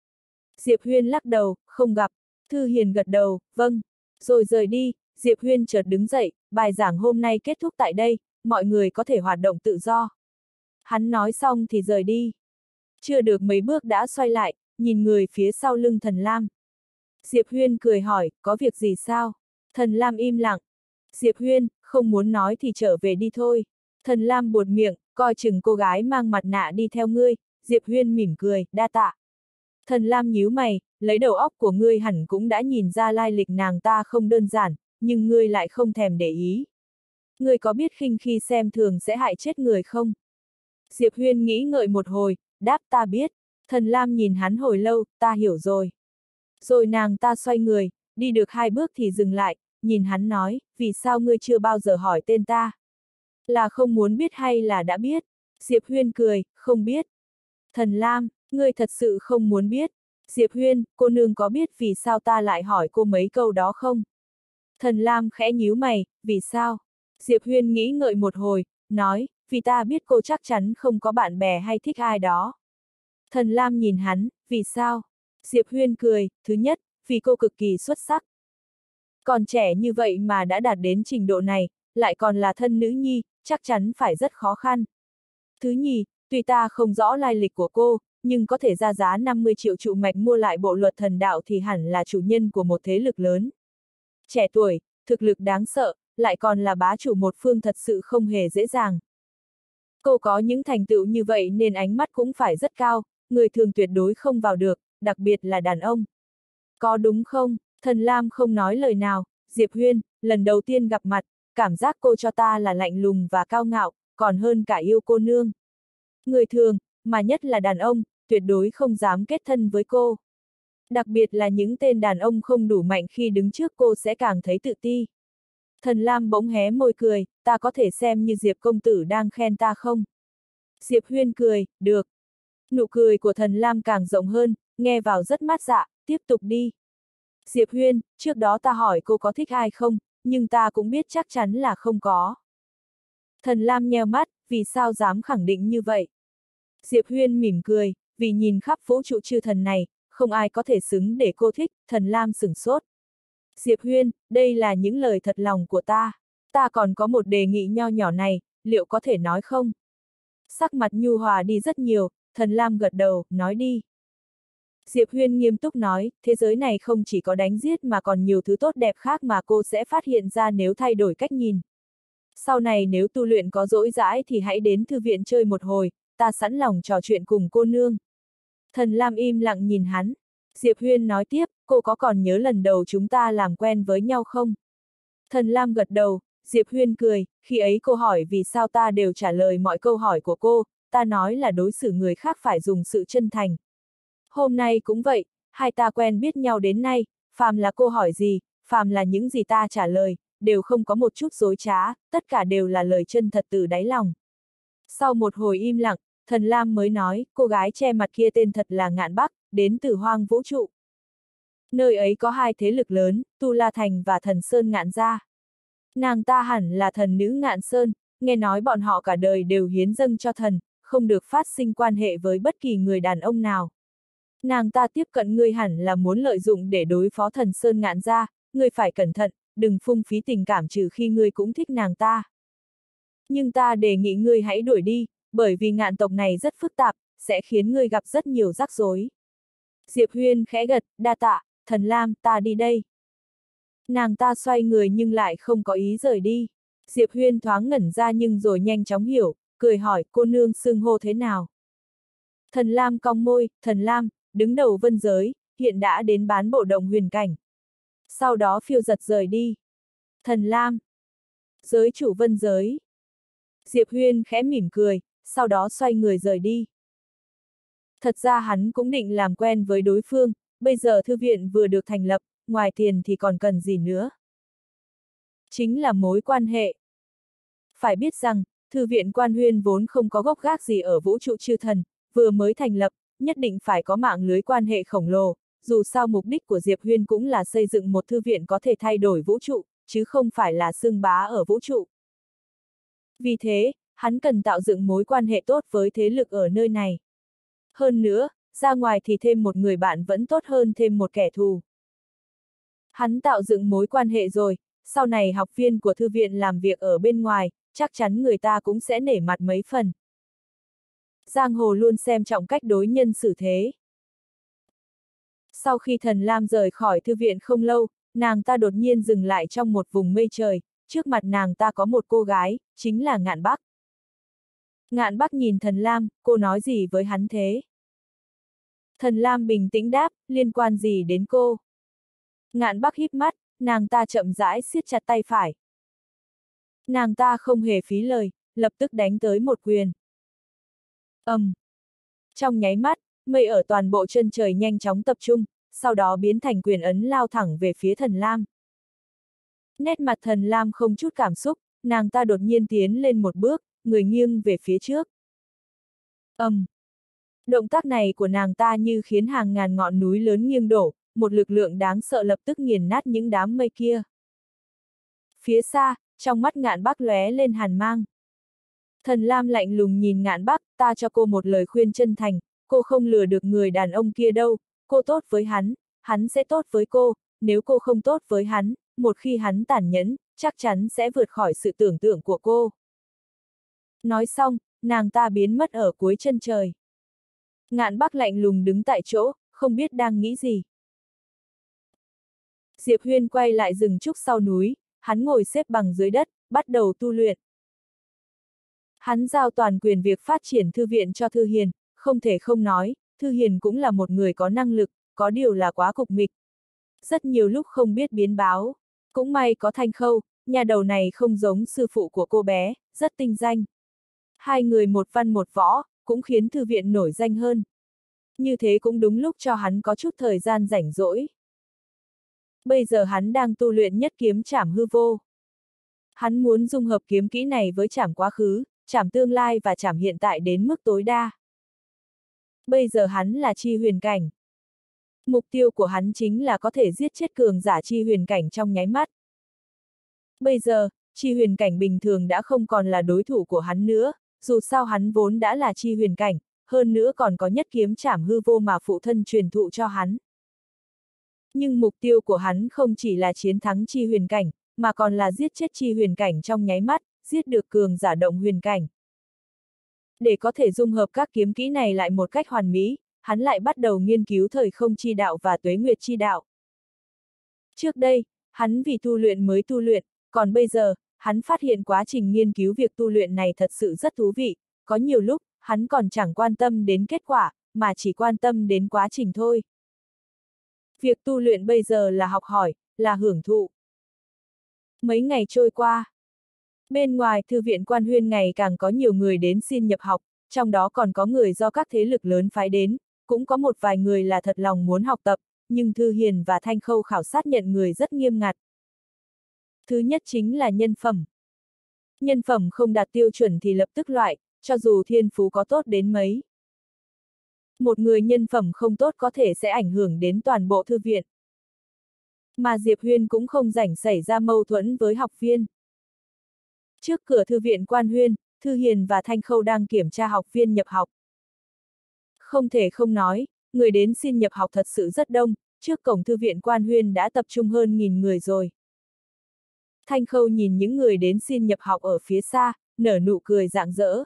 Diệp Huyên lắc đầu, không gặp. Thư Hiền gật đầu, vâng. Rồi rời đi, Diệp Huyên chợt đứng dậy, bài giảng hôm nay kết thúc tại đây, mọi người có thể hoạt động tự do. Hắn nói xong thì rời đi. Chưa được mấy bước đã xoay lại, nhìn người phía sau lưng Thần Lam. Diệp Huyên cười hỏi, có việc gì sao? Thần Lam im lặng. Diệp Huyên, không muốn nói thì trở về đi thôi. Thần Lam buột miệng, coi chừng cô gái mang mặt nạ đi theo ngươi. Diệp Huyên mỉm cười, đa tạ. Thần Lam nhíu mày, lấy đầu óc của ngươi hẳn cũng đã nhìn ra lai lịch nàng ta không đơn giản, nhưng ngươi lại không thèm để ý. Ngươi có biết khinh khi xem thường sẽ hại chết người không? Diệp Huyên nghĩ ngợi một hồi, đáp ta biết. Thần Lam nhìn hắn hồi lâu, ta hiểu rồi. Rồi nàng ta xoay người, đi được 2 bước thì dừng lại, nhìn hắn nói, vì sao ngươi chưa bao giờ hỏi tên ta? Là không muốn biết hay là đã biết? Diệp Huyên cười, không biết. Thần Lam, ngươi thật sự không muốn biết. Diệp Huyên, cô nương có biết vì sao ta lại hỏi cô mấy câu đó không? Thần Lam khẽ nhíu mày, vì sao? Diệp Huyên nghĩ ngợi một hồi, nói, vì ta biết cô chắc chắn không có bạn bè hay thích ai đó. Thần Lam nhìn hắn, vì sao? Diệp Huyên cười, thứ nhất, vì cô cực kỳ xuất sắc. Còn trẻ như vậy mà đã đạt đến trình độ này, lại còn là thân nữ nhi, chắc chắn phải rất khó khăn. Thứ nhì, tuy ta không rõ lai lịch của cô, nhưng có thể ra giá 50 triệu trụ mạch mua lại bộ luật thần đạo thì hẳn là chủ nhân của một thế lực lớn. Trẻ tuổi, thực lực đáng sợ, lại còn là bá chủ một phương thật sự không hề dễ dàng. Cô có những thành tựu như vậy nên ánh mắt cũng phải rất cao, người thường tuyệt đối không vào được, đặc biệt là đàn ông. Có đúng không? Thần Lam không nói lời nào, Diệp Huyên, lần đầu tiên gặp mặt, cảm giác cô cho ta là lạnh lùng và cao ngạo, còn hơn cả yêu cô nương. Người thường, mà nhất là đàn ông, tuyệt đối không dám kết thân với cô. Đặc biệt là những tên đàn ông không đủ mạnh khi đứng trước cô sẽ càng thấy tự ti. Thần Lam bỗng hé môi cười, ta có thể xem như Diệp công tử đang khen ta không? Diệp Huyên cười, được. Nụ cười của Thần Lam càng rộng hơn, nghe vào rất mát dạ, tiếp tục đi. Diệp Huyên, trước đó ta hỏi cô có thích ai không, nhưng ta cũng biết chắc chắn là không có. Thần Lam nheo mắt, vì sao dám khẳng định như vậy? Diệp Huyên mỉm cười, vì nhìn khắp vũ trụ chư thần này, không ai có thể xứng để cô thích. Thần Lam sửng sốt. Diệp Huyên, đây là những lời thật lòng của ta. Ta còn có một đề nghị nho nhỏ này, liệu có thể nói không? Sắc mặt nhu hòa đi rất nhiều, Thần Lam gật đầu, nói đi. Diệp Huyên nghiêm túc nói, thế giới này không chỉ có đánh giết mà còn nhiều thứ tốt đẹp khác mà cô sẽ phát hiện ra nếu thay đổi cách nhìn. Sau này nếu tu luyện có rỗi rãi thì hãy đến thư viện chơi một hồi, ta sẵn lòng trò chuyện cùng cô nương. Thần Lam im lặng nhìn hắn. Diệp Huyên nói tiếp, cô có còn nhớ lần đầu chúng ta làm quen với nhau không? Thần Lam gật đầu, Diệp Huyên cười, khi ấy cô hỏi vì sao ta đều trả lời mọi câu hỏi của cô, ta nói là đối xử người khác phải dùng sự chân thành. Hôm nay cũng vậy, hai ta quen biết nhau đến nay, phàm là cô hỏi gì, phàm là những gì ta trả lời, đều không có một chút dối trá, tất cả đều là lời chân thật từ đáy lòng. Sau một hồi im lặng, Thần Lam mới nói, cô gái che mặt kia tên thật là Ngạn Bắc, đến từ hoang vũ trụ. Nơi ấy có hai thế lực lớn, Tu La Thành và Thần Sơn Ngạn Gia. Nàng ta hẳn là thần nữ Ngạn Sơn, nghe nói bọn họ cả đời đều hiến dâng cho thần, không được phát sinh quan hệ với bất kỳ người đàn ông nào. Nàng ta tiếp cận ngươi hẳn là muốn lợi dụng để đối phó Thần Sơn Ngạn Gia, ngươi phải cẩn thận, đừng phung phí tình cảm trừ khi ngươi cũng thích nàng ta. Nhưng ta đề nghị ngươi hãy đuổi đi, bởi vì Ngạn tộc này rất phức tạp, sẽ khiến ngươi gặp rất nhiều rắc rối. Diệp Huyên khẽ gật, đa tạ, Thần Lam, ta đi đây. Nàng ta xoay người nhưng lại không có ý rời đi. Diệp Huyên thoáng ngẩn ra nhưng rồi nhanh chóng hiểu, cười hỏi cô nương xưng hô thế nào. Thần Lam cong môi, Thần Lam, đứng đầu vân giới, hiện đã đến bán bộ động huyền cảnh. Sau đó phiêu giật rời đi. Thần Lam, giới chủ vân giới. Diệp Huyên khẽ mỉm cười, sau đó xoay người rời đi. Thật ra hắn cũng định làm quen với đối phương, bây giờ thư viện vừa được thành lập, ngoài tiền thì còn cần gì nữa. Chính là mối quan hệ. Phải biết rằng, thư viện Quan Huyên vốn không có gốc gác gì ở vũ trụ chư thần, vừa mới thành lập, nhất định phải có mạng lưới quan hệ khổng lồ, dù sao mục đích của Diệp Huyên cũng là xây dựng một thư viện có thể thay đổi vũ trụ, chứ không phải là xưng bá ở vũ trụ. Vì thế, hắn cần tạo dựng mối quan hệ tốt với thế lực ở nơi này. Hơn nữa, ra ngoài thì thêm một người bạn vẫn tốt hơn thêm một kẻ thù. Hắn tạo dựng mối quan hệ rồi, sau này học viên của thư viện làm việc ở bên ngoài, chắc chắn người ta cũng sẽ nể mặt mấy phần. Giang hồ luôn xem trọng cách đối nhân xử thế. Sau khi Thần Lam rời khỏi thư viện không lâu, nàng ta đột nhiên dừng lại trong một vùng mây trời, trước mặt nàng ta có một cô gái, chính là Ngạn Bắc. Ngạn Bắc nhìn Thần Lam, cô nói gì với hắn thế? Thần Lam bình tĩnh đáp, liên quan gì đến cô? Ngạn Bắc híp mắt, nàng ta chậm rãi siết chặt tay phải. Nàng ta không hề phí lời, lập tức đánh tới một quyền. Trong nháy mắt, mây ở toàn bộ chân trời nhanh chóng tập trung, sau đó biến thành quyền ấn lao thẳng về phía Thần Lam. Nét mặt Thần Lam không chút cảm xúc, nàng ta đột nhiên tiến lên một bước, người nghiêng về phía trước. Động tác này của nàng ta như khiến hàng ngàn ngọn núi lớn nghiêng đổ, một lực lượng đáng sợ lập tức nghiền nát những đám mây kia. Phía xa, trong mắt Ngạn Bắc lóe lên hàn mang. Thần Lam lạnh lùng nhìn Ngạn Bắc, ta cho cô một lời khuyên chân thành, cô không lừa được người đàn ông kia đâu, cô tốt với hắn sẽ tốt với cô, nếu cô không tốt với hắn, một khi hắn tàn nhẫn, chắc chắn sẽ vượt khỏi sự tưởng tượng của cô. Nói xong, nàng ta biến mất ở cuối chân trời. Ngạn Bắc lạnh lùng đứng tại chỗ, không biết đang nghĩ gì. Diệp Huyên quay lại rừng trúc sau núi, hắn ngồi xếp bằng dưới đất, bắt đầu tu luyện. Hắn giao toàn quyền việc phát triển thư viện cho Thư Hiền, không thể không nói, Thư Hiền cũng là một người có năng lực, có điều là quá cục mịch. Rất nhiều lúc không biết biến báo. Cũng may có Thanh Khâu, nhà đầu này không giống sư phụ của cô bé, rất tinh danh. Hai người một văn một võ, cũng khiến thư viện nổi danh hơn. Như thế cũng đúng lúc cho hắn có chút thời gian rảnh rỗi. Bây giờ hắn đang tu luyện nhất kiếm trảm hư vô. Hắn muốn dung hợp kiếm kỹ này với trảm quá khứ, trảm tương lai và trảm hiện tại đến mức tối đa. Bây giờ hắn là chi huyền cảnh. Mục tiêu của hắn chính là có thể giết chết cường giả chi huyền cảnh trong nháy mắt. Bây giờ, chi huyền cảnh bình thường đã không còn là đối thủ của hắn nữa, dù sao hắn vốn đã là chi huyền cảnh, hơn nữa còn có nhất kiếm trảm hư vô mà phụ thân truyền thụ cho hắn. Nhưng mục tiêu của hắn không chỉ là chiến thắng chi huyền cảnh, mà còn là giết chết chi huyền cảnh trong nháy mắt, giết được cường giả động huyền cảnh. Để có thể dung hợp các kiếm kỹ này lại một cách hoàn mỹ, hắn lại bắt đầu nghiên cứu thời không chi đạo và tuế nguyệt chi đạo. Trước đây, hắn vì tu luyện mới tu luyện, còn bây giờ, hắn phát hiện quá trình nghiên cứu việc tu luyện này thật sự rất thú vị, có nhiều lúc, hắn còn chẳng quan tâm đến kết quả, mà chỉ quan tâm đến quá trình thôi. Việc tu luyện bây giờ là học hỏi, là hưởng thụ. Mấy ngày trôi qua, bên ngoài thư viện Quan Huyên ngày càng có nhiều người đến xin nhập học, trong đó còn có người do các thế lực lớn phái đến, cũng có một vài người là thật lòng muốn học tập, nhưng Thư Hiền và Thanh Khâu khảo sát nhận người rất nghiêm ngặt. Thứ nhất chính là nhân phẩm. Nhân phẩm không đạt tiêu chuẩn thì lập tức loại, cho dù thiên phú có tốt đến mấy. Một người nhân phẩm không tốt có thể sẽ ảnh hưởng đến toàn bộ thư viện. Mà Diệp Huyên cũng không rảnh xảy ra mâu thuẫn với học viên. Trước cửa thư viện Quan Huyên, Thư Hiền và Thanh Khâu đang kiểm tra học viên nhập học. Không thể không nói, người đến xin nhập học thật sự rất đông, trước cổng thư viện Quan Huyên đã tập trung hơn 1000 người rồi. Thanh Khâu nhìn những người đến xin nhập học ở phía xa, nở nụ cười rạng rỡ.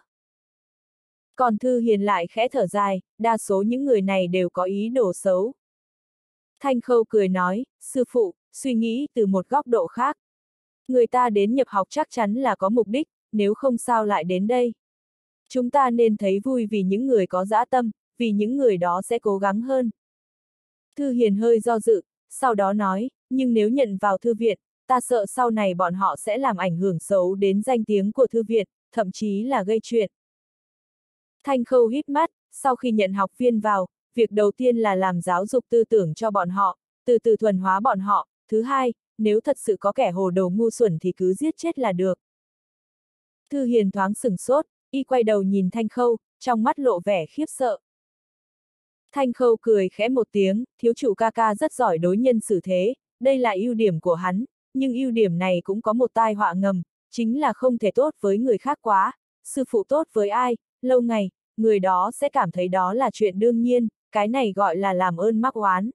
Còn Thư Hiền lại khẽ thở dài, đa số những người này đều có ý đồ xấu. Thanh Khâu cười nói, sư phụ, suy nghĩ từ một góc độ khác. Người ta đến nhập học chắc chắn là có mục đích, nếu không sao lại đến đây. Chúng ta nên thấy vui vì những người có dã tâm, vì những người đó sẽ cố gắng hơn. Thư Hiền hơi do dự, sau đó nói, nhưng nếu nhận vào thư viện, ta sợ sau này bọn họ sẽ làm ảnh hưởng xấu đến danh tiếng của thư viện, thậm chí là gây chuyện. Thanh Khâu híp mắt, sau khi nhận học viên vào, việc đầu tiên là làm giáo dục tư tưởng cho bọn họ, từ từ thuần hóa bọn họ, thứ hai, nếu thật sự có kẻ hồ đồ ngu xuẩn thì cứ giết chết là được. Thư Hiền thoáng sửng sốt, y quay đầu nhìn Thanh Khâu, trong mắt lộ vẻ khiếp sợ. Thanh Khâu cười khẽ một tiếng, thiếu chủ ca ca rất giỏi đối nhân xử thế, đây là ưu điểm của hắn, nhưng ưu điểm này cũng có một tai họa ngầm, chính là không thể tốt với người khác quá, sư phụ tốt với ai, lâu ngày, người đó sẽ cảm thấy đó là chuyện đương nhiên, cái này gọi là làm ơn mắc oán.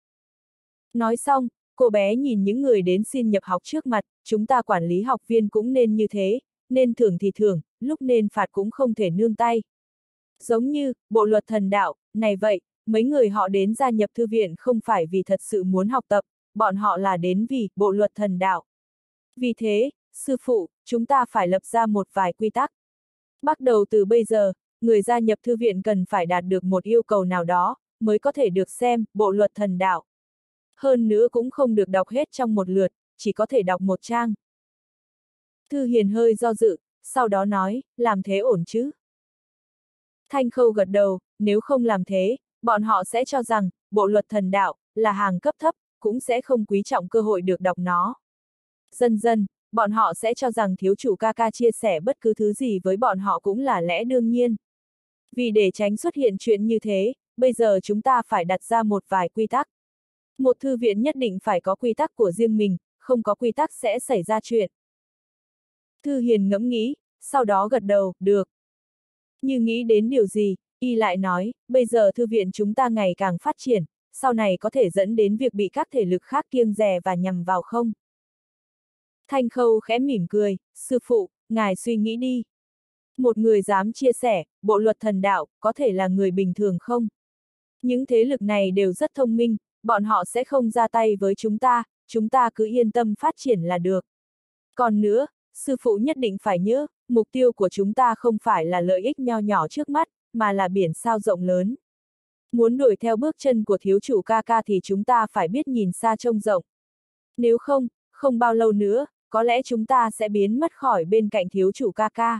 Nói xong, cô bé nhìn những người đến xin nhập học trước mặt, chúng ta quản lý học viên cũng nên như thế, nên thưởng thì thưởng, lúc nên phạt cũng không thể nương tay. Giống như, bộ luật thần đạo, này vậy, mấy người họ đến gia nhập thư viện không phải vì thật sự muốn học tập, bọn họ là đến vì bộ luật thần đạo. Vì thế, sư phụ, chúng ta phải lập ra một vài quy tắc. Bắt đầu từ bây giờ, người gia nhập thư viện cần phải đạt được một yêu cầu nào đó, mới có thể được xem bộ luật thần đạo. Hơn nữa cũng không được đọc hết trong một lượt, chỉ có thể đọc một trang. Thư Hiền hơi do dự, sau đó nói, làm thế ổn chứ? Thanh Khâu gật đầu, nếu không làm thế, bọn họ sẽ cho rằng, bộ luật thần đạo, là hàng cấp thấp, cũng sẽ không quý trọng cơ hội được đọc nó. Dần dần, bọn họ sẽ cho rằng thiếu chủ ca ca chia sẻ bất cứ thứ gì với bọn họ cũng là lẽ đương nhiên. Vì để tránh xuất hiện chuyện như thế, bây giờ chúng ta phải đặt ra một vài quy tắc. Một thư viện nhất định phải có quy tắc của riêng mình, không có quy tắc sẽ xảy ra chuyện. Thư Hiền ngẫm nghĩ, sau đó gật đầu, được. Như nghĩ đến điều gì, y lại nói, bây giờ thư viện chúng ta ngày càng phát triển, sau này có thể dẫn đến việc bị các thể lực khác kiêng dè và nhằm vào không? Thanh Khâu khẽ mỉm cười, sư phụ, ngài suy nghĩ đi. Một người dám chia sẻ, bộ luật thần đạo, có thể là người bình thường không? Những thế lực này đều rất thông minh, bọn họ sẽ không ra tay với chúng ta cứ yên tâm phát triển là được. Còn nữa, sư phụ nhất định phải nhớ, mục tiêu của chúng ta không phải là lợi ích nho nhỏ trước mắt, mà là biển sao rộng lớn. Muốn đuổi theo bước chân của thiếu chủ ca ca thì chúng ta phải biết nhìn xa trông rộng. Nếu không, không bao lâu nữa, có lẽ chúng ta sẽ biến mất khỏi bên cạnh thiếu chủ ca ca.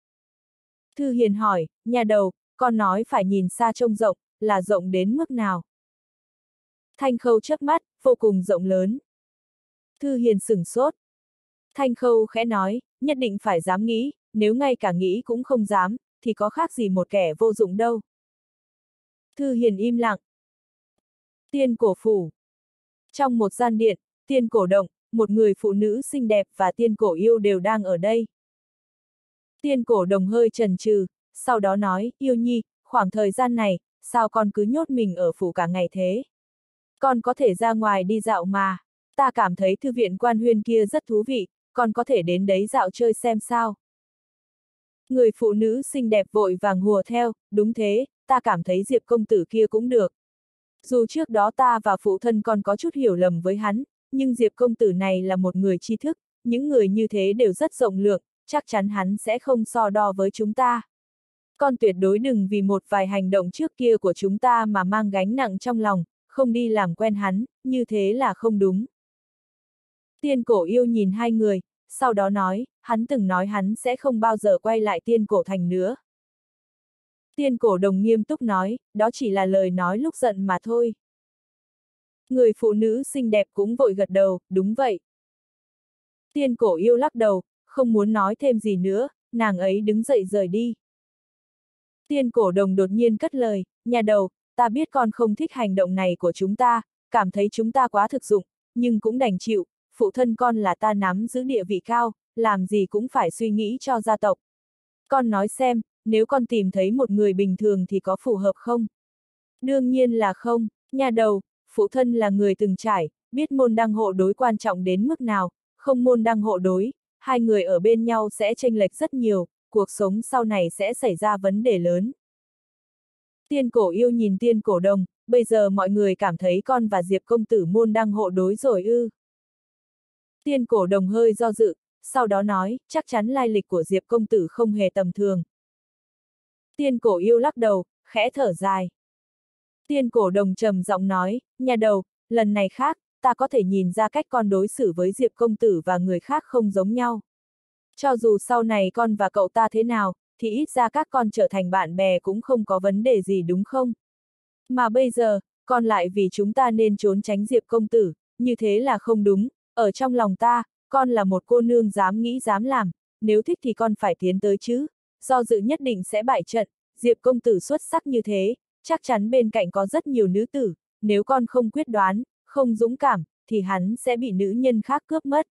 Thư Hiền hỏi, nhà đầu, con nói phải nhìn xa trông rộng, là rộng đến mức nào? Thanh Khâu chớp mắt, vô cùng rộng lớn. Thư Hiền sửng sốt. Thanh Khâu khẽ nói, nhất định phải dám nghĩ, nếu ngay cả nghĩ cũng không dám, thì có khác gì một kẻ vô dụng đâu. Thư Hiền im lặng. Tiên cổ phủ. Trong một gian điện, tiên cổ động, một người phụ nữ xinh đẹp và Tiên Cổ Yêu đều đang ở đây. Tiên Cổ Đồng hơi chần chừ, sau đó nói, Yêu Nhi, khoảng thời gian này, sao con cứ nhốt mình ở phủ cả ngày thế? Con có thể ra ngoài đi dạo mà, ta cảm thấy thư viện Quan Huyên kia rất thú vị, con có thể đến đấy dạo chơi xem sao. Người phụ nữ xinh đẹp vội vàng hùa theo, đúng thế, ta cảm thấy Diệp công tử kia cũng được. Dù trước đó ta và phụ thân còn có chút hiểu lầm với hắn, nhưng Diệp công tử này là một người tri thức, những người như thế đều rất rộng lượng, chắc chắn hắn sẽ không so đo với chúng ta. Con tuyệt đối đừng vì một vài hành động trước kia của chúng ta mà mang gánh nặng trong lòng, không đi làm quen hắn, như thế là không đúng. Tiên Cổ Yêu nhìn hai người, sau đó nói, hắn từng nói hắn sẽ không bao giờ quay lại Tiên Cổ Thành nữa. Tiên Cổ Đồng nghiêm túc nói, đó chỉ là lời nói lúc giận mà thôi. Người phụ nữ xinh đẹp cũng vội gật đầu, đúng vậy. Tiên Cổ Yêu lắc đầu, không muốn nói thêm gì nữa, nàng ấy đứng dậy rời đi. Tiên Cổ Đồng đột nhiên cất lời, nhà đầu, ta biết con không thích hành động này của chúng ta, cảm thấy chúng ta quá thực dụng, nhưng cũng đành chịu, phụ thân con là ta nắm giữ địa vị cao, làm gì cũng phải suy nghĩ cho gia tộc. Con nói xem, nếu con tìm thấy một người bình thường thì có phù hợp không? Đương nhiên là không, nhà đầu, phụ thân là người từng trải, biết môn đăng hộ đối quan trọng đến mức nào, không môn đăng hộ đối, hai người ở bên nhau sẽ chênh lệch rất nhiều, cuộc sống sau này sẽ xảy ra vấn đề lớn. Tiên Cổ Yêu nhìn Tiên Cổ Đồng, bây giờ mọi người cảm thấy con và Diệp công tử môn đăng hộ đối rồi ư. Tiên Cổ Đồng hơi do dự, sau đó nói, chắc chắn lai lịch của Diệp công tử không hề tầm thường. Tiên Cổ Yêu lắc đầu, khẽ thở dài. Tiên Cổ Đồng trầm giọng nói, nhà đầu, lần này khác, ta có thể nhìn ra cách con đối xử với Diệp công tử và người khác không giống nhau. Cho dù sau này con và cậu ta thế nào, thì ít ra các con trở thành bạn bè cũng không có vấn đề gì đúng không? Mà bây giờ, con lại vì chúng ta nên trốn tránh Diệp công tử, như thế là không đúng, ở trong lòng ta, con là một cô nương dám nghĩ dám làm, nếu thích thì con phải tiến tới chứ, do dự nhất định sẽ bại trận, Diệp công tử xuất sắc như thế, chắc chắn bên cạnh có rất nhiều nữ tử, nếu con không quyết đoán, không dũng cảm, thì hắn sẽ bị nữ nhân khác cướp mất.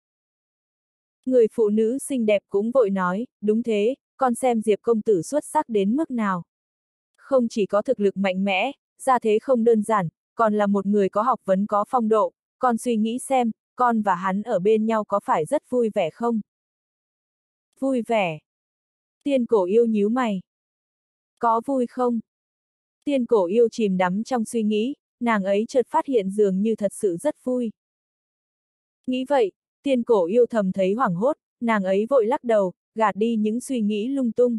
Người phụ nữ xinh đẹp cũng vội nói, đúng thế, con xem Diệp công tử xuất sắc đến mức nào. Không chỉ có thực lực mạnh mẽ, gia thế không đơn giản, còn là một người có học vấn có phong độ, con suy nghĩ xem, con và hắn ở bên nhau có phải rất vui vẻ không? Vui vẻ. Tiên Cổ Yêu nhíu mày. Có vui không? Tiên Cổ Yêu chìm đắm trong suy nghĩ, nàng ấy chợt phát hiện dường như thật sự rất vui. Nghĩ vậy, Tiên Cổ Yêu thầm thấy hoảng hốt, nàng ấy vội lắc đầu, gạt đi những suy nghĩ lung tung.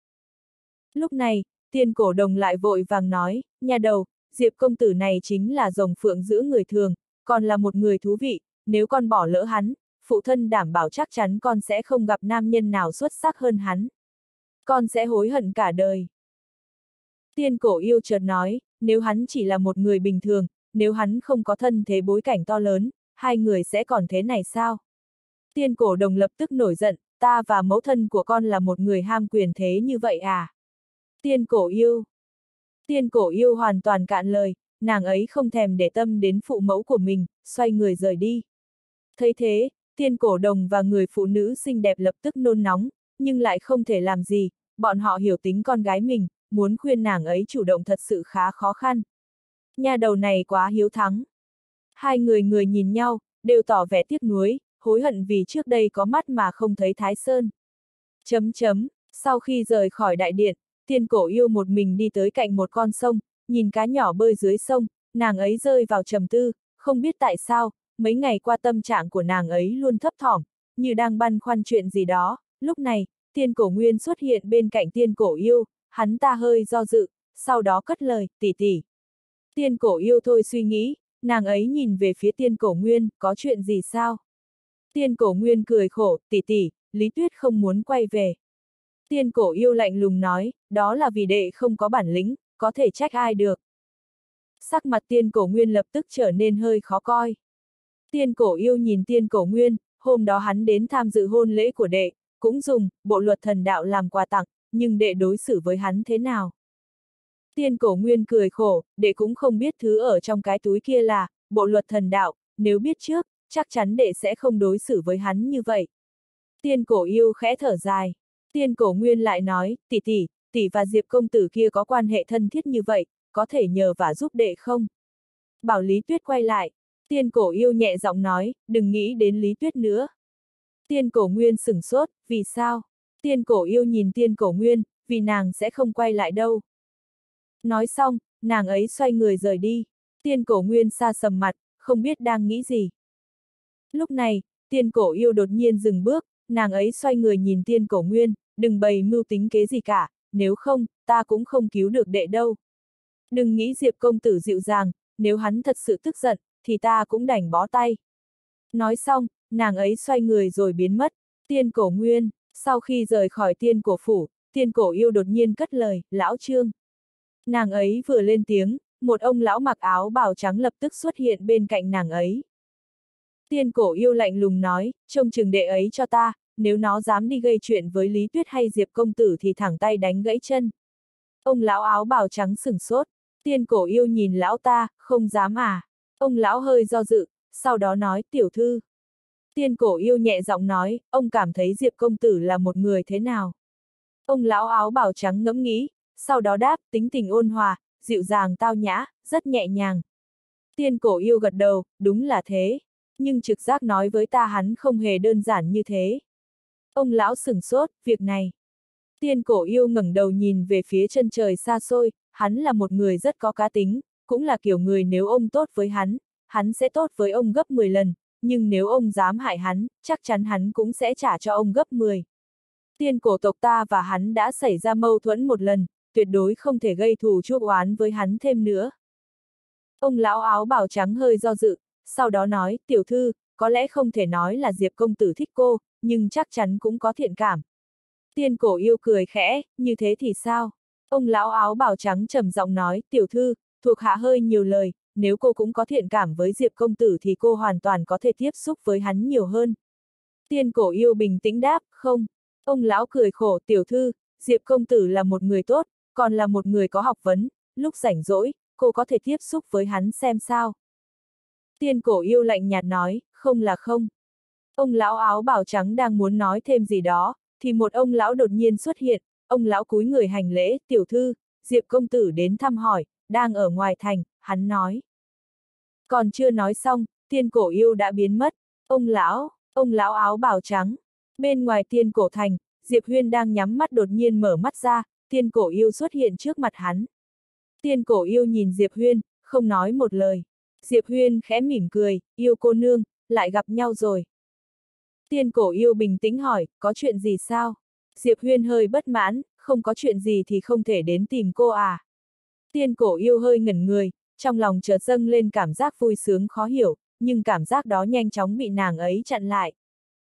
Lúc này, Tiên Cổ Đồng lại vội vàng nói, nhà đầu, Diệp công tử này chính là rồng phượng giữa người thường, còn là một người thú vị, nếu con bỏ lỡ hắn, phụ thân đảm bảo chắc chắn con sẽ không gặp nam nhân nào xuất sắc hơn hắn. Con sẽ hối hận cả đời. Tiên Cổ Yêu chợt nói, nếu hắn chỉ là một người bình thường, nếu hắn không có thân thế bối cảnh to lớn, hai người sẽ còn thế này sao? Tiên Cổ Đồng lập tức nổi giận, ta và mẫu thân của con là một người ham quyền thế như vậy à? Tiên Cổ Yêu. Tiên Cổ Yêu hoàn toàn cạn lời, nàng ấy không thèm để tâm đến phụ mẫu của mình, xoay người rời đi. Thấy thế, Tiên Cổ Đồng và người phụ nữ xinh đẹp lập tức nôn nóng, nhưng lại không thể làm gì, bọn họ hiểu tính con gái mình, muốn khuyên nàng ấy chủ động thật sự khá khó khăn. Nhà đầu này quá hiếu thắng. Hai người nhìn nhau, đều tỏ vẻ tiếc nuối, hối hận vì trước đây có mắt mà không thấy Thái Sơn. Sau khi rời khỏi đại điện, Tiên Cổ Yêu một mình đi tới cạnh một con sông, nhìn cá nhỏ bơi dưới sông, nàng ấy rơi vào trầm tư, không biết tại sao, mấy ngày qua tâm trạng của nàng ấy luôn thấp thỏm, như đang băn khoăn chuyện gì đó. Lúc này, Tiên Cổ Nguyên xuất hiện bên cạnh Tiên Cổ Yêu, hắn ta hơi do dự, sau đó cất lời, tỷ tỷ. Tiên Cổ Yêu thôi suy nghĩ, nàng ấy nhìn về phía Tiên Cổ Nguyên, có chuyện gì sao? Tiên Cổ Nguyên cười khổ, tỷ tỷ, Lý Tuyết không muốn quay về. Tiên Cổ Yêu lạnh lùng nói, đó là vì đệ không có bản lĩnh, có thể trách ai được. Sắc mặt Tiên Cổ Nguyên lập tức trở nên hơi khó coi. Tiên Cổ Yêu nhìn Tiên Cổ Nguyên, hôm đó hắn đến tham dự hôn lễ của đệ, cũng dùng bộ luật thần đạo làm quà tặng, nhưng đệ đối xử với hắn thế nào? Tiên Cổ Nguyên cười khổ, đệ cũng không biết thứ ở trong cái túi kia là bộ luật thần đạo, nếu biết trước, chắc chắn đệ sẽ không đối xử với hắn như vậy. Tiên Cổ Yêu khẽ thở dài. Tiên Cổ Nguyên lại nói, tỷ và Diệp công tử kia có quan hệ thân thiết như vậy, có thể nhờ vả giúp đệ không? Bảo Lý Tuyết quay lại. Tiên Cổ Yêu nhẹ giọng nói, đừng nghĩ đến Lý Tuyết nữa. Tiên Cổ Nguyên sửng sốt, vì sao? Tiên Cổ Yêu nhìn Tiên Cổ Nguyên, vì nàng sẽ không quay lại đâu. Nói xong, nàng ấy xoay người rời đi. Tiên Cổ Nguyên xa sầm mặt, không biết đang nghĩ gì. Lúc này, Tiên Cổ Yêu đột nhiên dừng bước, nàng ấy xoay người nhìn Tiên Cổ Nguyên, đừng bày mưu tính kế gì cả, nếu không, ta cũng không cứu được đệ đâu. Đừng nghĩ Diệp công tử dịu dàng, nếu hắn thật sự tức giận, thì ta cũng đành bó tay. Nói xong, nàng ấy xoay người rồi biến mất. Tiên Cổ Nguyên, sau khi rời khỏi Tiên Cổ phủ, Tiên Cổ Yêu đột nhiên cất lời, lão Trương. Nàng ấy vừa lên tiếng, một ông lão mặc áo bào trắng lập tức xuất hiện bên cạnh nàng ấy. Tiên Cổ Yêu lạnh lùng nói, trông chừng đệ ấy cho ta, nếu nó dám đi gây chuyện với Lý Tuyết hay Diệp công tử thì thẳng tay đánh gãy chân. Ông lão áo bào trắng sửng sốt. Tiên Cổ Yêu nhìn lão ta, không dám à? Ông lão hơi do dự, sau đó nói, tiểu thư. Tiên Cổ Yêu nhẹ giọng nói, ông cảm thấy Diệp công tử là một người thế nào? Ông lão áo bào trắng ngẫm nghĩ, sau đó đáp, tính tình ôn hòa, dịu dàng tao nhã, rất nhẹ nhàng. Tiên Cổ Yêu gật đầu, đúng là thế. Nhưng trực giác nói với ta hắn không hề đơn giản như thế. Ông lão sửng sốt, việc này. Tiên Cổ Yêu ngẩng đầu nhìn về phía chân trời xa xôi, hắn là một người rất có cá tính, cũng là kiểu người nếu ông tốt với hắn sẽ tốt với ông gấp 10 lần, nhưng nếu ông dám hại hắn, chắc chắn hắn cũng sẽ trả cho ông gấp 10. Tiên cổ tộc ta và hắn đã xảy ra mâu thuẫn một lần, tuyệt đối không thể gây thù chuốc oán với hắn thêm nữa. Ông lão áo bào trắng hơi do dự, sau đó nói, tiểu thư, có lẽ không thể nói là Diệp công tử thích cô, nhưng chắc chắn cũng có thiện cảm. Tiên Cổ Yêu cười khẽ, như thế thì sao? Ông lão áo bào trắng trầm giọng nói, tiểu thư, thuộc hạ hơi nhiều lời, nếu cô cũng có thiện cảm với Diệp công tử thì cô hoàn toàn có thể tiếp xúc với hắn nhiều hơn. Tiên Cổ Yêu bình tĩnh đáp, không. Ông lão cười khổ, tiểu thư, Diệp công tử là một người tốt, còn là một người có học vấn, lúc rảnh rỗi, cô có thể tiếp xúc với hắn xem sao. Tiên Cổ Yêu lạnh nhạt nói, không là không. Ông lão áo bào trắng đang muốn nói thêm gì đó, thì một ông lão đột nhiên xuất hiện, ông lão cúi người hành lễ, tiểu thư, Diệp công tử đến thăm hỏi, đang ở ngoài thành, hắn nói. Còn chưa nói xong, Tiên Cổ Yêu đã biến mất, ông lão áo bào trắng. Bên ngoài Tiên Cổ thành, Diệp Huyên đang nhắm mắt đột nhiên mở mắt ra, Tiên Cổ Yêu xuất hiện trước mặt hắn. Tiên Cổ Yêu nhìn Diệp Huyên, không nói một lời. Diệp Huyên khẽ mỉm cười, Yêu cô nương, lại gặp nhau rồi. Tiên Cổ Yêu bình tĩnh hỏi, có chuyện gì sao? Diệp Huyên hơi bất mãn, không có chuyện gì thì không thể đến tìm cô à? Tiên Cổ Yêu hơi ngẩn người, trong lòng chợt dâng lên cảm giác vui sướng khó hiểu, nhưng cảm giác đó nhanh chóng bị nàng ấy chặn lại.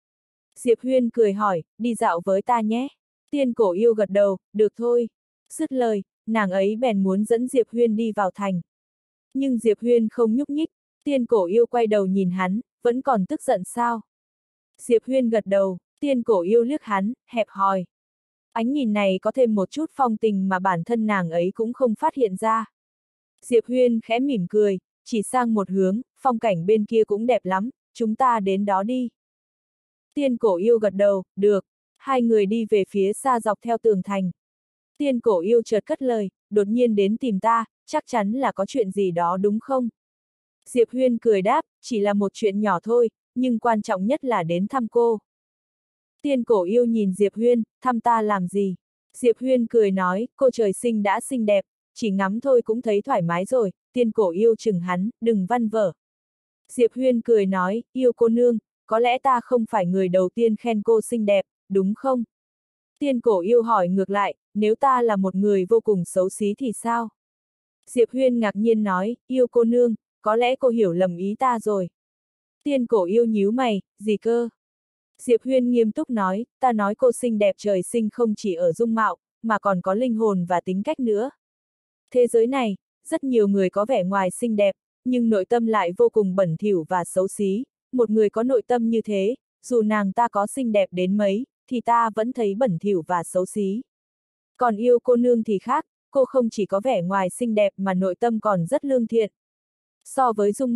Diệp Huyên cười hỏi, đi dạo với ta nhé. Tiên Cổ Yêu gật đầu, được thôi. Dứt lời, nàng ấy bèn muốn dẫn Diệp Huyên đi vào thành. Nhưng Diệp Huyên không nhúc nhích, Tiên Cổ Yêu quay đầu nhìn hắn, vẫn còn tức giận sao? Diệp Huyên gật đầu, Tiên Cổ Yêu liếc hắn, hẹp hòi. Ánh nhìn này có thêm một chút phong tình mà bản thân nàng ấy cũng không phát hiện ra. Diệp Huyên khẽ mỉm cười, chỉ sang một hướng, phong cảnh bên kia cũng đẹp lắm, chúng ta đến đó đi. Tiên Cổ Yêu gật đầu, được, hai người đi về phía xa dọc theo tường thành. Tiên Cổ Yêu chợt cất lời, đột nhiên đến tìm ta, chắc chắn là có chuyện gì đó đúng không? Diệp Huyên cười đáp, chỉ là một chuyện nhỏ thôi, nhưng quan trọng nhất là đến thăm cô. Tiên Cổ Yêu nhìn Diệp Huyên, thăm ta làm gì? Diệp Huyên cười nói, cô trời sinh đã xinh đẹp, chỉ ngắm thôi cũng thấy thoải mái rồi. Tiên Cổ Yêu chừng hắn, đừng văn vở. Diệp Huyên cười nói, yêu cô nương, có lẽ ta không phải người đầu tiên khen cô xinh đẹp, đúng không? Tiên Cổ Yêu hỏi ngược lại, nếu ta là một người vô cùng xấu xí thì sao? Diệp Huyên ngạc nhiên nói, yêu cô nương, có lẽ cô hiểu lầm ý ta rồi. Tiên Cổ Yêu nhíu mày, gì cơ? Diệp Huyên nghiêm túc nói, ta nói cô xinh đẹp trời sinh không chỉ ở dung mạo, mà còn có linh hồn và tính cách nữa. Thế giới này, rất nhiều người có vẻ ngoài xinh đẹp, nhưng nội tâm lại vô cùng bẩn thỉu và xấu xí. Một người có nội tâm như thế, dù nàng ta có xinh đẹp đến mấy, thì ta vẫn thấy bẩn thỉu và xấu xí. Còn yêu cô nương thì khác, cô không chỉ có vẻ ngoài xinh đẹp mà nội tâm còn rất lương thiện. So với dung mạo,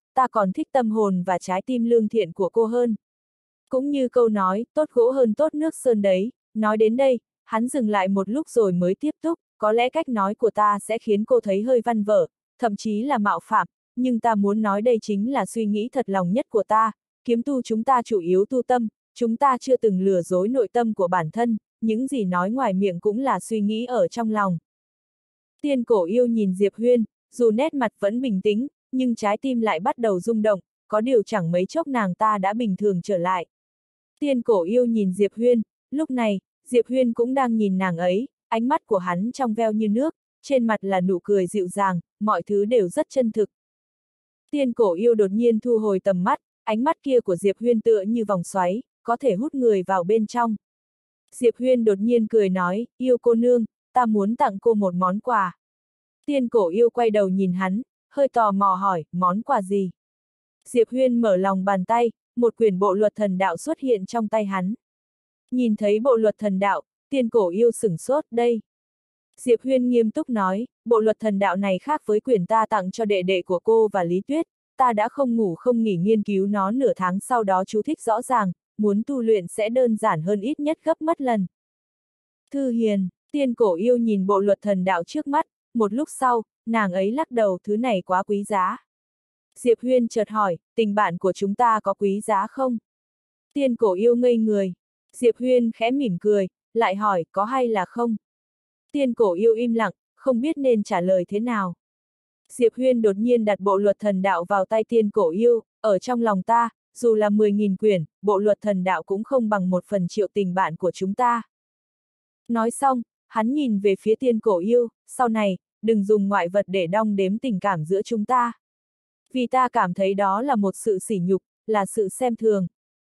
ta còn thích tâm hồn và trái tim lương thiện của cô hơn. Cũng như câu nói, tốt gỗ hơn tốt nước sơn đấy, nói đến đây, hắn dừng lại một lúc rồi mới tiếp tục, có lẽ cách nói của ta sẽ khiến cô thấy hơi văn vở, thậm chí là mạo phạm, nhưng ta muốn nói đây chính là suy nghĩ thật lòng nhất của ta, kiếm tu chúng ta chủ yếu tu tâm, chúng ta chưa từng lừa dối nội tâm của bản thân, những gì nói ngoài miệng cũng là suy nghĩ ở trong lòng. Tiên Cổ Yêu nhìn Diệp Huyên, dù nét mặt vẫn bình tĩnh, nhưng trái tim lại bắt đầu rung động, có điều chẳng mấy chốc nàng ta đã bình thường trở lại. Tiên Cổ Yêu nhìn Diệp Huyên, lúc này, Diệp Huyên cũng đang nhìn nàng ấy, ánh mắt của hắn trong veo như nước, trên mặt là nụ cười dịu dàng, mọi thứ đều rất chân thực. Tiên Cổ Yêu đột nhiên thu hồi tầm mắt, ánh mắt kia của Diệp Huyên tựa như vòng xoáy, có thể hút người vào bên trong. Diệp Huyên đột nhiên cười nói, Yêu cô nương, ta muốn tặng cô một món quà. Tiên Cổ Yêu quay đầu nhìn hắn, hơi tò mò hỏi, món quà gì? Diệp Huyên mở lòng bàn tay, một quyển bộ luật thần đạo xuất hiện trong tay hắn. Nhìn thấy bộ luật thần đạo, Tiên Cổ Yêu sửng sốt, đây. Diệp Huyên nghiêm túc nói, bộ luật thần đạo này khác với quyển ta tặng cho đệ đệ của cô và Lý Tuyết, ta đã không ngủ không nghỉ nghiên cứu nó nửa tháng, sau đó chú thích rõ ràng, muốn tu luyện sẽ đơn giản hơn ít nhất gấp mất lần. Thư hiền, Tiên Cổ Yêu nhìn bộ luật thần đạo trước mắt, một lúc sau, nàng ấy lắc đầu, thứ này quá quý giá. Diệp Huyên chợt hỏi, tình bạn của chúng ta có quý giá không? Tiên Cổ Yêu ngây người. Diệp Huyên khẽ mỉm cười, lại hỏi, có hay là không? Tiên Cổ Yêu im lặng, không biết nên trả lời thế nào. Diệp Huyên đột nhiên đặt bộ luật thần đạo vào tay Tiên Cổ Yêu, ở trong lòng ta, dù là 10.000 quyển, bộ luật thần đạo cũng không bằng 1/1.000.000 tình bạn của chúng ta. Nói xong, hắn nhìn về phía Tiên Cổ Yêu, sau này, đừng dùng ngoại vật để đong đếm tình cảm giữa chúng ta. Vì ta cảm thấy đó là một sự sỉ nhục, là sự xem thường.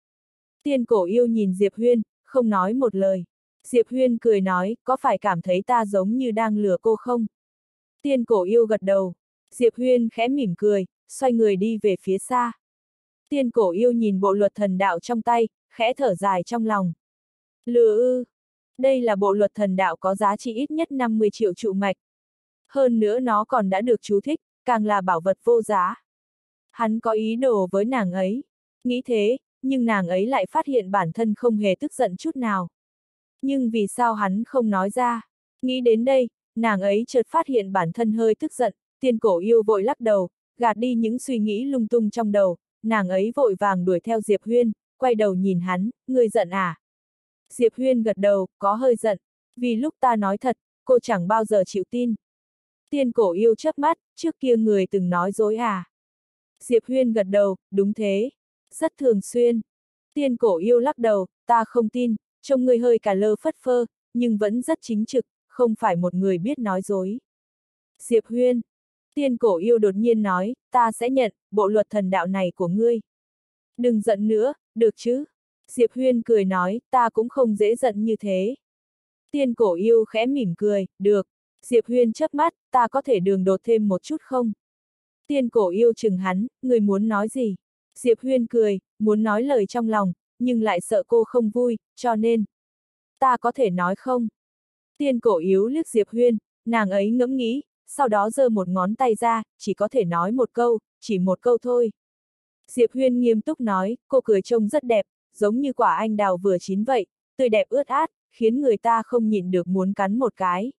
Tiên Cổ Yêu nhìn Diệp Huyên, không nói một lời. Diệp Huyên cười nói, có phải cảm thấy ta giống như đang lừa cô không? Tiên Cổ Yêu gật đầu. Diệp Huyên khẽ mỉm cười, xoay người đi về phía xa. Tiên Cổ Yêu nhìn bộ luật thần đạo trong tay, khẽ thở dài trong lòng. Lừa ư? Đây là bộ luật thần đạo có giá trị ít nhất 50 triệu trụ mạch. Hơn nữa nó còn đã được chú thích, càng là bảo vật vô giá. Hắn có ý đồ với nàng ấy. Nghĩ thế, nhưng nàng ấy lại phát hiện bản thân không hề tức giận chút nào. Nhưng vì sao hắn không nói ra? Nghĩ đến đây, nàng ấy chợt phát hiện bản thân hơi tức giận, Tiên Cổ Yêu vội lắc đầu, gạt đi những suy nghĩ lung tung trong đầu, nàng ấy vội vàng đuổi theo Diệp Huyên, quay đầu nhìn hắn, ngươi giận à? Diệp Huyên gật đầu, có hơi giận, vì lúc ta nói thật, cô chẳng bao giờ chịu tin. Tiên Cổ Yêu chớp mắt, trước kia người từng nói dối à? Diệp Huyên gật đầu, đúng thế, rất thường xuyên. Tiên Cổ Yêu lắc đầu, ta không tin, trông người hơi cả lơ phất phơ, nhưng vẫn rất chính trực, không phải một người biết nói dối. Diệp Huyên. Tiên Cổ Yêu đột nhiên nói, ta sẽ nhận, bộ luật thần đạo này của ngươi. Đừng giận nữa, được chứ? Diệp Huyên cười nói, ta cũng không dễ giận như thế. Tiên Cổ Yêu khẽ mỉm cười, được. Diệp Huyên chớp mắt, ta có thể đường đột thêm một chút không? Tiên Cổ Yêu chừng hắn, người muốn nói gì? Diệp Huyên cười, muốn nói lời trong lòng, nhưng lại sợ cô không vui, cho nên. Ta có thể nói không? Tiên Cổ Yêu liếc Diệp Huyên, nàng ấy ngẫm nghĩ, sau đó giơ một ngón tay ra, chỉ có thể nói một câu, chỉ một câu thôi. Diệp Huyên nghiêm túc nói, cô cười trông rất đẹp, giống như quả anh đào vừa chín vậy, tươi đẹp ướt át, khiến người ta không nhịn được muốn cắn một cái.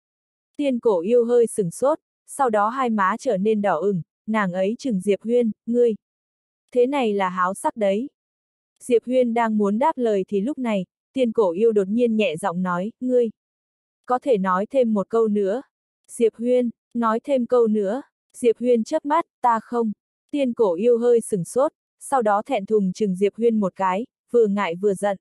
Tiên Cổ Yêu hơi sửng sốt, sau đó hai má trở nên đỏ ửng, nàng ấy chừng Diệp Huyên, ngươi. Thế này là háo sắc đấy. Diệp Huyên đang muốn đáp lời thì lúc này, Tiên Cổ Yêu đột nhiên nhẹ giọng nói, ngươi. Có thể nói thêm một câu nữa. Diệp Huyên, nói thêm câu nữa. Diệp Huyên chớp mắt, ta không. Tiên Cổ Yêu hơi sửng sốt, sau đó thẹn thùng chừng Diệp Huyên một cái, vừa ngại vừa giận.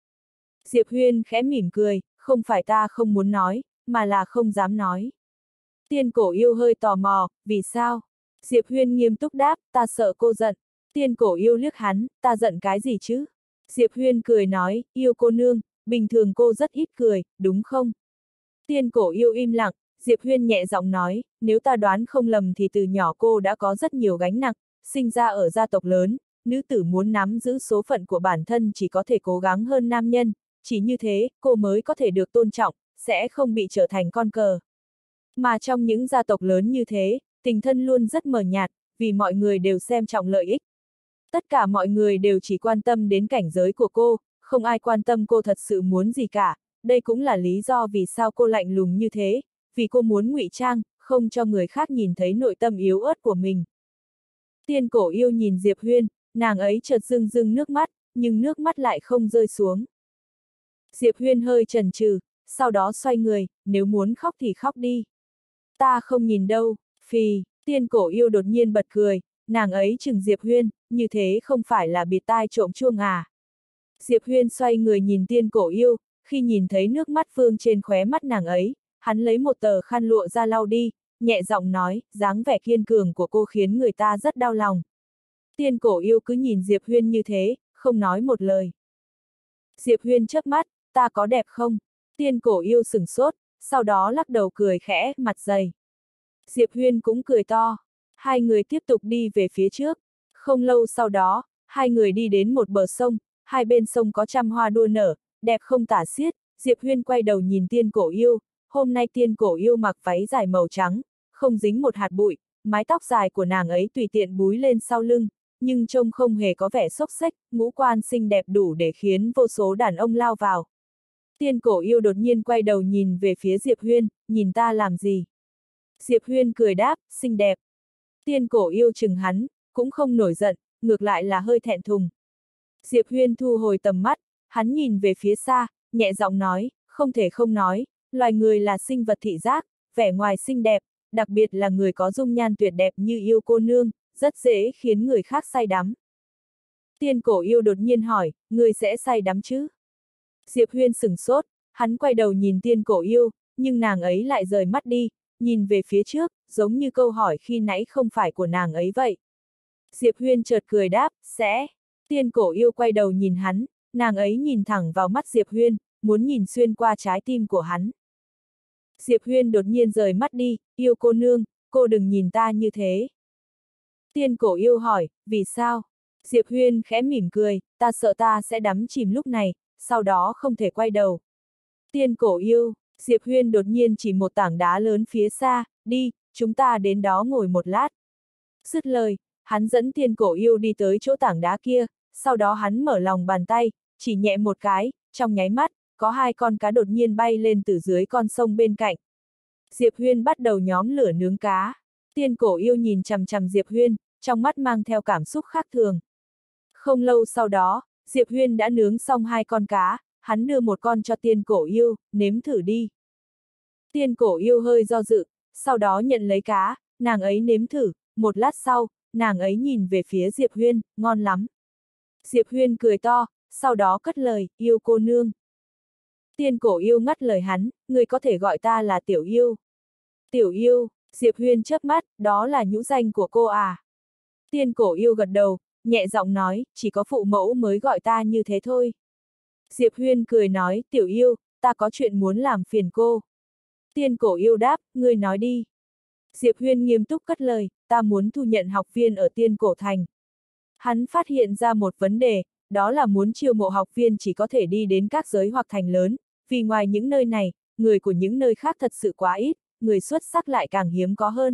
Diệp Huyên khẽ mỉm cười, không phải ta không muốn nói, mà là không dám nói. Tiên Cổ Yêu hơi tò mò, vì sao? Diệp Huyên nghiêm túc đáp, ta sợ cô giận. Tiên Cổ Yêu liếc hắn, ta giận cái gì chứ? Diệp Huyên cười nói, Yêu cô nương, bình thường cô rất ít cười, đúng không? Tiên Cổ Yêu im lặng, Diệp Huyên nhẹ giọng nói, nếu ta đoán không lầm thì từ nhỏ cô đã có rất nhiều gánh nặng, sinh ra ở gia tộc lớn, nữ tử muốn nắm giữ số phận của bản thân chỉ có thể cố gắng hơn nam nhân, chỉ như thế, cô mới có thể được tôn trọng, sẽ không bị trở thành con cờ. Mà trong những gia tộc lớn như thế, tình thân luôn rất mờ nhạt, vì mọi người đều xem trọng lợi ích. Tất cả mọi người đều chỉ quan tâm đến cảnh giới của cô, không ai quan tâm cô thật sự muốn gì cả. Đây cũng là lý do vì sao cô lạnh lùng như thế, vì cô muốn ngụy trang, không cho người khác nhìn thấy nội tâm yếu ớt của mình. Tiên Cổ Yêu nhìn Diệp Huyên, nàng ấy chợt rưng rưng nước mắt, nhưng nước mắt lại không rơi xuống. Diệp Huyên hơi chần chừ, sau đó xoay người, nếu muốn khóc thì khóc đi. Ta không nhìn đâu, phì, Tiên Cổ Yêu đột nhiên bật cười, nàng ấy chừng Diệp Huyên, như thế không phải là bịt tai trộm chuông à. Diệp Huyên xoay người nhìn Tiên Cổ Yêu, khi nhìn thấy nước mắt vương trên khóe mắt nàng ấy, hắn lấy một tờ khăn lụa ra lau đi, nhẹ giọng nói, dáng vẻ kiên cường của cô khiến người ta rất đau lòng. Tiên Cổ Yêu cứ nhìn Diệp Huyên như thế, không nói một lời. Diệp Huyên chớp mắt, ta có đẹp không? Tiên Cổ Yêu sửng sốt, sau đó lắc đầu cười khẽ, mặt dày. Diệp Huyên cũng cười to. Hai người tiếp tục đi về phía trước. Không lâu sau đó, hai người đi đến một bờ sông, hai bên sông có trăm hoa đua nở, đẹp không tả xiết. Diệp Huyên quay đầu nhìn Tiên Cổ Yêu, hôm nay Tiên Cổ Yêu mặc váy dài màu trắng, không dính một hạt bụi, mái tóc dài của nàng ấy tùy tiện búi lên sau lưng, nhưng trông không hề có vẻ xốc xếch, ngũ quan xinh đẹp đủ để khiến vô số đàn ông lao vào. Tiên Cổ Yêu đột nhiên quay đầu nhìn về phía Diệp Huyên, nhìn ta làm gì? Diệp Huyên cười đáp, xinh đẹp. Tiên Cổ Yêu chừng hắn, cũng không nổi giận, ngược lại là hơi thẹn thùng. Diệp Huyên thu hồi tầm mắt, hắn nhìn về phía xa, nhẹ giọng nói, không thể không nói, loài người là sinh vật thị giác, vẻ ngoài xinh đẹp, đặc biệt là người có dung nhan tuyệt đẹp như Yêu cô nương, rất dễ khiến người khác say đắm. Tiên Cổ Yêu đột nhiên hỏi, người sẽ say đắm chứ? Diệp Huyên sửng sốt, hắn quay đầu nhìn Tiên Cổ Yêu, nhưng nàng ấy lại rời mắt đi, nhìn về phía trước, giống như câu hỏi khi nãy không phải của nàng ấy vậy. Diệp Huyên chợt cười đáp, sẽ. Tiên Cổ Yêu quay đầu nhìn hắn, nàng ấy nhìn thẳng vào mắt Diệp Huyên, muốn nhìn xuyên qua trái tim của hắn. Diệp Huyên đột nhiên rời mắt đi, Yêu cô nương, cô đừng nhìn ta như thế. Tiên Cổ Yêu hỏi, vì sao? Diệp Huyên khẽ mỉm cười, ta sợ ta sẽ đắm chìm lúc này, sau đó không thể quay đầu. Tiên Cổ Yêu, Diệp Huyên đột nhiên chỉ một tảng đá lớn phía xa, đi, chúng ta đến đó ngồi một lát. Dứt lời, hắn dẫn Tiên Cổ Yêu đi tới chỗ tảng đá kia, sau đó hắn mở lòng bàn tay, chỉ nhẹ một cái, trong nháy mắt, có hai con cá đột nhiên bay lên từ dưới con sông bên cạnh. Diệp Huyên bắt đầu nhóm lửa nướng cá. Tiên Cổ Yêu nhìn chằm chằm Diệp Huyên, trong mắt mang theo cảm xúc khác thường. Không lâu sau đó, Diệp Huyên đã nướng xong hai con cá, hắn đưa một con cho Tiên Cổ Yêu, nếm thử đi. Tiên Cổ Yêu hơi do dự, sau đó nhận lấy cá, nàng ấy nếm thử, một lát sau, nàng ấy nhìn về phía Diệp Huyên, ngon lắm. Diệp Huyên cười to, sau đó cất lời, Yêu cô nương. Tiên Cổ Yêu ngắt lời hắn, người có thể gọi ta là Tiểu Yêu. Tiểu Yêu, Diệp Huyên chớp mắt, đó là nhũ danh của cô à? Tiên Cổ Yêu gật đầu, nhẹ giọng nói, chỉ có phụ mẫu mới gọi ta như thế thôi. Diệp Huyên cười nói, Tiểu Yêu, ta có chuyện muốn làm phiền cô. Tiên Cổ Yêu đáp, ngươi nói đi. Diệp Huyên nghiêm túc cất lời, ta muốn thu nhận học viên ở Tiên Cổ Thành. Hắn phát hiện ra một vấn đề, đó là muốn chiêu mộ học viên chỉ có thể đi đến các giới hoặc thành lớn, vì ngoài những nơi này, người của những nơi khác thật sự quá ít, người xuất sắc lại càng hiếm có hơn.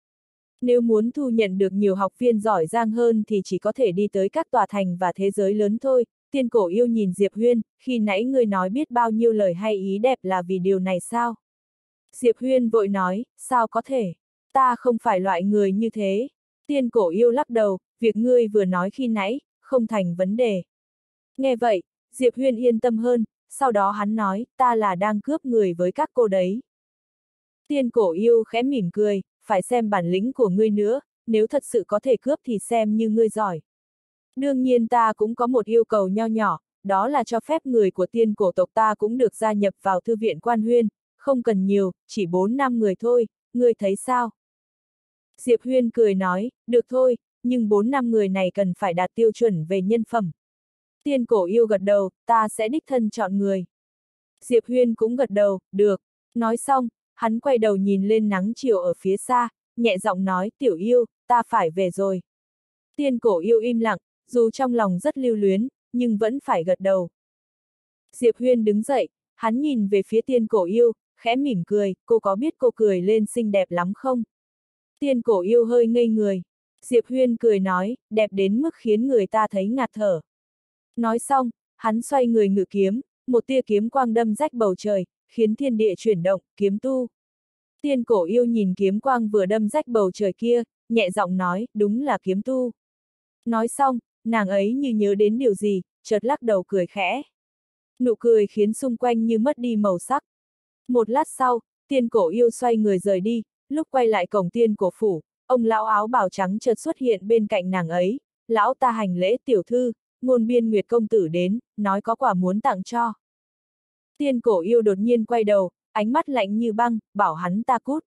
Nếu muốn thu nhận được nhiều học viên giỏi giang hơn thì chỉ có thể đi tới các tòa thành và thế giới lớn thôi. Tiên Cổ Yêu nhìn Diệp Huyên, khi nãy ngươi nói biết bao nhiêu lời hay ý đẹp là vì điều này sao? Diệp Huyên vội nói, sao có thể? Ta không phải loại người như thế. Tiên Cổ Yêu lắc đầu, việc ngươi vừa nói khi nãy, không thành vấn đề. Nghe vậy, Diệp Huyên yên tâm hơn, sau đó hắn nói, ta là đang cướp người với các cô đấy. Tiên Cổ Yêu khẽ mỉm cười, phải xem bản lĩnh của ngươi nữa, nếu thật sự có thể cướp thì xem như ngươi giỏi. Đương nhiên ta cũng có một yêu cầu nho nhỏ, đó là cho phép người của Tiên Cổ tộc ta cũng được gia nhập vào thư viện Quan Huyên, không cần nhiều, chỉ 4-5 người thôi, ngươi thấy sao? Diệp Huyên cười nói, được thôi, nhưng 4-5 người này cần phải đạt tiêu chuẩn về nhân phẩm. Tiên Cổ Yêu gật đầu, ta sẽ đích thân chọn người. Diệp Huyên cũng gật đầu, được. Nói xong, hắn quay đầu nhìn lên nắng chiều ở phía xa, nhẹ giọng nói, Tiểu Yêu, ta phải về rồi. Tiên Cổ Yêu im lặng, dù trong lòng rất lưu luyến, nhưng vẫn phải gật đầu. Diệp Huyên đứng dậy, hắn nhìn về phía Tiên Cổ Yêu, khẽ mỉm cười, cô có biết cô cười lên xinh đẹp lắm không? Tiên Cổ Yêu hơi ngây người. Diệp Huyên cười nói, đẹp đến mức khiến người ta thấy ngạt thở. Nói xong, hắn xoay người ngự kiếm, một tia kiếm quang đâm rách bầu trời, khiến thiên địa chuyển động, kiếm tu. Tiên Cổ Yêu nhìn kiếm quang vừa đâm rách bầu trời kia, nhẹ giọng nói, đúng là kiếm tu. Nói xong, nàng ấy như nhớ đến điều gì, chợt lắc đầu cười khẽ. Nụ cười khiến xung quanh như mất đi màu sắc. Một lát sau, Tiên Cổ Yêu xoay người rời đi, lúc quay lại cổng Tiên Cổ phủ, ông lão áo bào trắng chợt xuất hiện bên cạnh nàng ấy. Lão ta hành lễ tiểu thư, Ngôn Biên Nguyệt công tử đến, nói có quà muốn tặng cho. Tiên Cổ Yêu đột nhiên quay đầu, ánh mắt lạnh như băng, bảo hắn ta cút.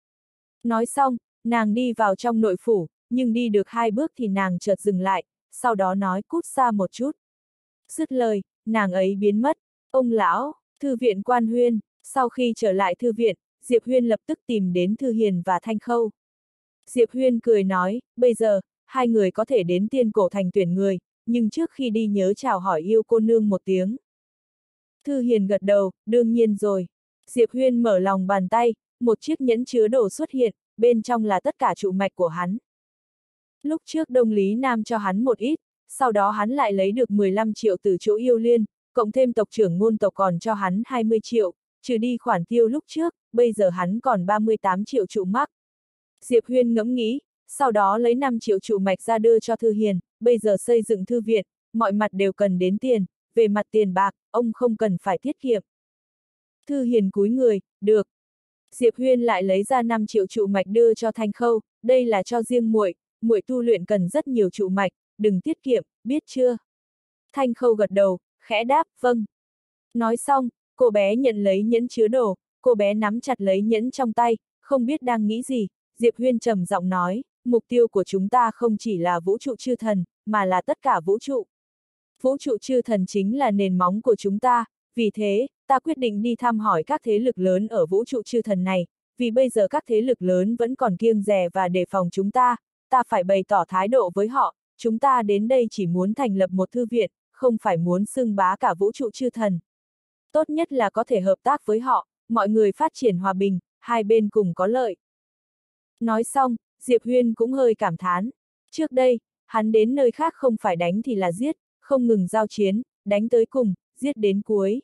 Nói xong, nàng đi vào trong nội phủ, nhưng đi được 2 bước thì nàng chợt dừng lại, sau đó nói cút xa một chút. Dứt lời, nàng ấy biến mất. Ông lão, thư viện Quan Huyên, sau khi trở lại thư viện, Diệp Huyên lập tức tìm đến Thư Hiền và Thanh Khâu. Diệp Huyên cười nói, bây giờ, 2 người có thể đến Tiên Cổ thành tuyển người, nhưng trước khi đi nhớ chào hỏi Yêu cô nương một tiếng. Thư Hiền gật đầu, đương nhiên rồi. Diệp Huyên mở lòng bàn tay, một chiếc nhẫn chứa đồ xuất hiện, bên trong là tất cả trụ mạch của hắn. Lúc trước Đông Lý Nam cho hắn một ít, sau đó hắn lại lấy được 15 triệu từ chỗ Yêu Liên, cộng thêm tộc trưởng Ngôn tộc còn cho hắn 20 triệu, trừ đi khoản tiêu lúc trước, bây giờ hắn còn 38 triệu trụ mắc. Diệp Huyên ngẫm nghĩ, sau đó lấy 5 triệu trụ mạch ra đưa cho Thư Hiền, bây giờ xây dựng thư viện, mọi mặt đều cần đến tiền, về mặt tiền bạc, ông không cần phải tiết kiệm. Thư Hiền cúi người, được. Diệp Huyên lại lấy ra 5 triệu trụ mạch đưa cho Thanh Khâu, đây là cho riêng muội, muội tu luyện cần rất nhiều trụ mạch, đừng tiết kiệm, biết chưa? Thanh Khâu gật đầu, khẽ đáp, vâng. Nói xong, cô bé nhận lấy nhẫn chứa đồ, cô bé nắm chặt lấy nhẫn trong tay, không biết đang nghĩ gì, Diệp Huyên trầm giọng nói, mục tiêu của chúng ta không chỉ là vũ trụ chư thần, mà là tất cả vũ trụ. Vũ trụ chư thần chính là nền móng của chúng ta, vì thế, ta quyết định đi thăm hỏi các thế lực lớn ở vũ trụ chư thần này, vì bây giờ các thế lực lớn vẫn còn kiêng dè và đề phòng chúng ta phải bày tỏ thái độ với họ, chúng ta đến đây chỉ muốn thành lập một thư viện, không phải muốn xưng bá cả vũ trụ chư thần. Tốt nhất là có thể hợp tác với họ, mọi người phát triển hòa bình, hai bên cùng có lợi. Nói xong, Diệp Huyên cũng hơi cảm thán. Trước đây, hắn đến nơi khác không phải đánh thì là giết, không ngừng giao chiến, đánh tới cùng, giết đến cuối.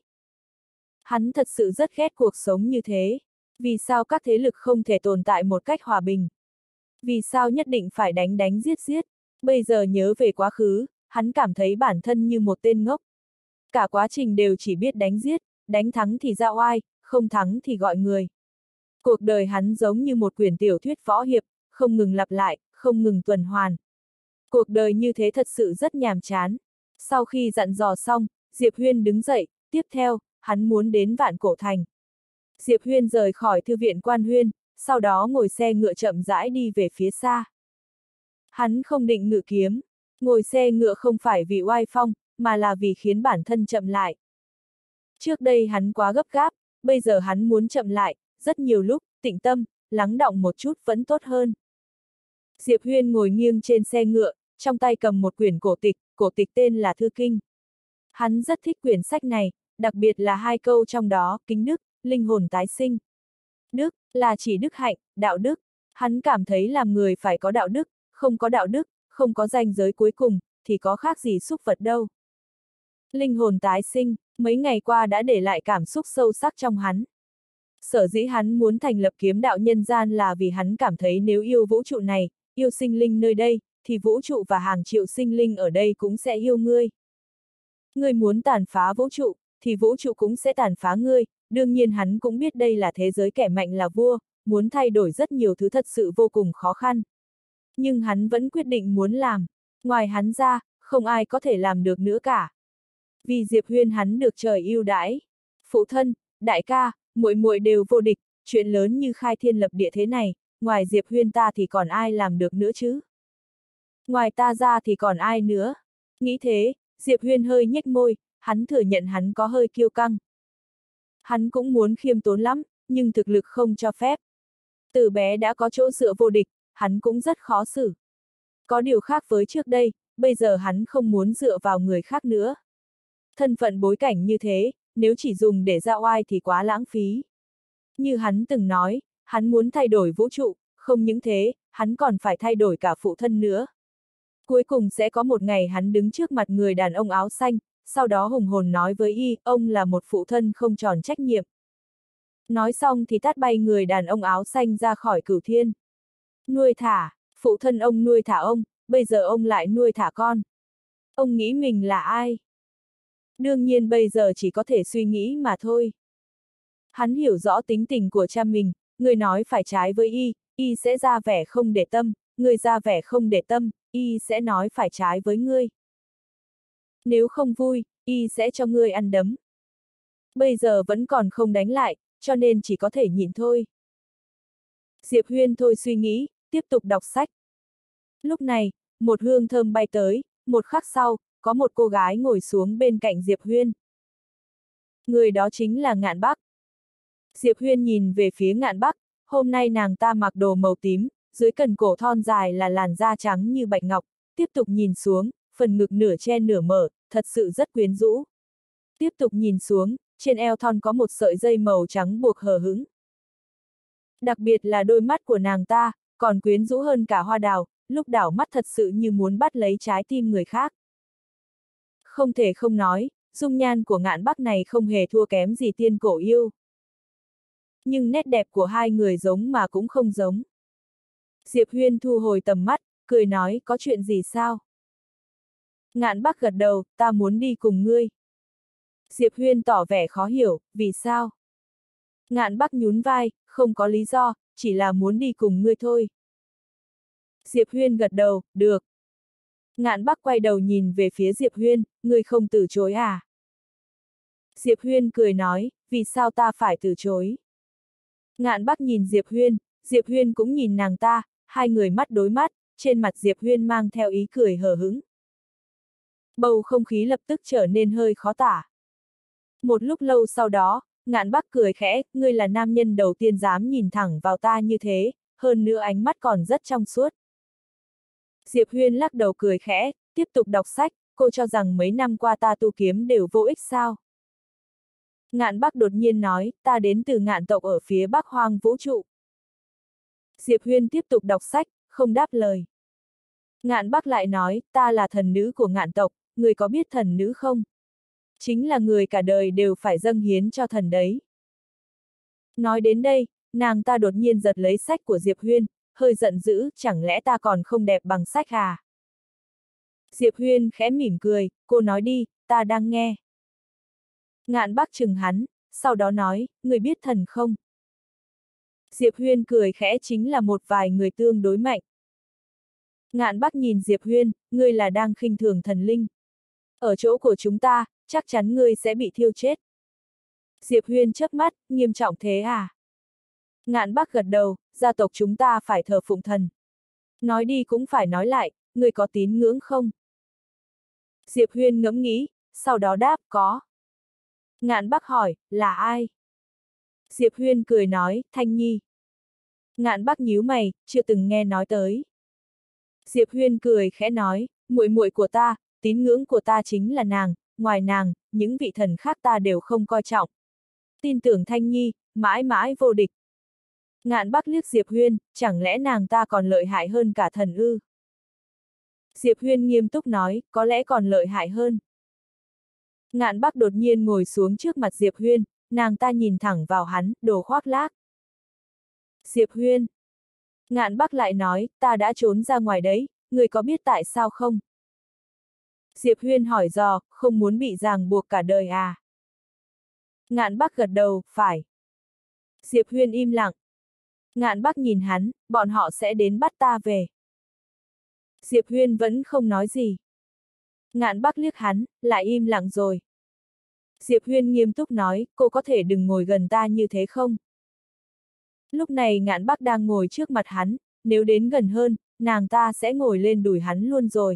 Hắn thật sự rất ghét cuộc sống như thế. Vì sao các thế lực không thể tồn tại một cách hòa bình? Vì sao nhất định phải đánh đánh giết giết? Bây giờ nhớ về quá khứ, hắn cảm thấy bản thân như một tên ngốc. Cả quá trình đều chỉ biết đánh giết, đánh thắng thì ra oai, không thắng thì gọi người. Cuộc đời hắn giống như một quyển tiểu thuyết võ hiệp, không ngừng lặp lại, không ngừng tuần hoàn. Cuộc đời như thế thật sự rất nhàm chán. Sau khi dặn dò xong, Diệp Huyên đứng dậy, tiếp theo, hắn muốn đến Vạn Cổ Thành. Diệp Huyên rời khỏi thư viện Quan Huyên, sau đó ngồi xe ngựa chậm rãi đi về phía xa. Hắn không định ngự kiếm, ngồi xe ngựa không phải vì oai phong, mà là vì khiến bản thân chậm lại. Trước đây hắn quá gấp gáp, bây giờ hắn muốn chậm lại, rất nhiều lúc, tĩnh tâm, lắng đọng một chút vẫn tốt hơn. Diệp Huyên ngồi nghiêng trên xe ngựa, trong tay cầm một quyển cổ tịch tên là Thư Kinh. Hắn rất thích quyển sách này, đặc biệt là 2 câu trong đó, kính đức, linh hồn tái sinh. Đức, là chỉ đức hạnh, đạo đức. Hắn cảm thấy làm người phải có đạo đức, không có đạo đức, không có ranh giới cuối cùng, thì có khác gì súc vật đâu. Linh hồn tái sinh, mấy ngày qua đã để lại cảm xúc sâu sắc trong hắn. Sở dĩ hắn muốn thành lập kiếm đạo nhân gian là vì hắn cảm thấy nếu yêu vũ trụ này, yêu sinh linh nơi đây, thì vũ trụ và hàng triệu sinh linh ở đây cũng sẽ yêu ngươi. Ngươi muốn tàn phá vũ trụ, thì vũ trụ cũng sẽ tàn phá ngươi, đương nhiên hắn cũng biết đây là thế giới kẻ mạnh là vua, muốn thay đổi rất nhiều thứ thật sự vô cùng khó khăn. Nhưng hắn vẫn quyết định muốn làm, ngoài hắn ra, không ai có thể làm được nữa cả. Vì Diệp Huyên hắn được trời yêu đãi. Phụ thân, đại ca, muội muội đều vô địch, chuyện lớn như khai thiên lập địa thế này, ngoài Diệp Huyên ta thì còn ai làm được nữa chứ? Ngoài ta ra thì còn ai nữa? Nghĩ thế, Diệp Huyên hơi nhếch môi, hắn thừa nhận hắn có hơi kiêu căng. Hắn cũng muốn khiêm tốn lắm, nhưng thực lực không cho phép. Từ bé đã có chỗ dựa vô địch, hắn cũng rất khó xử. Có điều khác với trước đây, bây giờ hắn không muốn dựa vào người khác nữa. Thân phận bối cảnh như thế, nếu chỉ dùng để ra oai thì quá lãng phí. Như hắn từng nói, hắn muốn thay đổi vũ trụ, không những thế, hắn còn phải thay đổi cả phụ thân nữa. Cuối cùng sẽ có một ngày hắn đứng trước mặt người đàn ông áo xanh, sau đó hùng hồn nói với y, ông là một phụ thân không tròn trách nhiệm. Nói xong thì tát bay người đàn ông áo xanh ra khỏi cửu thiên. Nuôi thả, phụ thân ông nuôi thả ông, bây giờ ông lại nuôi thả con. Ông nghĩ mình là ai? Đương nhiên bây giờ chỉ có thể suy nghĩ mà thôi. Hắn hiểu rõ tính tình của cha mình, người nói phải trái với y sẽ ra vẻ không để tâm, người ra vẻ không để tâm, y sẽ nói phải trái với ngươi. Nếu không vui, y sẽ cho ngươi ăn đấm. Bây giờ vẫn còn không đánh lại, cho nên chỉ có thể nhịn thôi. Diệp Huyên thôi suy nghĩ, tiếp tục đọc sách. Lúc này, một hương thơm bay tới, một khắc sau, có một cô gái ngồi xuống bên cạnh Diệp Huyên. Người đó chính là Ngạn Bắc. Diệp Huyên nhìn về phía Ngạn Bắc, hôm nay nàng ta mặc đồ màu tím, dưới cần cổ thon dài là làn da trắng như bạch ngọc, tiếp tục nhìn xuống, phần ngực nửa che nửa mở, thật sự rất quyến rũ. Tiếp tục nhìn xuống, trên eo thon có một sợi dây màu trắng buộc hờ hững. Đặc biệt là đôi mắt của nàng ta, còn quyến rũ hơn cả hoa đào, lúc đảo mắt thật sự như muốn bắt lấy trái tim người khác. Không thể không nói, dung nhan của Ngạn Bắc này không hề thua kém gì tiên cổ yêu. Nhưng nét đẹp của hai người giống mà cũng không giống. Diệp Huyên thu hồi tầm mắt, cười nói, có chuyện gì sao? Ngạn Bắc gật đầu, ta muốn đi cùng ngươi. Diệp Huyên tỏ vẻ khó hiểu, vì sao? Ngạn Bắc nhún vai, không có lý do, chỉ là muốn đi cùng ngươi thôi. Diệp Huyên gật đầu, được. Ngạn Bắc quay đầu nhìn về phía Diệp Huyên, ngươi không từ chối à? Diệp Huyên cười nói, vì sao ta phải từ chối? Ngạn Bắc nhìn Diệp Huyên cũng nhìn nàng ta, hai người mắt đối mắt, trên mặt Diệp Huyên mang theo ý cười hờ hững. Bầu không khí lập tức trở nên hơi khó tả. Một lúc lâu sau đó, Ngạn Bắc cười khẽ, ngươi là nam nhân đầu tiên dám nhìn thẳng vào ta như thế, hơn nữa ánh mắt còn rất trong suốt. Diệp Huyên lắc đầu cười khẽ, tiếp tục đọc sách, cô cho rằng mấy năm qua ta tu kiếm đều vô ích sao? Ngạn Bắc đột nhiên nói, ta đến từ Ngạn tộc ở phía Bắc hoang vũ trụ. Diệp Huyên tiếp tục đọc sách, không đáp lời. Ngạn Bắc lại nói, ta là thần nữ của Ngạn tộc, người có biết thần nữ không? Chính là người cả đời đều phải dâng hiến cho thần đấy. Nói đến đây, nàng ta đột nhiên giật lấy sách của Diệp Huyên, hơi giận dữ, chẳng lẽ ta còn không đẹp bằng sách à? Diệp Huyên khẽ mỉm cười, cô nói đi, ta đang nghe. Ngạn Bắc chừng hắn, sau đó nói, người biết thần không? Diệp Huyên cười khẽ, chính là một vài người tương đối mạnh. Ngạn Bắc nhìn Diệp Huyên, ngươi là đang khinh thường thần linh. Ở chỗ của chúng ta, chắc chắn ngươi sẽ bị thiêu chết. Diệp Huyên chớp mắt, nghiêm trọng thế à? Ngạn Bắc gật đầu, gia tộc chúng ta phải thờ phụng thần. Nói đi cũng phải nói lại, ngươi có tín ngưỡng không? Diệp Huyên ngẫm nghĩ, sau đó đáp, có. Ngạn Bắc hỏi, là ai? Diệp Huyên cười nói, Thanh Nhi. Ngạn Bắc nhíu mày, chưa từng nghe nói tới. Diệp Huyên cười khẽ nói, muội muội của ta, tín ngưỡng của ta chính là nàng, ngoài nàng, những vị thần khác ta đều không coi trọng. Tin tưởng Thanh Nhi, mãi mãi vô địch. Ngạn Bắc liếc Diệp Huyên, chẳng lẽ nàng ta còn lợi hại hơn cả thần ư? Diệp Huyên nghiêm túc nói, có lẽ còn lợi hại hơn. Ngạn Bắc đột nhiên ngồi xuống trước mặt Diệp Huyên, nàng ta nhìn thẳng vào hắn, đồ khoác lác. Diệp Huyên. Ngạn Bắc lại nói, ta đã trốn ra ngoài đấy, người có biết tại sao không? Diệp Huyên hỏi dò, không muốn bị ràng buộc cả đời à? Ngạn Bắc gật đầu, phải. Diệp Huyên im lặng. Ngạn Bắc nhìn hắn, bọn họ sẽ đến bắt ta về. Diệp Huyên vẫn không nói gì. Ngạn Bắc liếc hắn, lại im lặng rồi. Diệp Huyên nghiêm túc nói, cô có thể đừng ngồi gần ta như thế không? Lúc này Ngạn Bắc đang ngồi trước mặt hắn, nếu đến gần hơn, nàng ta sẽ ngồi lên đùi hắn luôn rồi.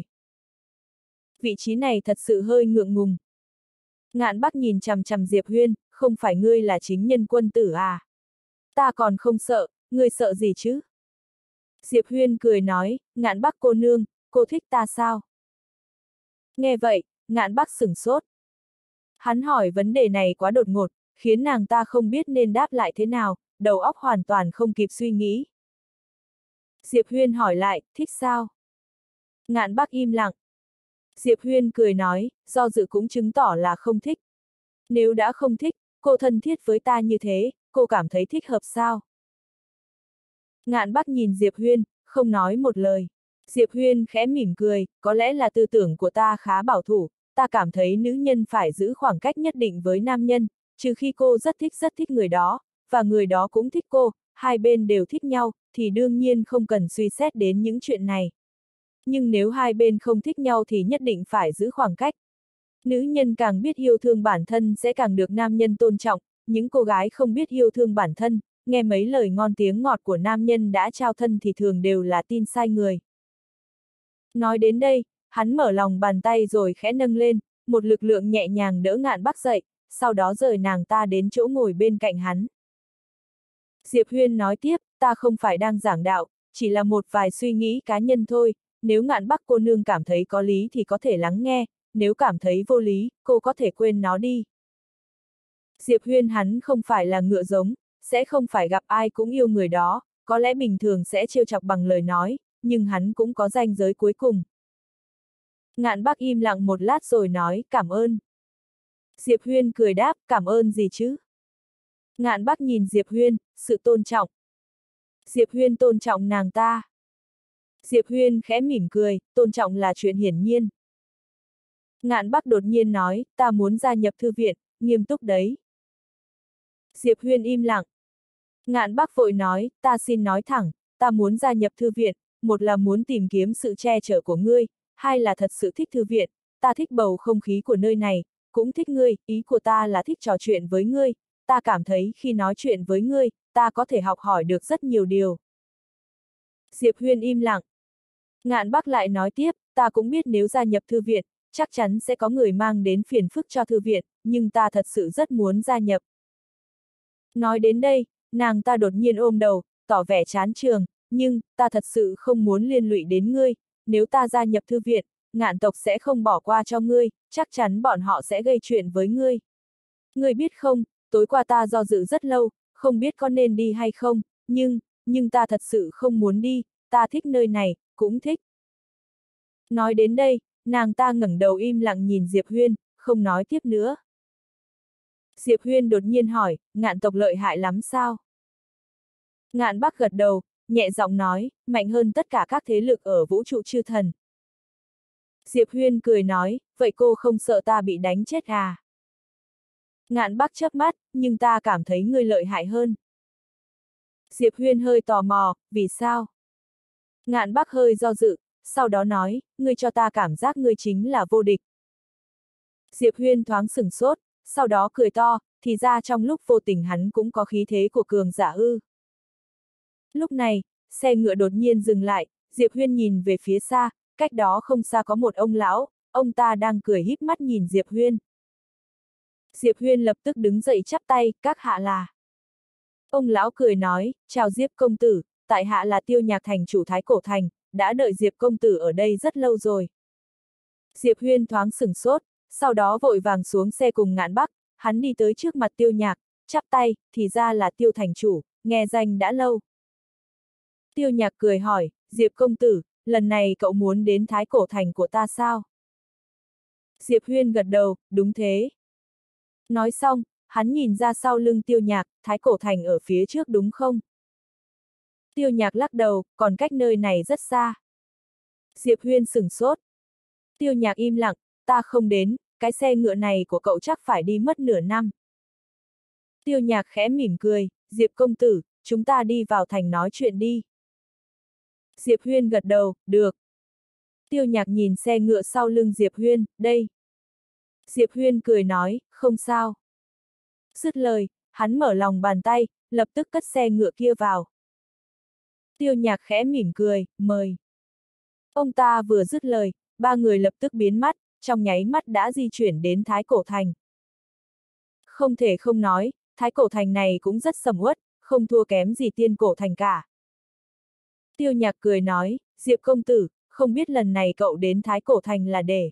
Vị trí này thật sự hơi ngượng ngùng. Ngạn Bắc nhìn chằm chằm Diệp Huyên, không phải ngươi là chính nhân quân tử à? Ta còn không sợ, ngươi sợ gì chứ? Diệp Huyên cười nói, Ngạn Bắc cô nương, cô thích ta sao? Nghe vậy, Ngạn Bắc sửng sốt. Hắn hỏi vấn đề này quá đột ngột, khiến nàng ta không biết nên đáp lại thế nào, đầu óc hoàn toàn không kịp suy nghĩ. Diệp Huyên hỏi lại, thích sao? Ngạn Bắc im lặng. Diệp Huyên cười nói, do dự cũng chứng tỏ là không thích. Nếu đã không thích, cô thân thiết với ta như thế, cô cảm thấy thích hợp sao? Ngạn Bắc nhìn Diệp Huyên, không nói một lời. Diệp Huyên khẽ mỉm cười, có lẽ là tư tưởng của ta khá bảo thủ, ta cảm thấy nữ nhân phải giữ khoảng cách nhất định với nam nhân, trừ khi cô rất thích người đó, và người đó cũng thích cô, hai bên đều thích nhau, thì đương nhiên không cần suy xét đến những chuyện này. Nhưng nếu hai bên không thích nhau thì nhất định phải giữ khoảng cách. Nữ nhân càng biết yêu thương bản thân sẽ càng được nam nhân tôn trọng, những cô gái không biết yêu thương bản thân, nghe mấy lời ngon tiếng ngọt của nam nhân đã trao thân thì thường đều là tin sai người. Nói đến đây, hắn mở lòng bàn tay rồi khẽ nâng lên, một lực lượng nhẹ nhàng đỡ Ngạn Bắc dậy, sau đó rời nàng ta đến chỗ ngồi bên cạnh hắn. Diệp Huyên nói tiếp, ta không phải đang giảng đạo, chỉ là một vài suy nghĩ cá nhân thôi, nếu Ngạn Bắc cô nương cảm thấy có lý thì có thể lắng nghe, nếu cảm thấy vô lý, cô có thể quên nó đi. Diệp Huyên hắn không phải là ngựa giống, sẽ không phải gặp ai cũng yêu người đó, có lẽ bình thường sẽ trêu chọc bằng lời nói, nhưng hắn cũng có ranh giới cuối cùng. Ngạn Bắc im lặng một lát rồi nói, cảm ơn. Diệp Huyên cười đáp, cảm ơn gì chứ? Ngạn Bắc nhìn Diệp Huyên, sự tôn trọng. Diệp Huyên tôn trọng nàng ta. Diệp Huyên khẽ mỉm cười, tôn trọng là chuyện hiển nhiên. Ngạn Bắc đột nhiên nói, ta muốn gia nhập thư viện, nghiêm túc đấy. Diệp Huyên im lặng. Ngạn Bắc vội nói, ta xin nói thẳng, ta muốn gia nhập thư viện, một là muốn tìm kiếm sự che chở của ngươi, hai là thật sự thích thư viện, ta thích bầu không khí của nơi này, cũng thích ngươi, ý của ta là thích trò chuyện với ngươi, ta cảm thấy khi nói chuyện với ngươi, ta có thể học hỏi được rất nhiều điều. Diệp Huyên im lặng. Ngạn Bắc lại nói tiếp, ta cũng biết nếu gia nhập thư viện, chắc chắn sẽ có người mang đến phiền phức cho thư viện, nhưng ta thật sự rất muốn gia nhập. Nói đến đây, nàng ta đột nhiên ôm đầu, tỏ vẻ chán trường, nhưng, ta thật sự không muốn liên lụy đến ngươi, nếu ta gia nhập thư viện, Ngạn tộc sẽ không bỏ qua cho ngươi, chắc chắn bọn họ sẽ gây chuyện với ngươi. Ngươi biết không, tối qua ta do dự rất lâu, không biết có nên đi hay không, nhưng ta thật sự không muốn đi, ta thích nơi này, cũng thích. Nói đến đây, nàng ta ngẩng đầu im lặng nhìn Diệp Huyên, không nói tiếp nữa. Diệp Huyên đột nhiên hỏi, Ngạn tộc lợi hại lắm sao? Ngạn Bắc gật đầu, nhẹ giọng nói, mạnh hơn tất cả các thế lực ở vũ trụ chư thần. Diệp Huyên cười nói, vậy cô không sợ ta bị đánh chết à? Ngạn Bắc chớp mắt, nhưng ta cảm thấy ngươi lợi hại hơn. Diệp Huyên hơi tò mò, vì sao? Ngạn Bắc hơi do dự, sau đó nói, ngươi cho ta cảm giác ngươi chính là vô địch. Diệp Huyên thoáng sửng sốt, sau đó cười to, thì ra trong lúc vô tình hắn cũng có khí thế của cường giả ư. Lúc này, xe ngựa đột nhiên dừng lại, Diệp Huyên nhìn về phía xa, cách đó không xa có một ông lão, ông ta đang cười híp mắt nhìn Diệp Huyên. Diệp Huyên lập tức đứng dậy chắp tay, các hạ là. Ông lão cười nói, chào Diệp công tử, tại hạ là Tiêu Nhạc thành chủ Thái Cổ Thành, đã đợi Diệp công tử ở đây rất lâu rồi. Diệp Huyên thoáng sửng sốt, sau đó vội vàng xuống xe cùng Ngạn Bắc, hắn đi tới trước mặt Tiêu Nhạc, chắp tay, thì ra là Tiêu thành chủ, nghe danh đã lâu. Tiêu Nhạc cười hỏi, Diệp công tử, lần này cậu muốn đến Thái Cổ Thành của ta sao? Diệp Huyên gật đầu, đúng thế. Nói xong, hắn nhìn ra sau lưng Tiêu Nhạc, Thái Cổ Thành ở phía trước đúng không? Tiêu Nhạc lắc đầu, còn cách nơi này rất xa. Diệp Huyên sửng sốt. Tiêu Nhạc im lặng, ta không đến, cái xe ngựa này của cậu chắc phải đi mất nửa năm. Tiêu Nhạc khẽ mỉm cười, Diệp công tử, chúng ta đi vào thành nói chuyện đi. Diệp Huyên gật đầu, được. Tiêu Nhạc nhìn xe ngựa sau lưng Diệp Huyên, đây. Diệp Huyên cười nói, không sao. Dứt lời, hắn mở lòng bàn tay, lập tức cất xe ngựa kia vào. Tiêu Nhạc khẽ mỉm cười, mời. Ông ta vừa dứt lời, ba người lập tức biến mất, trong nháy mắt đã di chuyển đến Thái Cổ Thành. Không thể không nói, Thái Cổ Thành này cũng rất sầm uất, không thua kém gì Tiên Cổ Thành cả. Tiêu Nhạc cười nói, Diệp công tử, không biết lần này cậu đến Thái Cổ Thành là để.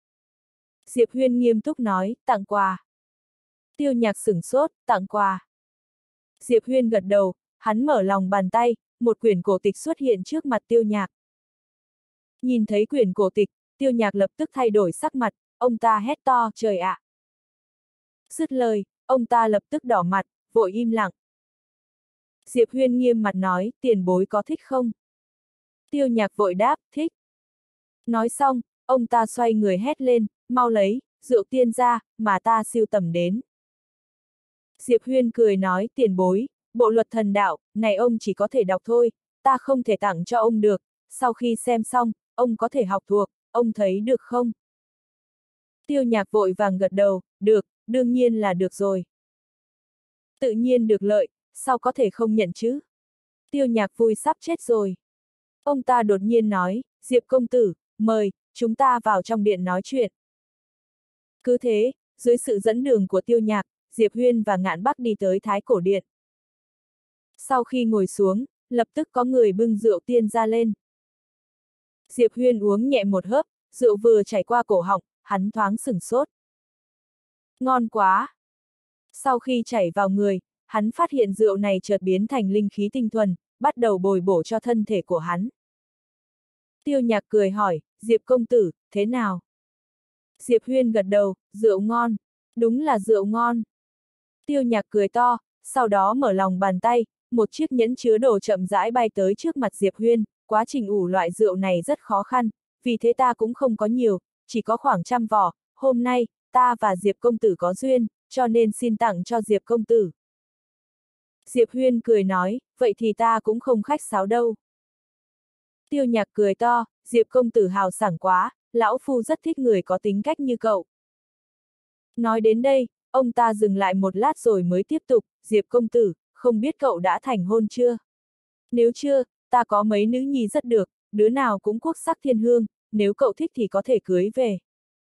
Diệp Huyên nghiêm túc nói, tặng quà. Tiêu Nhạc sửng sốt, tặng quà. Diệp Huyên gật đầu, hắn mở lòng bàn tay, một quyển cổ tịch xuất hiện trước mặt Tiêu Nhạc. Nhìn thấy quyển cổ tịch, Tiêu Nhạc lập tức thay đổi sắc mặt, ông ta hét to, trời ạ! Dứt lời, ông ta lập tức đỏ mặt, vội im lặng. Diệp Huyên nghiêm mặt nói, tiền bối có thích không? Tiêu Nhạc vội đáp, thích. Nói xong, ông ta xoay người hét lên, mau lấy, rượu tiên ra, mà ta sưu tầm đến. Diệp Huyên cười nói, tiền bối, bộ luật thần đạo, này ông chỉ có thể đọc thôi, ta không thể tặng cho ông được, sau khi xem xong, ông có thể học thuộc, ông thấy được không? Tiêu Nhạc vội vàng gật đầu, được, đương nhiên là được rồi. Tự nhiên được lợi, sao có thể không nhận chứ? Tiêu Nhạc vui sắp chết rồi. Ông ta đột nhiên nói, Diệp công tử, mời, chúng ta vào trong điện nói chuyện. Cứ thế, dưới sự dẫn đường của Tiêu Nhạc, Diệp Huyên và Ngạn Bắc đi tới Thái Cổ Điện. Sau khi ngồi xuống, lập tức có người bưng rượu tiên ra lên. Diệp Huyên uống nhẹ một hớp, rượu vừa chảy qua cổ họng, hắn thoáng sửng sốt. Ngon quá! Sau khi chảy vào người, hắn phát hiện rượu này chợt biến thành linh khí tinh thuần, bắt đầu bồi bổ cho thân thể của hắn. Tiêu Nhạc cười hỏi, Diệp công tử, thế nào? Diệp Huyên gật đầu, rượu ngon, đúng là rượu ngon. Tiêu Nhạc cười to, sau đó mở lòng bàn tay, một chiếc nhẫn chứa đồ chậm rãi bay tới trước mặt Diệp Huyên, quá trình ủ loại rượu này rất khó khăn, vì thế ta cũng không có nhiều, chỉ có khoảng 100 vỏ, hôm nay, ta và Diệp công tử có duyên, cho nên xin tặng cho Diệp công tử. Diệp Huyên cười nói, vậy thì ta cũng không khách sáo đâu. Tiêu Nhạc cười to, Diệp công tử hào sảng quá, lão phu rất thích người có tính cách như cậu. Nói đến đây, ông ta dừng lại một lát rồi mới tiếp tục, Diệp công tử, không biết cậu đã thành hôn chưa? Nếu chưa, ta có mấy nữ nhi rất được, đứa nào cũng quốc sắc thiên hương, nếu cậu thích thì có thể cưới về.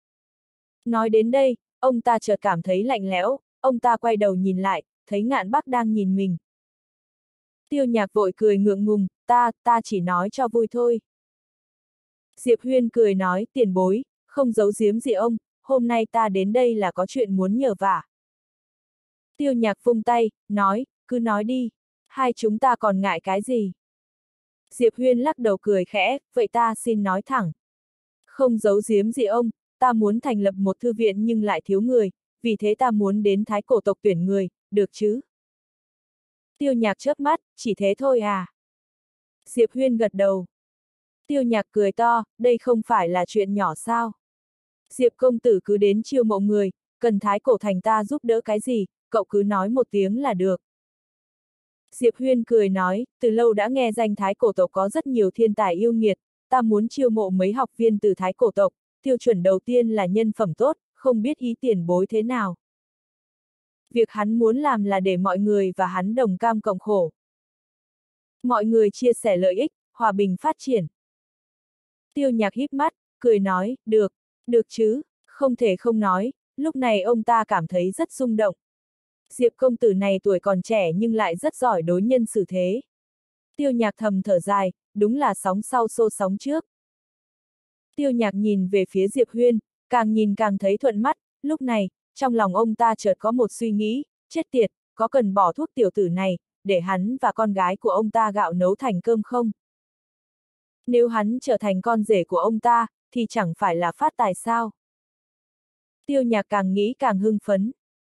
Nói đến đây, ông ta chợt cảm thấy lạnh lẽo, ông ta quay đầu nhìn lại, thấy Ngạn Bắc đang nhìn mình. Tiêu Nhạc vội cười ngượng ngùng, ta chỉ nói cho vui thôi. Diệp Huyên cười nói, tiền bối, không giấu giếm gì ông, hôm nay ta đến đây là có chuyện muốn nhờ vả. Tiêu Nhạc vung tay, nói, cứ nói đi, hai chúng ta còn ngại cái gì? Diệp Huyên lắc đầu cười khẽ, vậy ta xin nói thẳng. Không giấu giếm gì ông, ta muốn thành lập một thư viện nhưng lại thiếu người, vì thế ta muốn đến Thái Cổ tộc tuyển người, được chứ? Tiêu Nhạc chớp mắt, chỉ thế thôi à? Diệp Huyên gật đầu. Tiêu Nhạc cười to, đây không phải là chuyện nhỏ sao? Diệp công tử cứ đến chiêu mộ người, cần Thái Cổ thành ta giúp đỡ cái gì, cậu cứ nói một tiếng là được. Diệp Huyên cười nói, từ lâu đã nghe danh Thái Cổ tộc có rất nhiều thiên tài yêu nghiệt, ta muốn chiêu mộ mấy học viên từ Thái Cổ tộc, tiêu chuẩn đầu tiên là nhân phẩm tốt, không biết ý tiền bối thế nào. Việc hắn muốn làm là để mọi người và hắn đồng cam cộng khổ. Mọi người chia sẻ lợi ích, hòa bình phát triển. Tiêu Nhạc híp mắt, cười nói, được chứ, không thể không nói, lúc này ông ta cảm thấy rất rung động. Diệp công tử này tuổi còn trẻ nhưng lại rất giỏi đối nhân xử thế. Tiêu Nhạc thầm thở dài, đúng là sóng sau xô sóng trước. Tiêu Nhạc nhìn về phía Diệp Huyên, càng nhìn càng thấy thuận mắt, lúc này, trong lòng ông ta chợt có một suy nghĩ, chết tiệt, có cần bỏ thuốc tiểu tử này, để hắn và con gái của ông ta gạo nấu thành cơm không? Nếu hắn trở thành con rể của ông ta, thì chẳng phải là phát tài sao? Tiêu Nhạc càng nghĩ càng hưng phấn.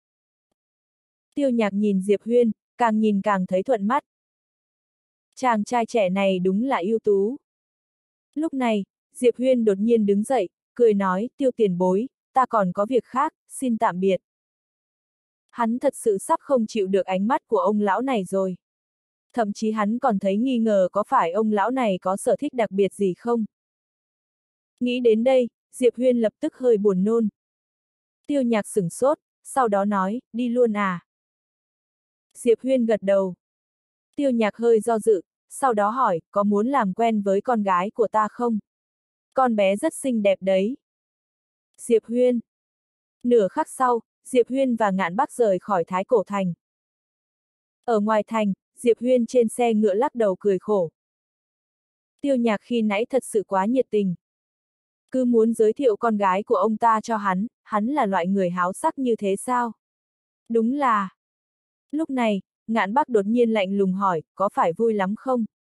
Tiêu Nhạc nhìn Diệp Huyên, càng nhìn càng thấy thuận mắt. Chàng trai trẻ này đúng là ưu tú. Lúc này, Diệp Huyên đột nhiên đứng dậy, cười nói, Tiêu tiền bối, ta còn có việc khác, xin tạm biệt. Hắn thật sự sắp không chịu được ánh mắt của ông lão này rồi. Thậm chí hắn còn thấy nghi ngờ có phải ông lão này có sở thích đặc biệt gì không. Nghĩ đến đây, Diệp Huyên lập tức hơi buồn nôn. Tiêu Nhạc sửng sốt, sau đó nói, đi luôn à? Diệp Huyên gật đầu. Tiêu Nhạc hơi do dự, sau đó hỏi, có muốn làm quen với con gái của ta không? Con bé rất xinh đẹp đấy. Diệp Huyên. Nửa khắc sau, Diệp Huyên và Ngạn Bắc rời khỏi Thái Cổ thành. Ở ngoài thành, Diệp Huyên trên xe ngựa lắc đầu cười khổ. Tiêu Nhạc khi nãy thật sự quá nhiệt tình. Cứ muốn giới thiệu con gái của ông ta cho hắn là loại người háo sắc như thế sao? Đúng là... Lúc này, Ngạn Bắc đột nhiên lạnh lùng hỏi, có phải vui lắm không?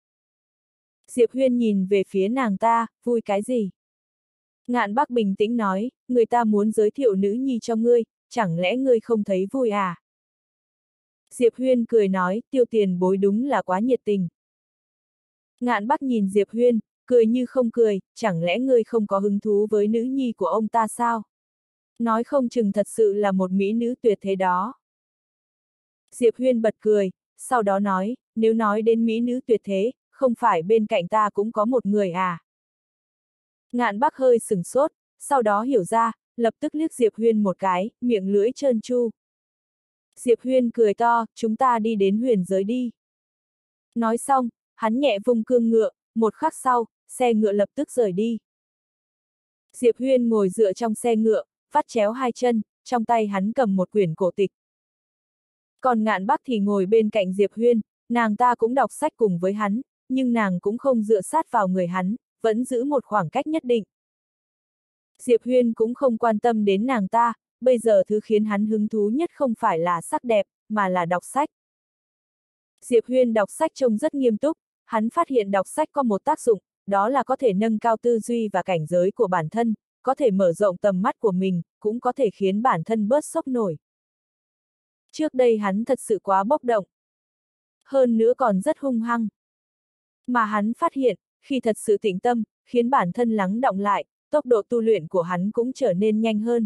Diệp Huyên nhìn về phía nàng ta, vui cái gì? Ngạn Bắc bình tĩnh nói, người ta muốn giới thiệu nữ nhi cho ngươi, chẳng lẽ ngươi không thấy vui à? Diệp Huyên cười nói, Tiêu tiền bối đúng là quá nhiệt tình. Ngạn Bắc nhìn Diệp Huyên, cười như không cười, chẳng lẽ ngươi không có hứng thú với nữ nhi của ông ta sao? Nói không chừng thật sự là một mỹ nữ tuyệt thế đó. Diệp Huyên bật cười, sau đó nói, nếu nói đến mỹ nữ tuyệt thế, không phải bên cạnh ta cũng có một người à? Ngạn Bắc hơi sửng sốt, sau đó hiểu ra, lập tức liếc Diệp Huyên một cái, miệng lưỡi trơn tru. Diệp Huyên cười to, chúng ta đi đến huyền giới đi. Nói xong, hắn nhẹ vung cương ngựa, một khắc sau, xe ngựa lập tức rời đi. Diệp Huyên ngồi dựa trong xe ngựa, vắt chéo hai chân, trong tay hắn cầm một quyển cổ tịch. Còn Ngạn Bắc thì ngồi bên cạnh Diệp Huyên, nàng ta cũng đọc sách cùng với hắn, nhưng nàng cũng không dựa sát vào người hắn, vẫn giữ một khoảng cách nhất định. Diệp Huyên cũng không quan tâm đến nàng ta, bây giờ thứ khiến hắn hứng thú nhất không phải là sắc đẹp, mà là đọc sách. Diệp Huyên đọc sách trông rất nghiêm túc, hắn phát hiện đọc sách có một tác dụng, đó là có thể nâng cao tư duy và cảnh giới của bản thân, có thể mở rộng tầm mắt của mình, cũng có thể khiến bản thân bớt sốc nổi. Trước đây hắn thật sự quá bốc động. Hơn nữa còn rất hung hăng. Mà hắn phát hiện, khi thật sự tĩnh tâm, khiến bản thân lắng đọng lại, tốc độ tu luyện của hắn cũng trở nên nhanh hơn.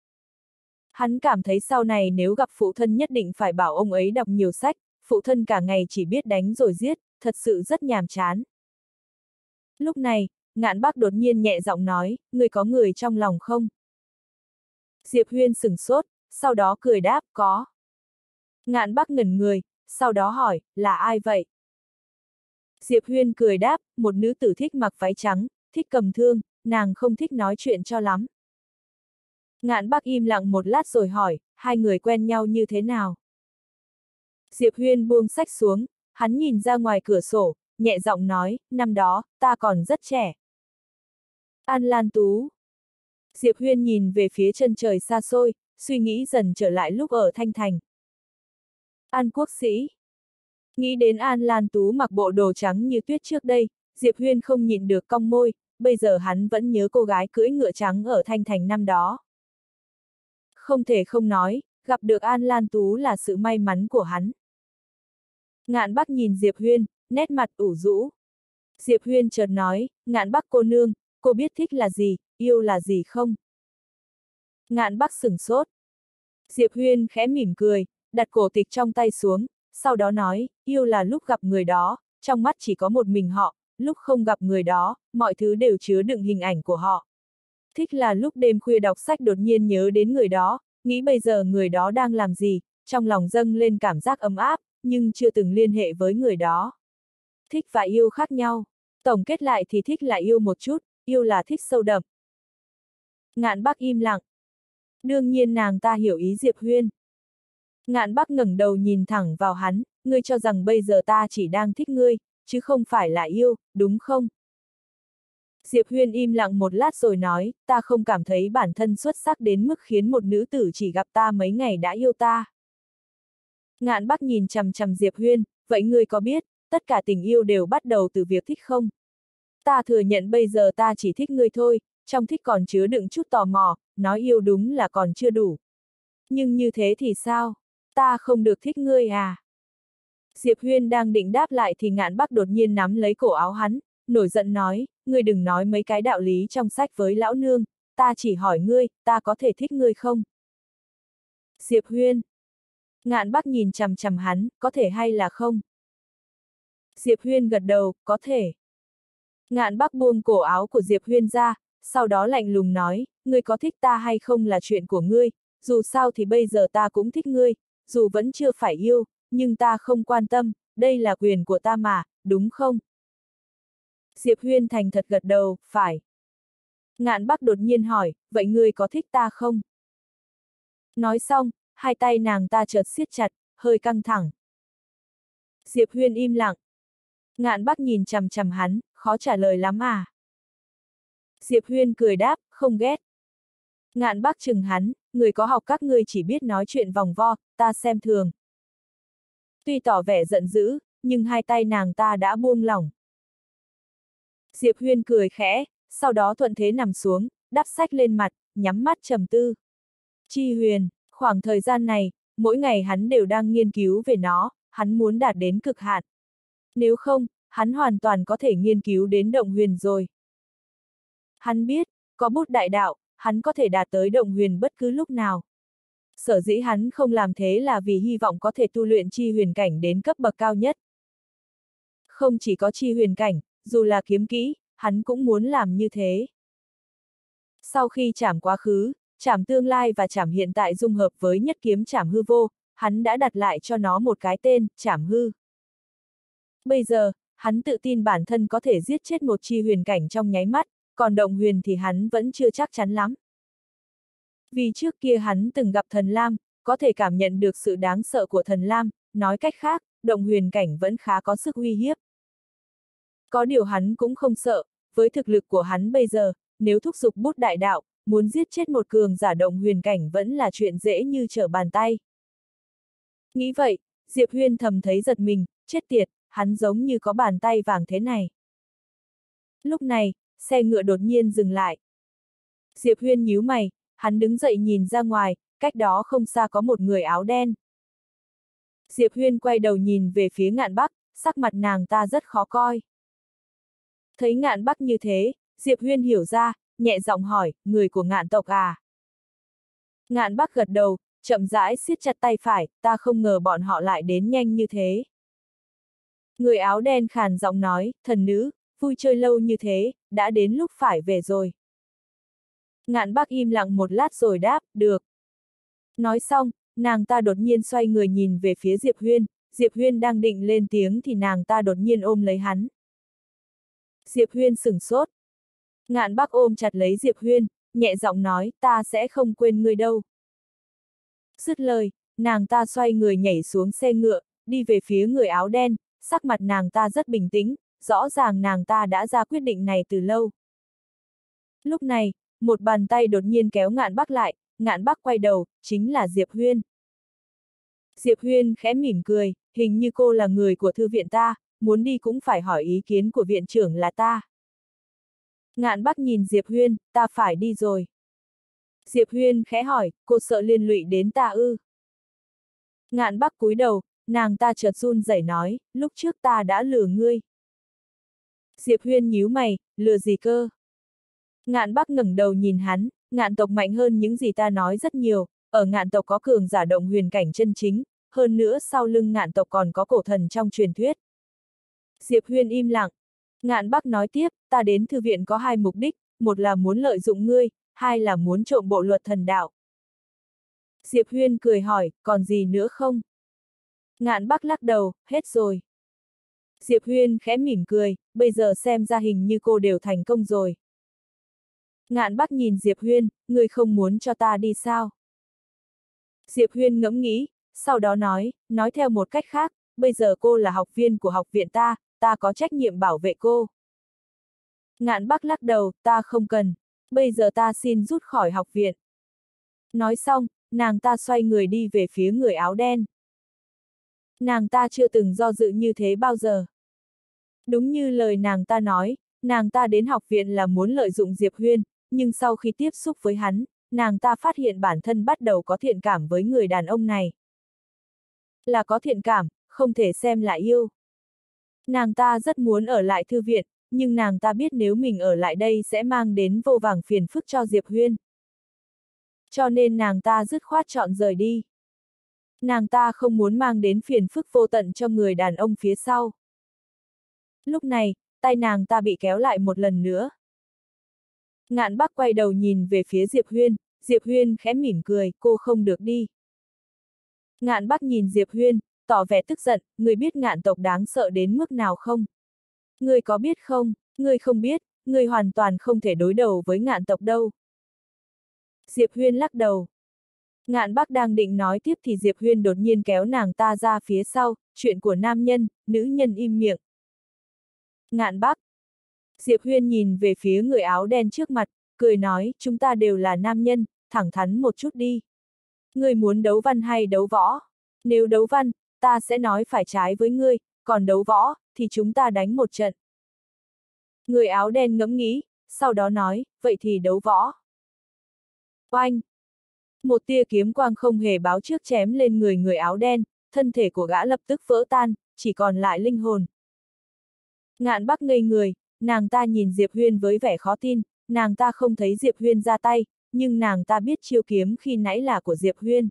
Hắn cảm thấy sau này nếu gặp phụ thân nhất định phải bảo ông ấy đọc nhiều sách, phụ thân cả ngày chỉ biết đánh rồi giết, thật sự rất nhàm chán. Lúc này, Ngạn Bắc đột nhiên nhẹ giọng nói, người có người trong lòng không? Diệp Huyên sửng sốt, sau đó cười đáp, có. Ngạn Bắc ngẩn người, sau đó hỏi, là ai vậy? Diệp Huyên cười đáp, một nữ tử thích mặc váy trắng, thích cầm thương, nàng không thích nói chuyện cho lắm. Ngạn Bắc im lặng một lát rồi hỏi, hai người quen nhau như thế nào? Diệp Huyên buông sách xuống, hắn nhìn ra ngoài cửa sổ, nhẹ giọng nói, năm đó, ta còn rất trẻ. An Lan Tú. Diệp Huyên nhìn về phía chân trời xa xôi, suy nghĩ dần trở lại lúc ở Thanh Thành. An Quốc Sĩ. Nghĩ đến An Lan Tú mặc bộ đồ trắng như tuyết trước đây, Diệp Huyên không nhịn được cong môi, bây giờ hắn vẫn nhớ cô gái cưỡi ngựa trắng ở Thanh Thành năm đó. Không thể không nói, gặp được An Lan Tú là sự may mắn của hắn. Ngạn Bắc nhìn Diệp Huyên, nét mặt ủ rũ. Diệp Huyên chợt nói, Ngạn Bắc cô nương, cô biết thích là gì, yêu là gì không? Ngạn Bắc sửng sốt. Diệp Huyên khẽ mỉm cười, đặt cổ tịch trong tay xuống, sau đó nói, yêu là lúc gặp người đó, trong mắt chỉ có một mình họ, lúc không gặp người đó, mọi thứ đều chứa đựng hình ảnh của họ. Thích là lúc đêm khuya đọc sách đột nhiên nhớ đến người đó, nghĩ bây giờ người đó đang làm gì, trong lòng dâng lên cảm giác ấm áp, nhưng chưa từng liên hệ với người đó. Thích và yêu khác nhau. Tổng kết lại thì thích là yêu một chút, yêu là thích sâu đậm. Ngạn Bắc im lặng. Đương nhiên nàng ta hiểu ý Diệp Huyên. Ngạn Bắc ngẩng đầu nhìn thẳng vào hắn, ngươi cho rằng bây giờ ta chỉ đang thích ngươi, chứ không phải là yêu, đúng không? Diệp Huyên im lặng một lát rồi nói, ta không cảm thấy bản thân xuất sắc đến mức khiến một nữ tử chỉ gặp ta mấy ngày đã yêu ta. Ngạn Bắc nhìn chằm chằm Diệp Huyên, vậy ngươi có biết, tất cả tình yêu đều bắt đầu từ việc thích không? Ta thừa nhận bây giờ ta chỉ thích ngươi thôi, trong thích còn chứa đựng chút tò mò, nói yêu đúng là còn chưa đủ. Nhưng như thế thì sao? Ta không được thích ngươi à? Diệp Huyên đang định đáp lại thì Ngạn Bắc đột nhiên nắm lấy cổ áo hắn, nổi giận nói, ngươi đừng nói mấy cái đạo lý trong sách với lão nương, ta chỉ hỏi ngươi, ta có thể thích ngươi không? Diệp Huyên. Ngạn Bắc nhìn chằm chằm hắn, có thể hay là không? Diệp Huyên gật đầu, có thể. Ngạn Bắc buông cổ áo của Diệp Huyên ra, sau đó lạnh lùng nói, ngươi có thích ta hay không là chuyện của ngươi, dù sao thì bây giờ ta cũng thích ngươi, dù vẫn chưa phải yêu, nhưng ta không quan tâm, đây là quyền của ta mà, đúng không? Diệp Huyên thành thật gật đầu, phải. Ngạn Bắc đột nhiên hỏi, vậy ngươi có thích ta không? Nói xong, hai tay nàng ta chợt siết chặt, hơi căng thẳng. Diệp Huyên im lặng. Ngạn Bắc nhìn chằm chằm hắn, khó trả lời lắm à? Diệp Huyên cười đáp, không ghét. Ngạn Bắc chừng hắn, người có học các ngươi chỉ biết nói chuyện vòng vo, ta xem thường. Tuy tỏ vẻ giận dữ, nhưng hai tay nàng ta đã buông lỏng. Diệp Huyên cười khẽ, sau đó thuận thế nằm xuống, đắp sách lên mặt, nhắm mắt trầm tư. Chi huyền, khoảng thời gian này, mỗi ngày hắn đều đang nghiên cứu về nó, hắn muốn đạt đến cực hạn. Nếu không, hắn hoàn toàn có thể nghiên cứu đến động huyền rồi. Hắn biết, có bút đại đạo, hắn có thể đạt tới động huyền bất cứ lúc nào. Sở dĩ hắn không làm thế là vì hy vọng có thể tu luyện chi huyền cảnh đến cấp bậc cao nhất. Không chỉ có chi huyền cảnh, dù là kiếm kỹ, hắn cũng muốn làm như thế. Sau khi trảm quá khứ, trảm tương lai và trảm hiện tại dung hợp với nhất kiếm trảm hư vô, hắn đã đặt lại cho nó một cái tên, trảm hư. Bây giờ, hắn tự tin bản thân có thể giết chết một chi huyền cảnh trong nháy mắt, còn động huyền thì hắn vẫn chưa chắc chắn lắm. Vì trước kia hắn từng gặp thần Lam, có thể cảm nhận được sự đáng sợ của thần Lam, nói cách khác, động huyền cảnh vẫn khá có sức uy hiếp. Có điều hắn cũng không sợ, với thực lực của hắn bây giờ, nếu thúc giục bút đại đạo, muốn giết chết một cường giả động huyền cảnh vẫn là chuyện dễ như trở bàn tay. Nghĩ vậy, Diệp Huyên thầm thấy giật mình, chết tiệt, hắn giống như có bàn tay vàng thế này. Lúc này, xe ngựa đột nhiên dừng lại. Diệp Huyên nhíu mày, hắn đứng dậy nhìn ra ngoài, cách đó không xa có một người áo đen. Diệp Huyên quay đầu nhìn về phía Ngạn Bắc, sắc mặt nàng ta rất khó coi. Thấy Ngạn Bắc như thế, Diệp Huyên hiểu ra, nhẹ giọng hỏi, người của Ngạn tộc à? Ngạn Bắc gật đầu, chậm rãi siết chặt tay phải, ta không ngờ bọn họ lại đến nhanh như thế. Người áo đen khàn giọng nói, thần nữ, vui chơi lâu như thế, đã đến lúc phải về rồi. Ngạn Bắc im lặng một lát rồi đáp, được. Nói xong, nàng ta đột nhiên xoay người nhìn về phía Diệp Huyên, Diệp Huyên đang định lên tiếng thì nàng ta đột nhiên ôm lấy hắn. Diệp Huyên sửng sốt. Ngạn Bắc ôm chặt lấy Diệp Huyên, nhẹ giọng nói, ta sẽ không quên ngươi đâu. Dứt lời, nàng ta xoay người nhảy xuống xe ngựa, đi về phía người áo đen, sắc mặt nàng ta rất bình tĩnh, rõ ràng nàng ta đã ra quyết định này từ lâu. Lúc này, một bàn tay đột nhiên kéo Ngạn Bắc lại, Ngạn Bắc quay đầu, chính là Diệp Huyên. Diệp Huyên khẽ mỉm cười, hình như cô là người của thư viện ta, muốn đi cũng phải hỏi ý kiến của viện trưởng là ta. Ngạn Bắc nhìn Diệp Huyên, ta phải đi rồi. Diệp Huyên khẽ hỏi, cô sợ liên lụy đến ta ư? Ngạn Bắc cúi đầu, nàng ta chợt run rẩy nói, lúc trước ta đã lừa ngươi. Diệp Huyên nhíu mày, lừa gì cơ? Ngạn Bắc ngẩng đầu nhìn hắn, Ngạn tộc mạnh hơn những gì ta nói rất nhiều, ở Ngạn tộc có cường giả động huyền cảnh chân chính, hơn nữa sau lưng Ngạn tộc còn có cổ thần trong truyền thuyết. Diệp Huyên im lặng. Ngạn Bắc nói tiếp, ta đến thư viện có hai mục đích, một là muốn lợi dụng ngươi, hai là muốn trộm bộ luật thần đạo. Diệp Huyên cười hỏi, còn gì nữa không? Ngạn Bắc lắc đầu, hết rồi. Diệp Huyên khẽ mỉm cười, bây giờ xem ra hình như cô đều thành công rồi. Ngạn Bắc nhìn Diệp Huyên, ngươi không muốn cho ta đi sao? Diệp Huyên ngẫm nghĩ, sau đó nói theo một cách khác, bây giờ cô là học viên của học viện ta, ta có trách nhiệm bảo vệ cô. Ngạn Bắc lắc đầu, ta không cần, bây giờ ta xin rút khỏi học viện. Nói xong, nàng ta xoay người đi về phía người áo đen. Nàng ta chưa từng do dự như thế bao giờ. Đúng như lời nàng ta nói, nàng ta đến học viện là muốn lợi dụng Diệp Huyên, nhưng sau khi tiếp xúc với hắn, nàng ta phát hiện bản thân bắt đầu có thiện cảm với người đàn ông này. Là có thiện cảm, không thể xem là yêu. Nàng ta rất muốn ở lại thư viện, nhưng nàng ta biết nếu mình ở lại đây sẽ mang đến vô vàn phiền phức cho Diệp Huyên. Cho nên nàng ta dứt khoát chọn rời đi. Nàng ta không muốn mang đến phiền phức vô tận cho người đàn ông phía sau. Lúc này, tay nàng ta bị kéo lại một lần nữa. Ngạn Bắc quay đầu nhìn về phía Diệp Huyên khẽ mỉm cười, cô không được đi. Ngạn Bắc nhìn Diệp Huyên, tỏ vẻ tức giận, người biết Ngạn tộc đáng sợ đến mức nào không? Người có biết không, người không biết, người hoàn toàn không thể đối đầu với Ngạn tộc đâu. Diệp Huyên lắc đầu. Ngạn Bắc đang định nói tiếp thì Diệp Huyên đột nhiên kéo nàng ta ra phía sau, chuyện của nam nhân, nữ nhân im miệng. Ngạn Bắc. Diệp Huyên nhìn về phía người áo đen trước mặt, cười nói, chúng ta đều là nam nhân, thẳng thắn một chút đi. Ngươi muốn đấu văn hay đấu võ? Nếu đấu văn, ta sẽ nói phải trái với ngươi, còn đấu võ, thì chúng ta đánh một trận. Người áo đen ngẫm nghĩ, sau đó nói, vậy thì đấu võ. Oanh! Một tia kiếm quang không hề báo trước chém lên người áo đen, thân thể của gã lập tức vỡ tan, chỉ còn lại linh hồn. Ngạn Bắc ngây người, nàng ta nhìn Diệp Huyên với vẻ khó tin, nàng ta không thấy Diệp Huyên ra tay, nhưng nàng ta biết chiêu kiếm khi nãy là của Diệp Huyên.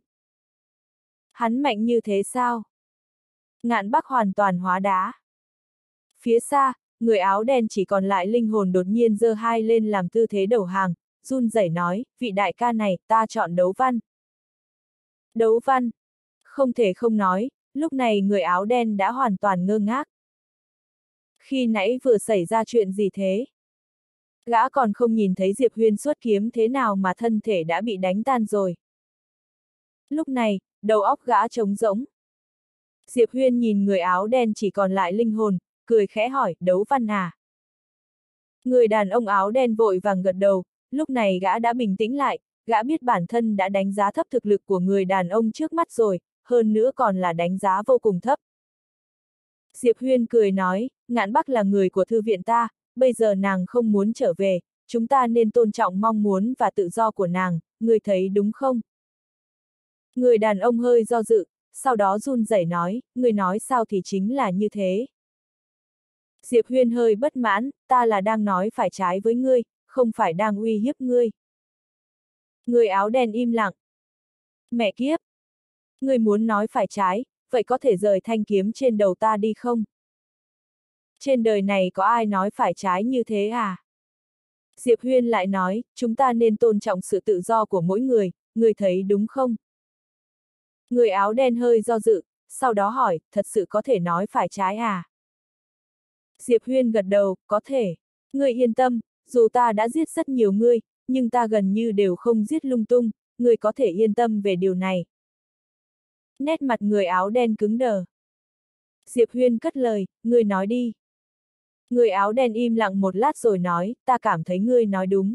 Hắn mạnh như thế sao? Ngạn Bắc hoàn toàn hóa đá. Phía xa, người áo đen chỉ còn lại linh hồn đột nhiên giơ hai lên làm tư thế đầu hàng, run rẩy nói, vị đại ca này, ta chọn đấu văn. Đấu văn? Không thể không nói, lúc này người áo đen đã hoàn toàn ngơ ngác. Khi nãy vừa xảy ra chuyện gì thế? Gã còn không nhìn thấy Diệp Huyên xuất kiếm thế nào mà thân thể đã bị đánh tan rồi. Lúc này, đầu óc gã trống rỗng. Diệp Huyên nhìn người áo đen chỉ còn lại linh hồn, cười khẽ hỏi, đấu văn à? Người đàn ông áo đen vội vàng gật đầu, lúc này gã đã bình tĩnh lại, gã biết bản thân đã đánh giá thấp thực lực của người đàn ông trước mắt rồi, hơn nữa còn là đánh giá vô cùng thấp. Diệp Huyên cười nói, Ngạn Bắc là người của thư viện ta, bây giờ nàng không muốn trở về, chúng ta nên tôn trọng mong muốn và tự do của nàng, người thấy đúng không? Người đàn ông hơi do dự, sau đó run rẩy nói, người nói sao thì chính là như thế. Diệp Huyên hơi bất mãn, ta là đang nói phải trái với ngươi, không phải đang uy hiếp ngươi. Người áo đen im lặng. Mẹ kiếp! Ngươi muốn nói phải trái, vậy có thể rời thanh kiếm trên đầu ta đi không? Trên đời này có ai nói phải trái như thế à? Diệp Huyên lại nói, chúng ta nên tôn trọng sự tự do của mỗi người thấy đúng không? Người áo đen hơi do dự, sau đó hỏi, thật sự có thể nói phải trái à? Diệp Huyên gật đầu, có thể. Ngươi yên tâm, dù ta đã giết rất nhiều ngươi, nhưng ta gần như đều không giết lung tung, ngươi có thể yên tâm về điều này. Nét mặt người áo đen cứng đờ. Diệp Huyên cất lời, ngươi nói đi. Người áo đen im lặng một lát rồi nói, ta cảm thấy ngươi nói đúng.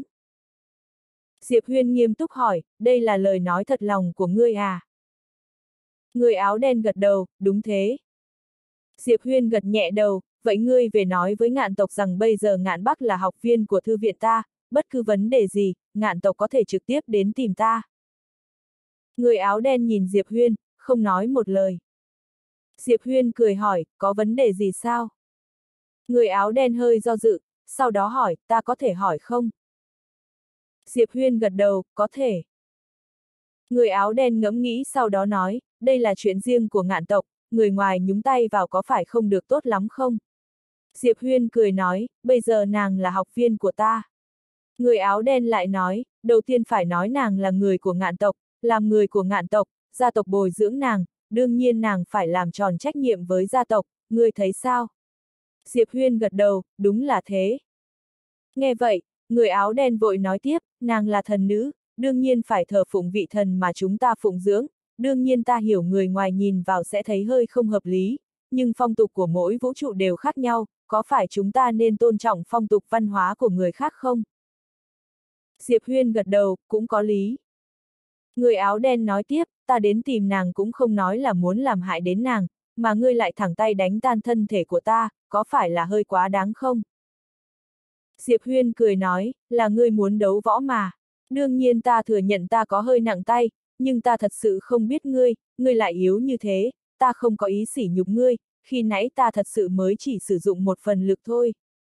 Diệp Huyên nghiêm túc hỏi, đây là lời nói thật lòng của ngươi à? Người áo đen gật đầu, đúng thế. Diệp Huyên gật nhẹ đầu, vậy ngươi về nói với Ngạn tộc rằng bây giờ Ngạn Bắc là học viên của thư viện ta, bất cứ vấn đề gì, Ngạn tộc có thể trực tiếp đến tìm ta. Người áo đen nhìn Diệp Huyên, không nói một lời. Diệp Huyên cười hỏi, có vấn đề gì sao? Người áo đen hơi do dự, sau đó hỏi, ta có thể hỏi không? Diệp Huyên gật đầu, có thể. Người áo đen ngẫm nghĩ sau đó nói, đây là chuyện riêng của Ngạn tộc, người ngoài nhúng tay vào có phải không được tốt lắm không? Diệp Huyên cười nói, bây giờ nàng là học viên của ta. Người áo đen lại nói, đầu tiên phải nói nàng là người của Ngạn tộc, làm người của Ngạn tộc, gia tộc bồi dưỡng nàng, đương nhiên nàng phải làm tròn trách nhiệm với gia tộc, ngươi thấy sao? Diệp Huyên gật đầu, đúng là thế. Nghe vậy, người áo đen vội nói tiếp, nàng là thần nữ, đương nhiên phải thờ phụng vị thần mà chúng ta phụng dưỡng, đương nhiên ta hiểu người ngoài nhìn vào sẽ thấy hơi không hợp lý, nhưng phong tục của mỗi vũ trụ đều khác nhau, có phải chúng ta nên tôn trọng phong tục văn hóa của người khác không? Diệp Huyên gật đầu, cũng có lý. Người áo đen nói tiếp, ta đến tìm nàng cũng không nói là muốn làm hại đến nàng, mà ngươi lại thẳng tay đánh tan thân thể của ta, có phải là hơi quá đáng không? Diệp Huyên cười nói, là ngươi muốn đấu võ mà. Đương nhiên ta thừa nhận ta có hơi nặng tay, nhưng ta thật sự không biết ngươi lại yếu như thế, ta không có ý sỉ nhục ngươi, khi nãy ta thật sự mới chỉ sử dụng một phần lực thôi.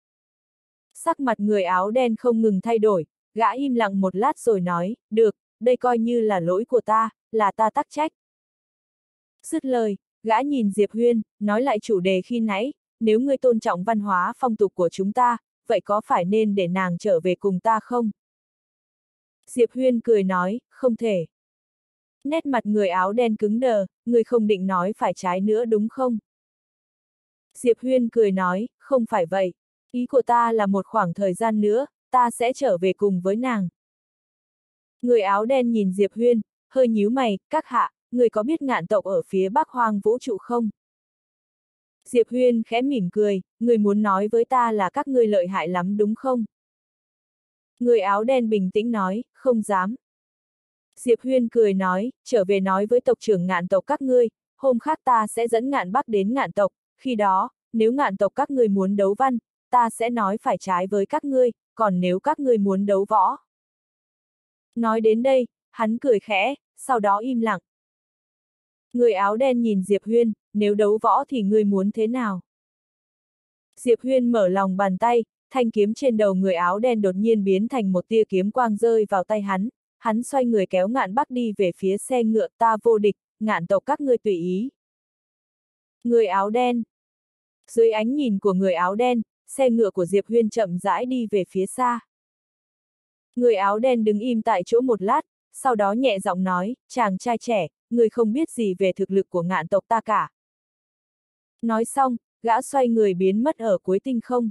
Sắc mặt người áo đen không ngừng thay đổi, gã im lặng một lát rồi nói, được, đây coi như là lỗi của ta, là ta tắc trách. Dứt lời, gã nhìn Diệp Huyên, nói lại chủ đề khi nãy, nếu ngươi tôn trọng văn hóa phong tục của chúng ta, vậy có phải nên để nàng trở về cùng ta không? Diệp Huyên cười nói, không thể. Nét mặt người áo đen cứng đờ, ngươi không định nói phải trái nữa đúng không? Diệp Huyên cười nói, không phải vậy, ý của ta là một khoảng thời gian nữa, ta sẽ trở về cùng với nàng. Người áo đen nhìn Diệp Huyên, hơi nhíu mày, các hạ, người có biết Ngạn tộc ở phía Bắc Hoang vũ trụ không? Diệp Huyên khẽ mỉm cười, người muốn nói với ta là các ngươi lợi hại lắm đúng không? Người áo đen bình tĩnh nói, không dám. Diệp Huyên cười nói, trở về nói với tộc trưởng Ngạn tộc các ngươi, hôm khác ta sẽ dẫn Ngạn Bắc đến Ngạn tộc, khi đó, nếu Ngạn tộc các ngươi muốn đấu văn, ta sẽ nói phải trái với các ngươi, còn nếu các ngươi muốn đấu võ. Nói đến đây, hắn cười khẽ, sau đó im lặng. Người áo đen nhìn Diệp Huyên, nếu đấu võ thì ngươi muốn thế nào? Diệp Huyên mở lòng bàn tay, thanh kiếm trên đầu người áo đen đột nhiên biến thành một tia kiếm quang rơi vào tay hắn xoay người kéo Ngạn Bắc đi về phía xe ngựa, ta vô địch, Ngạn tộc các ngươi tùy ý. Người áo đen. Dưới ánh nhìn của người áo đen, xe ngựa của Diệp Huyên chậm rãi đi về phía xa. Người áo đen đứng im tại chỗ một lát, sau đó nhẹ giọng nói, chàng trai trẻ, người không biết gì về thực lực của Ngạn tộc ta cả. Nói xong, gã xoay người biến mất ở cuối tinh không.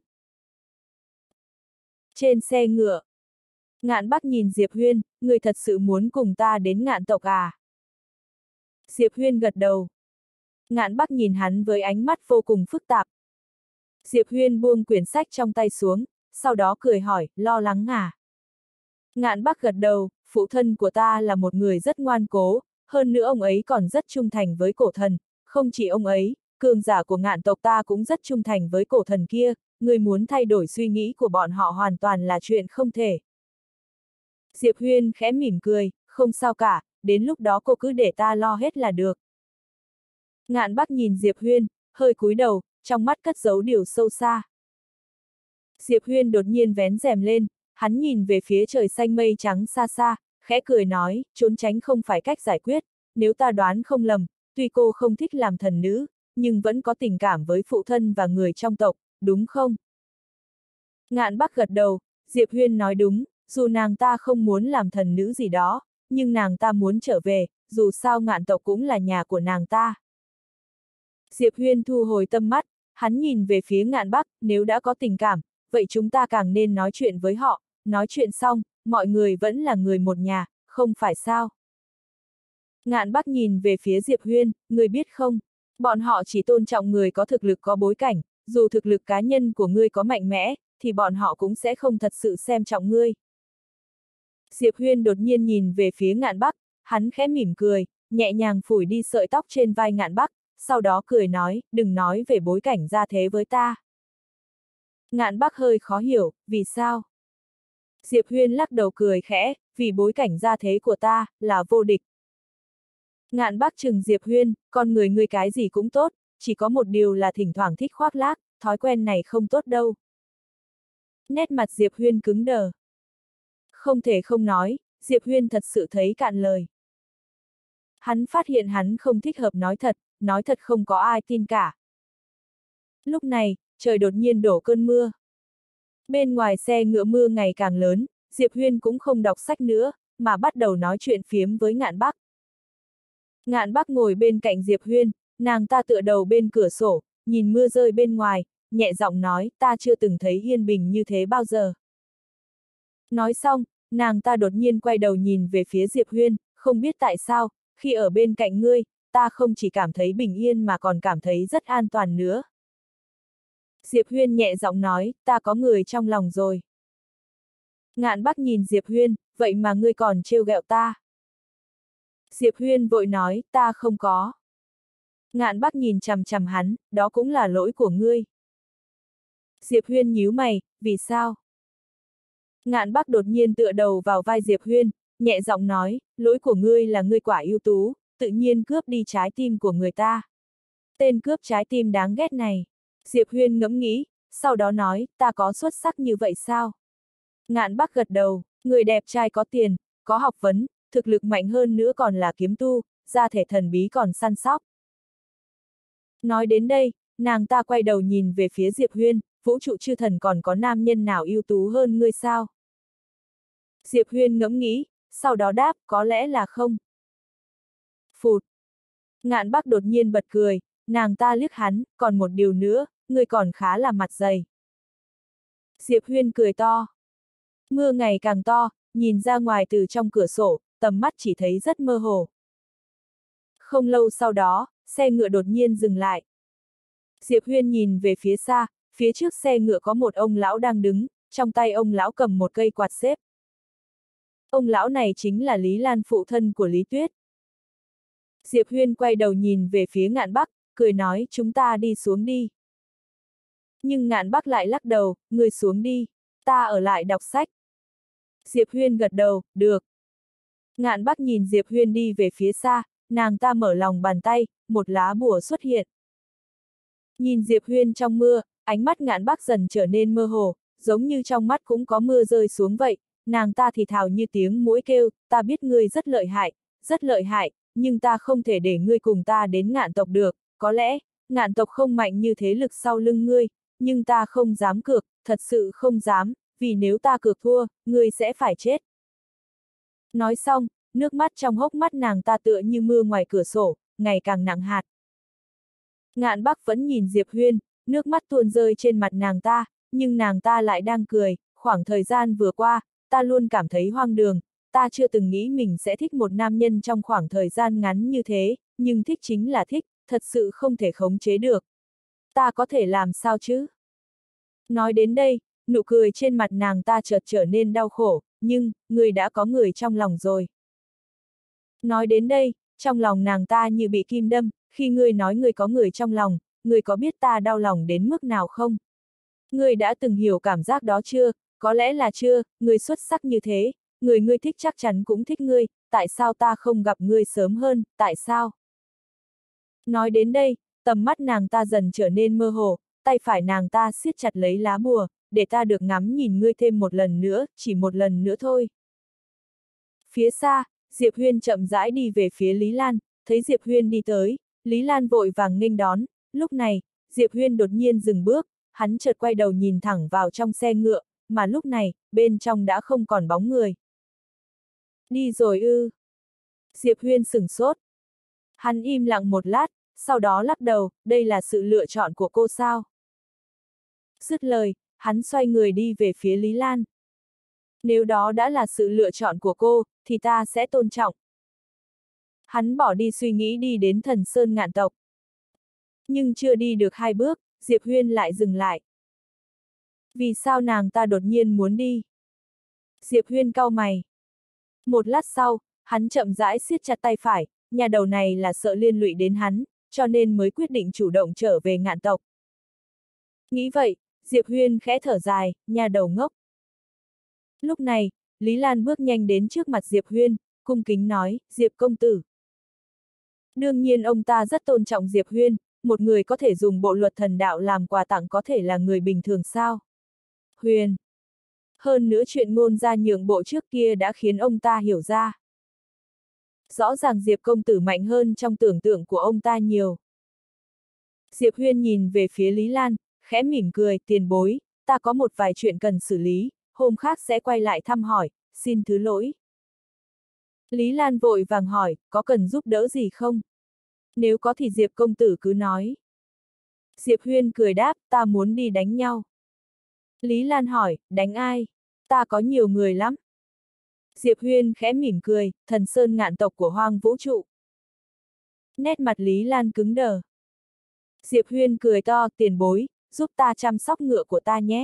Trên xe ngựa, Ngạn Bắc nhìn Diệp Huyên, người thật sự muốn cùng ta đến Ngạn tộc à? Diệp Huyên gật đầu. Ngạn Bắc nhìn hắn với ánh mắt vô cùng phức tạp. Diệp Huyên buông quyển sách trong tay xuống, sau đó cười hỏi, lo lắng à? Ngạn Bắc gật đầu, phụ thân của ta là một người rất ngoan cố, hơn nữa ông ấy còn rất trung thành với cổ thần, không chỉ ông ấy, cường giả của Ngạn tộc ta cũng rất trung thành với cổ thần kia, người muốn thay đổi suy nghĩ của bọn họ hoàn toàn là chuyện không thể. Diệp Huyên khẽ mỉm cười, không sao cả, đến lúc đó cô cứ để ta lo hết là được. Ngạn Bắc nhìn Diệp Huyên, hơi cúi đầu, trong mắt cất giấu điều sâu xa. Diệp Huyên đột nhiên vén rèm lên, hắn nhìn về phía trời xanh mây trắng xa xa, khẽ cười nói, trốn tránh không phải cách giải quyết, nếu ta đoán không lầm, tuy cô không thích làm thần nữ, nhưng vẫn có tình cảm với phụ thân và người trong tộc, đúng không? Ngạn Bắc gật đầu, Diệp Huyên nói đúng, dù nàng ta không muốn làm thần nữ gì đó, nhưng nàng ta muốn trở về, dù sao Ngạn tộc cũng là nhà của nàng ta. Diệp Huyên thu hồi tâm mắt, hắn nhìn về phía Ngạn Bắc, nếu đã có tình cảm, vậy chúng ta càng nên nói chuyện với họ, nói chuyện xong, mọi người vẫn là người một nhà, không phải sao? Ngạn Bắc nhìn về phía Diệp Huyên, người biết không, bọn họ chỉ tôn trọng người có thực lực có bối cảnh, dù thực lực cá nhân của ngươi có mạnh mẽ, thì bọn họ cũng sẽ không thật sự xem trọng ngươi. Diệp Huyên đột nhiên nhìn về phía Ngạn Bắc, hắn khẽ mỉm cười, nhẹ nhàng phủi đi sợi tóc trên vai Ngạn Bắc, sau đó cười nói, đừng nói về bối cảnh gia thế với ta. Ngạn Bắc hơi khó hiểu, vì sao? Diệp Huyên lắc đầu cười khẽ, vì bối cảnh gia thế của ta, là vô địch. Ngạn Bắc trừng Diệp Huyên, con người ngươi cái gì cũng tốt, chỉ có một điều là thỉnh thoảng thích khoác lác, thói quen này không tốt đâu. Nét mặt Diệp Huyên cứng đờ. Không thể không nói, Diệp Huyên thật sự thấy cạn lời. Hắn phát hiện hắn không thích hợp nói thật không có ai tin cả. Lúc này, trời đột nhiên đổ cơn mưa. Bên ngoài xe ngựa mưa ngày càng lớn, Diệp Huyên cũng không đọc sách nữa, mà bắt đầu nói chuyện phiếm với Ngạn Bắc. Ngạn Bắc ngồi bên cạnh Diệp Huyên, nàng ta tựa đầu bên cửa sổ, nhìn mưa rơi bên ngoài, nhẹ giọng nói, ta chưa từng thấy yên bình như thế bao giờ. Nói xong, nàng ta đột nhiên quay đầu nhìn về phía Diệp Huyên, không biết tại sao, khi ở bên cạnh ngươi, ta không chỉ cảm thấy bình yên mà còn cảm thấy rất an toàn nữa. Diệp Huyên nhẹ giọng nói, ta có người trong lòng rồi. Ngạn Bắc nhìn Diệp Huyên, vậy mà ngươi còn trêu ghẹo ta. Diệp Huyên vội nói, ta không có. Ngạn Bắc nhìn chằm chằm hắn, đó cũng là lỗi của ngươi. Diệp Huyên nhíu mày, vì sao? Ngạn Bắc đột nhiên tựa đầu vào vai Diệp Huyên, nhẹ giọng nói, lỗi của ngươi là ngươi quả ưu tú, tự nhiên cướp đi trái tim của người ta. Tên cướp trái tim đáng ghét này. Diệp Huyên ngẫm nghĩ, sau đó nói, ta có xuất sắc như vậy sao? Ngạn Bắc gật đầu, người đẹp trai có tiền, có học vấn, thực lực mạnh hơn nữa còn là kiếm tu, gia thể thần bí còn săn sóc. Nói đến đây, nàng ta quay đầu nhìn về phía Diệp Huyên, vũ trụ chư thần còn có nam nhân nào ưu tú hơn ngươi sao? Diệp Huyên ngẫm nghĩ, sau đó đáp, có lẽ là không. Phụt. Ngạn Bắc đột nhiên bật cười, nàng ta liếc hắn, còn một điều nữa, ngươi còn khá là mặt dày. Diệp Huyên cười to. Mưa ngày càng to, nhìn ra ngoài từ trong cửa sổ, tầm mắt chỉ thấy rất mơ hồ. Không lâu sau đó, xe ngựa đột nhiên dừng lại. Diệp Huyên nhìn về phía xa, phía trước xe ngựa có một ông lão đang đứng, trong tay ông lão cầm một cây quạt xếp. Ông lão này chính là Lý Lan, phụ thân của Lý Tuyết. Diệp Huyên quay đầu nhìn về phía Ngạn Bắc, cười nói, chúng ta đi xuống đi. Nhưng Ngạn Bắc lại lắc đầu, người xuống đi, ta ở lại đọc sách. Diệp Huyên gật đầu, được. Ngạn Bắc nhìn Diệp Huyên đi về phía xa, nàng ta mở lòng bàn tay, một lá bùa xuất hiện. Nhìn Diệp Huyên trong mưa, ánh mắt Ngạn Bắc dần trở nên mơ hồ, giống như trong mắt cũng có mưa rơi xuống vậy, nàng ta thì thào như tiếng muỗi kêu, ta biết ngươi rất lợi hại, nhưng ta không thể để ngươi cùng ta đến Ngạn tộc được, có lẽ, Ngạn tộc không mạnh như thế lực sau lưng ngươi, nhưng ta không dám cược, thật sự không dám, vì nếu ta cược thua, ngươi sẽ phải chết. Nói xong, nước mắt trong hốc mắt nàng ta tựa như mưa ngoài cửa sổ, ngày càng nặng hạt. Ngạn Bắc vẫn nhìn Diệp Huyên, nước mắt tuôn rơi trên mặt nàng ta, nhưng nàng ta lại đang cười, khoảng thời gian vừa qua, ta luôn cảm thấy hoang đường, ta chưa từng nghĩ mình sẽ thích một nam nhân trong khoảng thời gian ngắn như thế, nhưng thích chính là thích, thật sự không thể khống chế được. Ta có thể làm sao chứ? Nói đến đây, nụ cười trên mặt nàng ta chợt trở nên đau khổ, nhưng, người đã có người trong lòng rồi. Nói đến đây, trong lòng nàng ta như bị kim đâm, khi ngươi nói ngươi có người trong lòng, ngươi có biết ta đau lòng đến mức nào không? Ngươi đã từng hiểu cảm giác đó chưa? Có lẽ là chưa, ngươi xuất sắc như thế, người ngươi thích chắc chắn cũng thích ngươi, tại sao ta không gặp ngươi sớm hơn, tại sao? Nói đến đây, tầm mắt nàng ta dần trở nên mơ hồ, tay phải nàng ta siết chặt lấy lá bùa, để ta được ngắm nhìn ngươi thêm một lần nữa, chỉ một lần nữa thôi. Phía xa, Diệp Huyên chậm rãi đi về phía Lý Lan, thấy Diệp Huyên đi tới, Lý Lan vội vàng nghênh đón, lúc này, Diệp Huyên đột nhiên dừng bước, hắn chợt quay đầu nhìn thẳng vào trong xe ngựa, mà lúc này, bên trong đã không còn bóng người. Đi rồi ư? Diệp Huyên sửng sốt. Hắn im lặng một lát, sau đó lắc đầu, đây là sự lựa chọn của cô sao? Dứt lời, hắn xoay người đi về phía Lý Lan. Nếu đó đã là sự lựa chọn của cô, thì ta sẽ tôn trọng. Hắn bỏ đi suy nghĩ đi đến Thần Sơn Ngạn tộc. Nhưng chưa đi được 2 bước, Diệp Huyên lại dừng lại. Vì sao nàng ta đột nhiên muốn đi? Diệp Huyên cau mày. Một lát sau, hắn chậm rãi siết chặt tay phải, nhà đầu này là sợ liên lụy đến hắn, cho nên mới quyết định chủ động trở về Ngạn tộc. Nghĩ vậy, Diệp Huyên khẽ thở dài, nhà đầu ngốc. Lúc này, Lý Lan bước nhanh đến trước mặt Diệp Huyên, cung kính nói, Diệp công tử. Đương nhiên ông ta rất tôn trọng Diệp Huyên, một người có thể dùng bộ luật thần đạo làm quà tặng có thể là người bình thường sao? Huyên. Hơn nữa chuyện ngôn ra nhượng bộ trước kia đã khiến ông ta hiểu ra. Rõ ràng Diệp công tử mạnh hơn trong tưởng tượng của ông ta nhiều. Diệp Huyên nhìn về phía Lý Lan, khẽ mỉm cười, tiền bối, ta có một vài chuyện cần xử lý, hôm khác sẽ quay lại thăm hỏi, xin thứ lỗi. Lý Lan vội vàng hỏi, có cần giúp đỡ gì không? Nếu có thì Diệp công tử cứ nói. Diệp Huyên cười đáp, ta muốn đi đánh nhau. Lý Lan hỏi, đánh ai? Ta có nhiều người lắm. Diệp Huyên khẽ mỉm cười, Thần Sơn Ngạn tộc của Hoang Vũ Trụ. Nét mặt Lý Lan cứng đờ. Diệp Huyên cười to, tiền bối, giúp ta chăm sóc ngựa của ta nhé.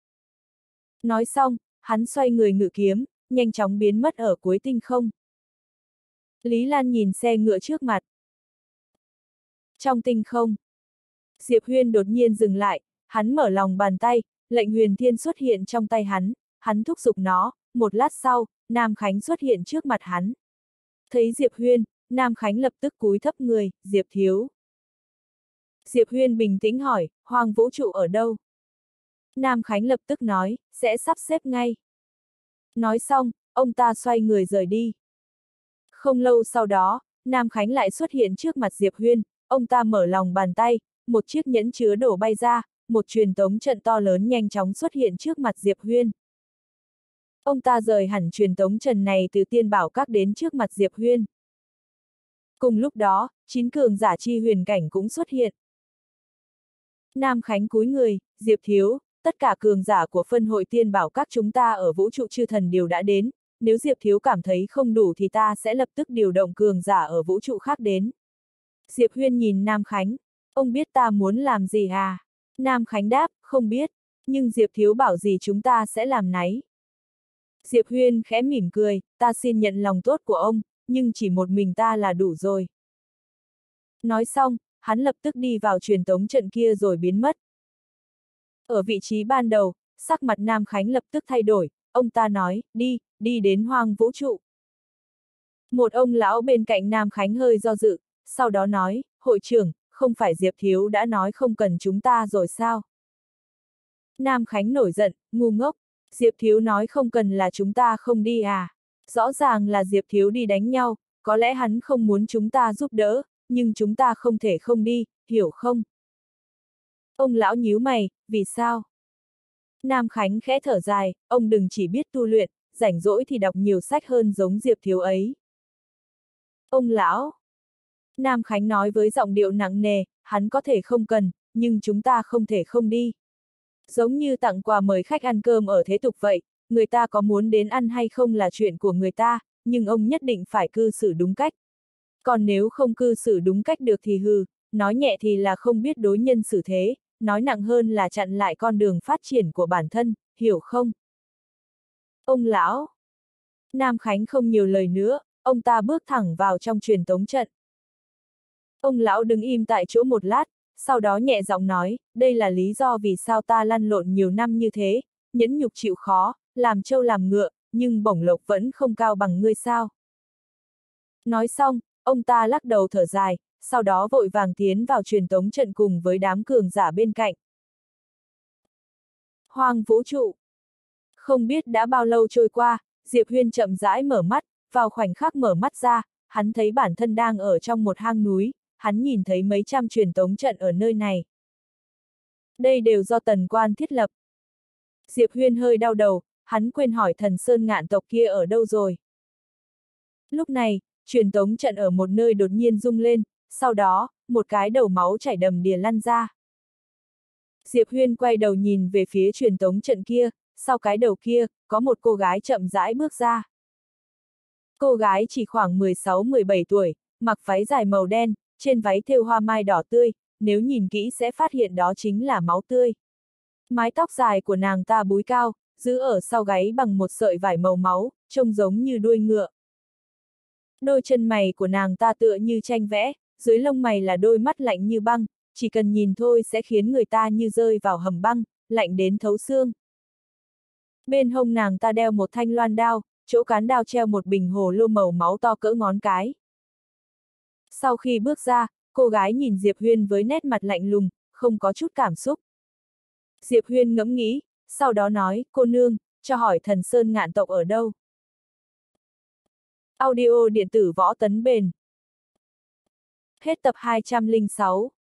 Nói xong, hắn xoay người ngự kiếm, nhanh chóng biến mất ở cuối tinh không. Lý Lan nhìn xe ngựa trước mặt. Trong tinh không, Diệp Huyên đột nhiên dừng lại, hắn mở lòng bàn tay, lệnh huyền thiên xuất hiện trong tay hắn thúc giục nó, một lát sau, Nam Khánh xuất hiện trước mặt hắn. Thấy Diệp Huyên, Nam Khánh lập tức cúi thấp người, Diệp thiếu. Diệp Huyên bình tĩnh hỏi, Hoang Vũ Trụ ở đâu? Nam Khánh lập tức nói, sẽ sắp xếp ngay. Nói xong, ông ta xoay người rời đi. Không lâu sau đó, Nam Khánh lại xuất hiện trước mặt Diệp Huyên, ông ta mở lòng bàn tay, một chiếc nhẫn chứa đồ bay ra, một truyền tống trận to lớn nhanh chóng xuất hiện trước mặt Diệp Huyên. Ông ta rời hẳn truyền tống trận này từ Tiên Bảo Các đến trước mặt Diệp Huyên. Cùng lúc đó, 9 cường giả chi huyền cảnh cũng xuất hiện. Nam Khánh cúi người, Diệp thiếu, tất cả cường giả của phân hội Tiên Bảo Các chúng ta ở vũ trụ chư thần đều đã đến, nếu Diệp thiếu cảm thấy không đủ thì ta sẽ lập tức điều động cường giả ở vũ trụ khác đến. Diệp Huyên nhìn Nam Khánh, ông biết ta muốn làm gì à? Nam Khánh đáp, không biết, nhưng Diệp thiếu bảo gì chúng ta sẽ làm nấy. Diệp Huyên khẽ mỉm cười, ta xin nhận lòng tốt của ông, nhưng chỉ một mình ta là đủ rồi. Nói xong, hắn lập tức đi vào truyền tống trận kia rồi biến mất. Ở vị trí ban đầu, sắc mặt Nam Khánh lập tức thay đổi, ông ta nói, đi đến hoang vũ trụ. Một ông lão bên cạnh Nam Khánh hơi do dự, sau đó nói, hội trưởng, không phải Diệp Thiếu đã nói không cần chúng ta rồi sao? Nam Khánh nổi giận, ngu ngốc, Diệp Thiếu nói không cần là chúng ta không đi à? Rõ ràng là Diệp Thiếu đi đánh nhau, có lẽ hắn không muốn chúng ta giúp đỡ, nhưng chúng ta không thể không đi, hiểu không? Ông lão nhíu mày, vì sao? Nam Khánh khẽ thở dài, ông đừng chỉ biết tu luyện, rảnh rỗi thì đọc nhiều sách hơn giống Diệp Thiếu ấy. Ông lão! Nam Khánh nói với giọng điệu nặng nề, hắn có thể không cần, nhưng chúng ta không thể không đi. Giống như tặng quà mời khách ăn cơm ở thế tục vậy, người ta có muốn đến ăn hay không là chuyện của người ta, nhưng ông nhất định phải cư xử đúng cách. Còn nếu không cư xử đúng cách được thì hừ, nói nhẹ thì là không biết đối nhân xử thế, nói nặng hơn là chặn lại con đường phát triển của bản thân, hiểu không? Ông lão! Nam Khánh không nhiều lời nữa, ông ta bước thẳng vào trong truyền tống trận. Ông lão đứng im tại chỗ một lát, sau đó nhẹ giọng nói, đây là lý do vì sao ta lăn lộn nhiều năm như thế, nhẫn nhục chịu khó, làm trâu làm ngựa, nhưng bổng lộc vẫn không cao bằng ngươi sao. Nói xong, ông ta lắc đầu thở dài, sau đó vội vàng tiến vào truyền tống trận cùng với đám cường giả bên cạnh. Hoang vũ trụ. Không biết đã bao lâu trôi qua, Diệp Huyên chậm rãi mở mắt, vào khoảnh khắc mở mắt ra, hắn thấy bản thân đang ở trong một hang núi, hắn nhìn thấy mấy trăm truyền tống trận ở nơi này. Đây đều do Tần Quan thiết lập. Diệp Huyên hơi đau đầu, hắn quên hỏi Thần Sơn Ngạn tộc kia ở đâu rồi. Lúc này, truyền tống trận ở một nơi đột nhiên rung lên, sau đó, một cái đầu máu chảy đầm đìa lăn ra. Diệp Huyên quay đầu nhìn về phía truyền tống trận kia, sau cái đầu kia, có một cô gái chậm rãi bước ra. Cô gái chỉ khoảng 16-17 tuổi, mặc váy dài màu đen, trên váy thêu hoa mai đỏ tươi, nếu nhìn kỹ sẽ phát hiện đó chính là máu tươi. Mái tóc dài của nàng ta búi cao, giữ ở sau gáy bằng một sợi vải màu máu, trông giống như đuôi ngựa. Đôi chân mày của nàng ta tựa như tranh vẽ, dưới lông mày là đôi mắt lạnh như băng, chỉ cần nhìn thôi sẽ khiến người ta như rơi vào hầm băng, lạnh đến thấu xương. Bên hông nàng ta đeo một thanh loan đao, chỗ cán đao treo một bình hồ lô màu máu to cỡ ngón cái. Sau khi bước ra, cô gái nhìn Diệp Huyên với nét mặt lạnh lùng, không có chút cảm xúc. Diệp Huyên ngẫm nghĩ, sau đó nói, cô nương, cho hỏi Thần Sơn Ngạn tộc ở đâu. Audio điện tử Võ Tấn Bền. Hết tập 206.